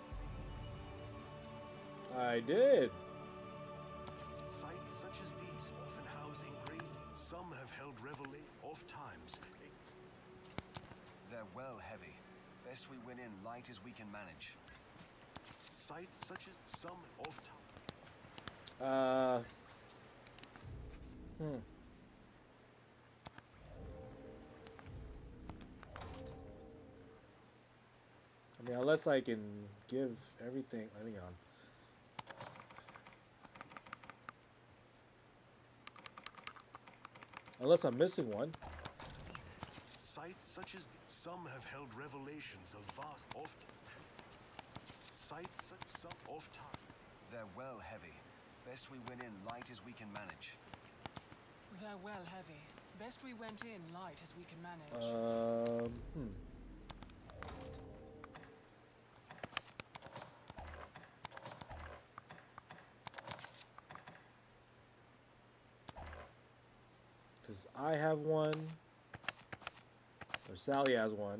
I did. Sites such as these often house engraved. Some have held revelry oft times. They're well heavy. Best we win in light as we can manage. Sites such as some oft times. Uh. Hmm. I mean, unless I can give everything. Hang on. Unless I'm missing one. Sites such as some have held revelations of vast oft. Sites such some oft time. They're well heavy. Best we win in light as we can manage. They're well heavy. Best we went in light as we can manage. Um. Hmm. Because I have one, or Sally has one.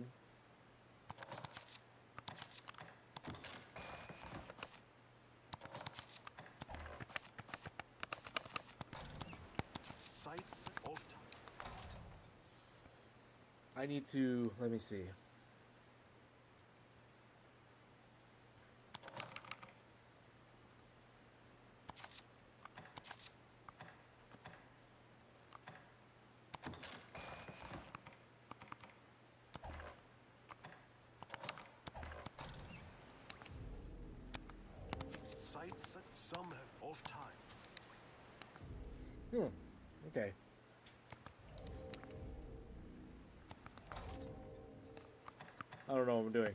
Sites oft. I need to, let me see. Sites such some have oft time. Hmm. Okay. I don't know what I'm doing.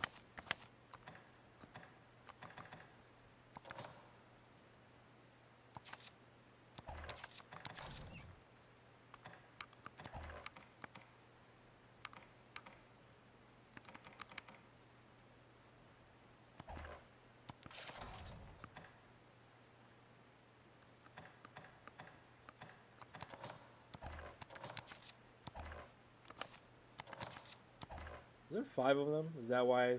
Is there five of them? Is that why?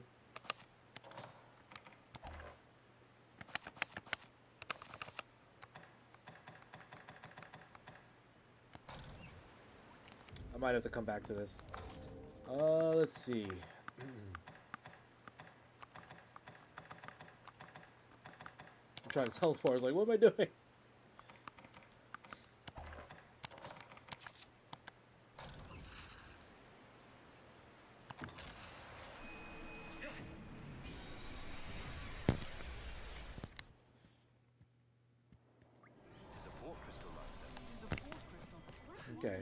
I might have to come back to this. Uh, let's see. I'm trying to teleport. I was like, what am I doing? Okay.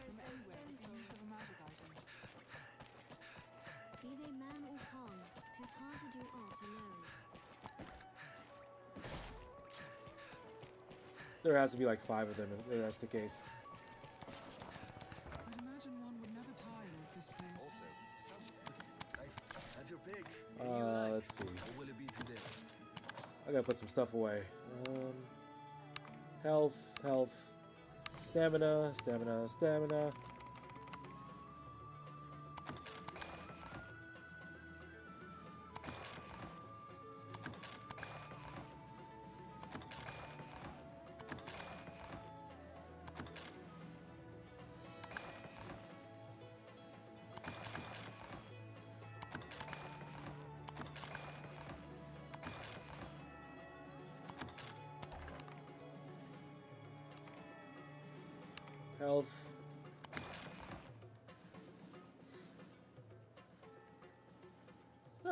Be they man or pawn, 'tis hard to do aught alone. There has to be like five of them if that's the case. I'd imagine one would never tire of this place. Have your pick. Uh, let's see. Or will it be today? I gotta put some stuff away. Um, health, health, stamina, stamina, stamina. health. Huh.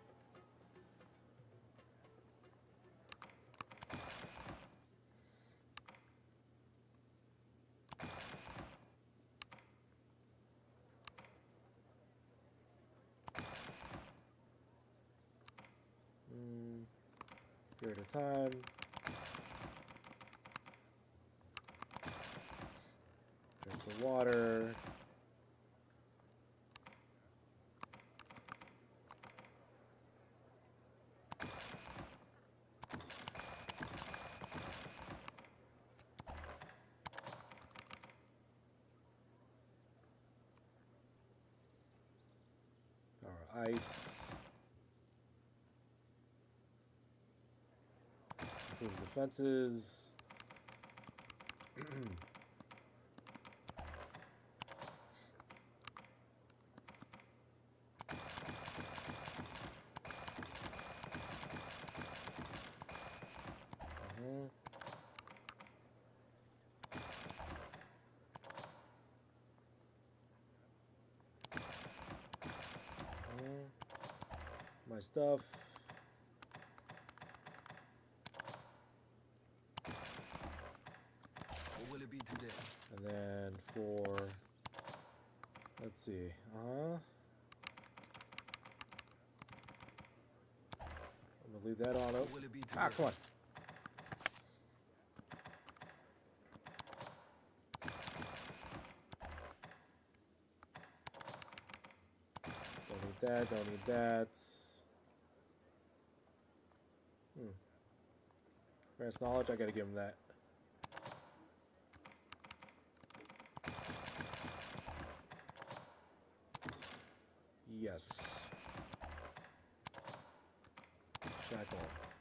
Mm, period of time. There's some water. Our ice. Improves defenses. Mhm. Mhm. My stuff. What will it be today? And then for, let's see, uh-huh. I'm gonna leave that on. What will it be today? Ah, come on. Don't need that, don't need that. Hmm. Advanced knowledge, I gotta give him that. Yes. Shackle.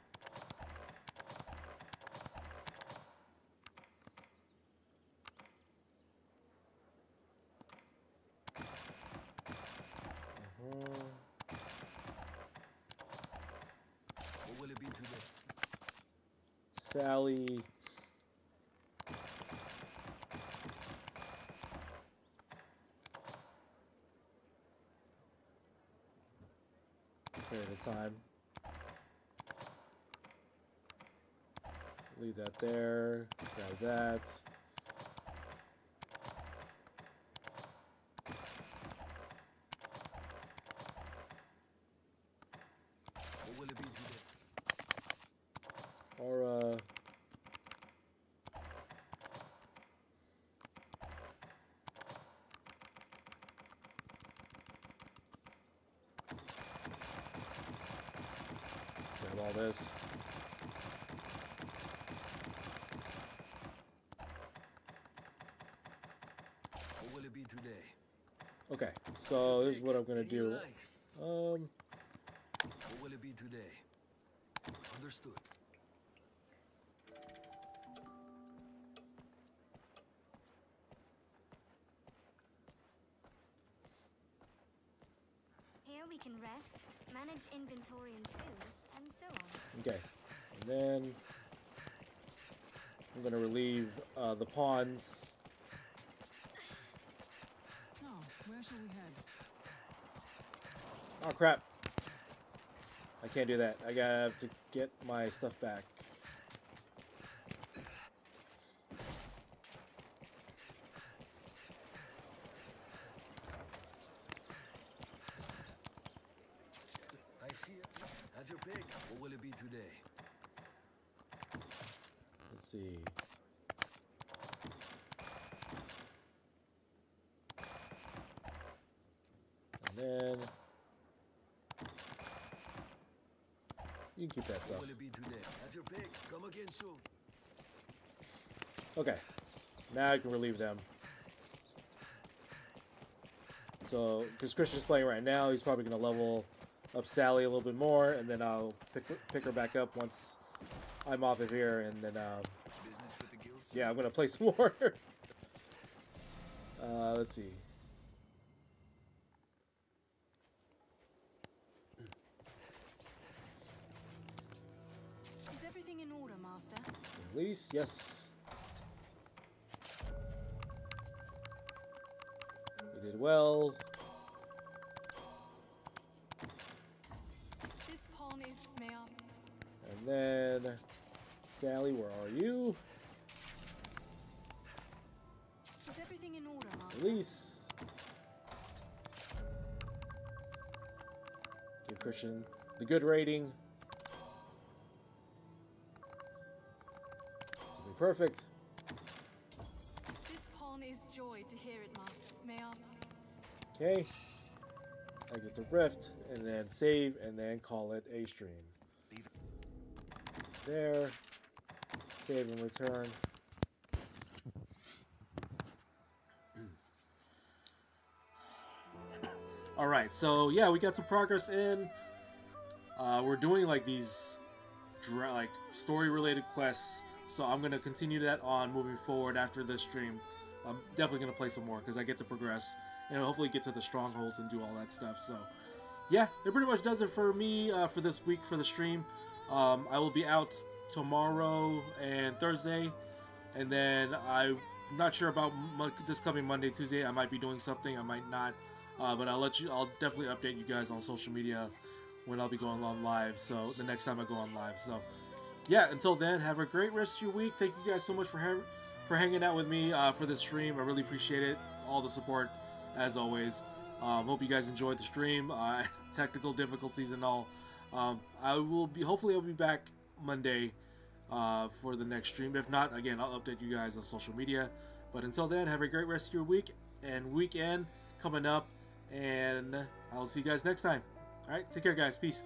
Uh-huh. What will it be today? Sally. Period of time. Leave that there. Grab that. What will it be today? Or, uh... grab all this. What will it be today? Okay, so this is what I'm gonna do. Um... What will it be today? Understood. Here we can rest, manage inventory and skills, and so on. Okay, and then I'm gonna relieve uh, the pawns. Now, where shall we head? Oh crap! I can't do that. I gotta have to get my stuff back. I fear. Have your pick. What will it be today? Let's see. And then you can keep that stuff. What will it be today? Have your pick. Come again soon. Okay, now I can relieve them. So, because Christian's playing right now, he's probably going to level up Sally a little bit more, and then I'll pick pick her back up once I'm off of here, and then um, Business with the guilds. yeah, I'm going to play some more. uh, let's see. Is everything in order, Master? Release, yes. well. This pawn is may I? And then, Sally, where are you? Is everything in order, Master? Release. Give Christian the good rating. This will be perfect. This pawn is joy to hear it, Master. May I? Okay. Exit the rift, and then save, and then call it a stream. There. Save and return. Alright, so yeah, we got some progress in. Uh, we're doing like these dra like story-related quests, so I'm going to continue that on moving forward after this stream. I'm definitely going to play some more because I get to progress and hopefully get to the strongholds and do all that stuff. So yeah, it pretty much does it for me uh, for this week for the stream. Um, I will be out tomorrow and Thursday, and then I'm not sure about mo this coming Monday, Tuesday. I might be doing something, I might not, uh, but I'll let you. I'll definitely update you guys on social media when I'll be going on live. So the next time I go on live. So yeah, until then, have a great rest of your week. Thank you guys so much for ha for hanging out with me uh, for this stream. I really appreciate it. All the support, as always. Um, hope you guys enjoyed the stream. Uh, technical difficulties and all. Um, I will be. Hopefully, I'll be back Monday uh, for the next stream. If not, again, I'll update you guys on social media. But until then, have a great rest of your week and weekend coming up. And I'll see you guys next time. All right, take care, guys. Peace.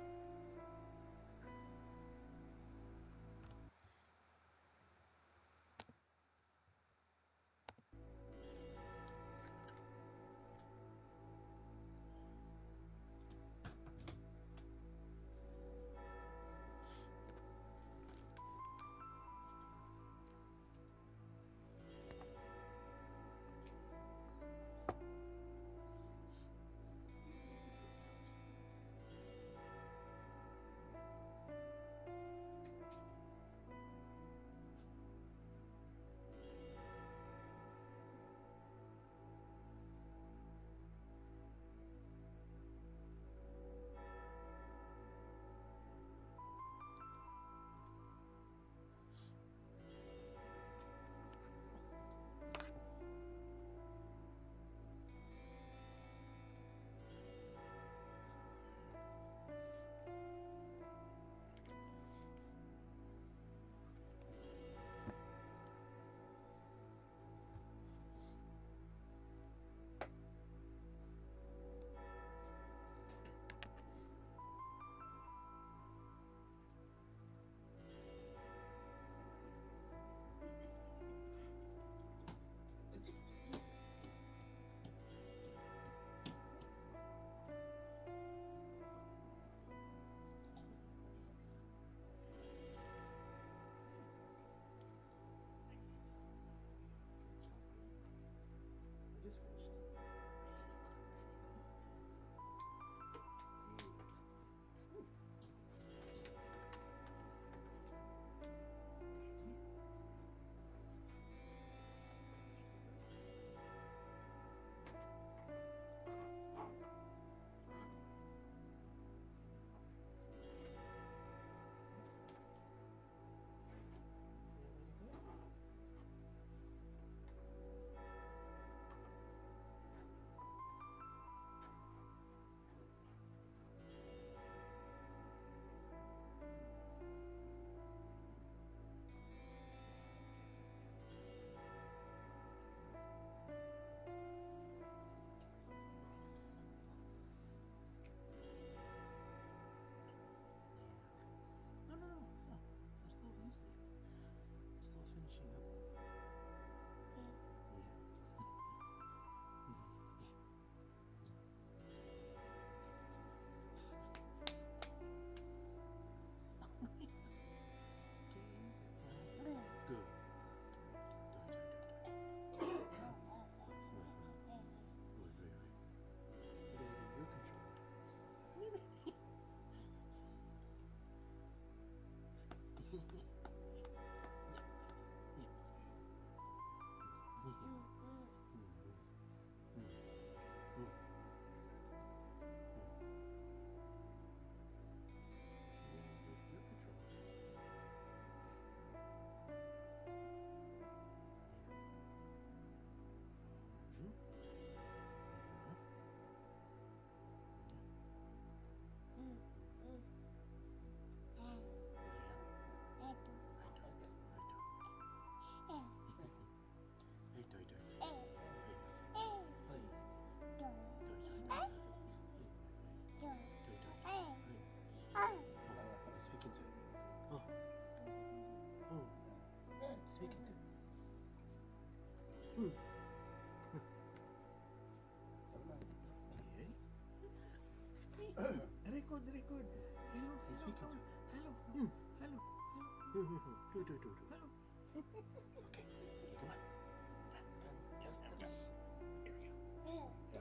record, record. Hello, He's hello, speaking to hello, Hmm. hello, Do, do, do, do, do. hello. Okay, come on. Here we go. Yeah.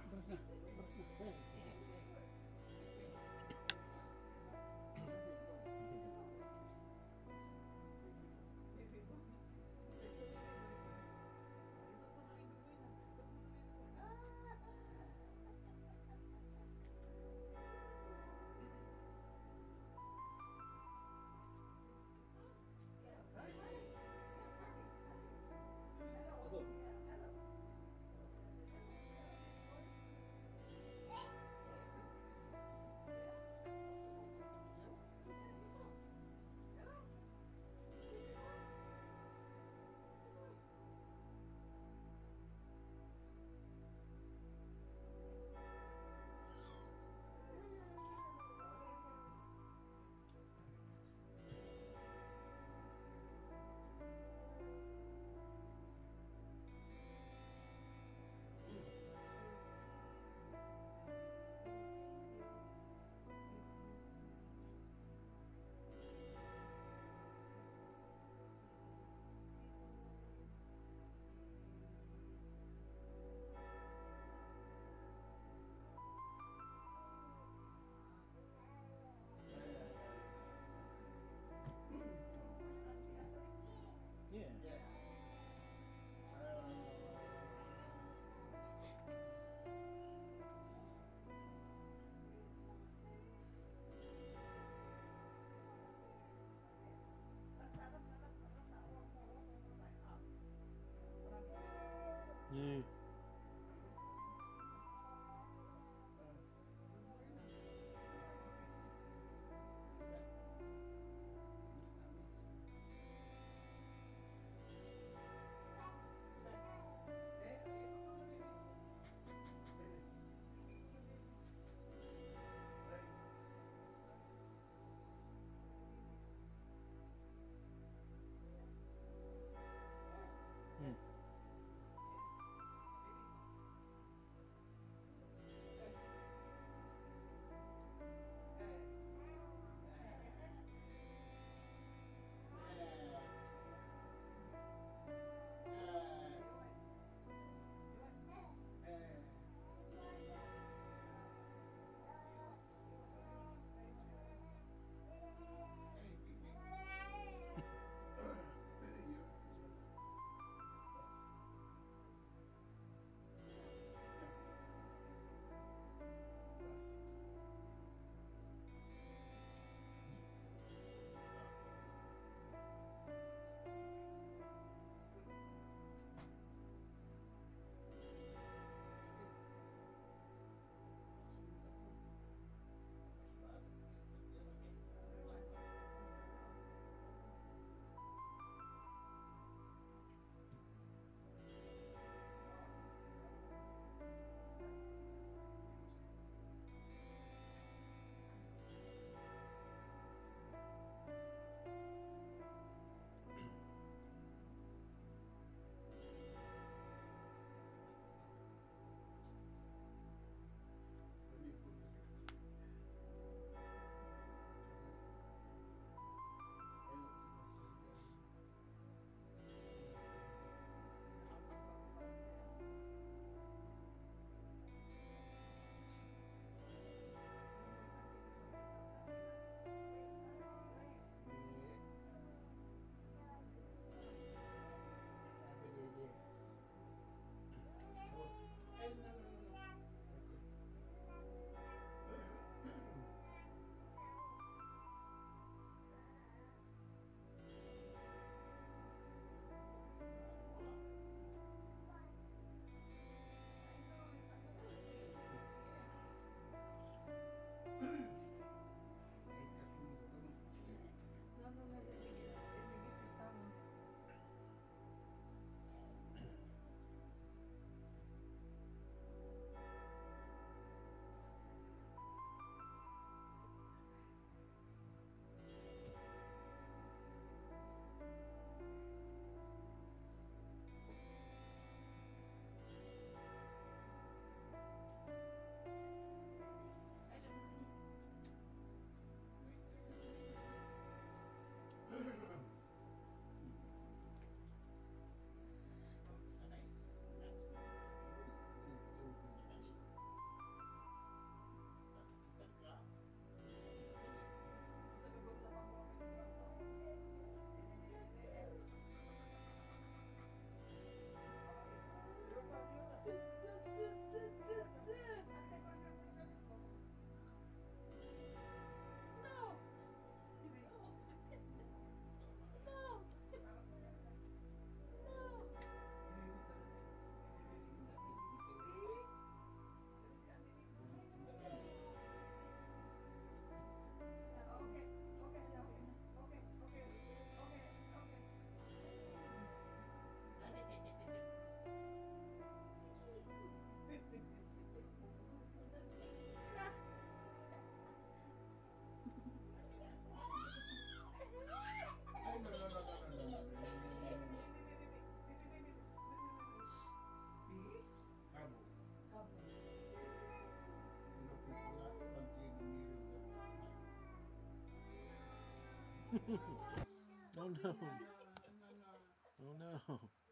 Oh no. Oh no.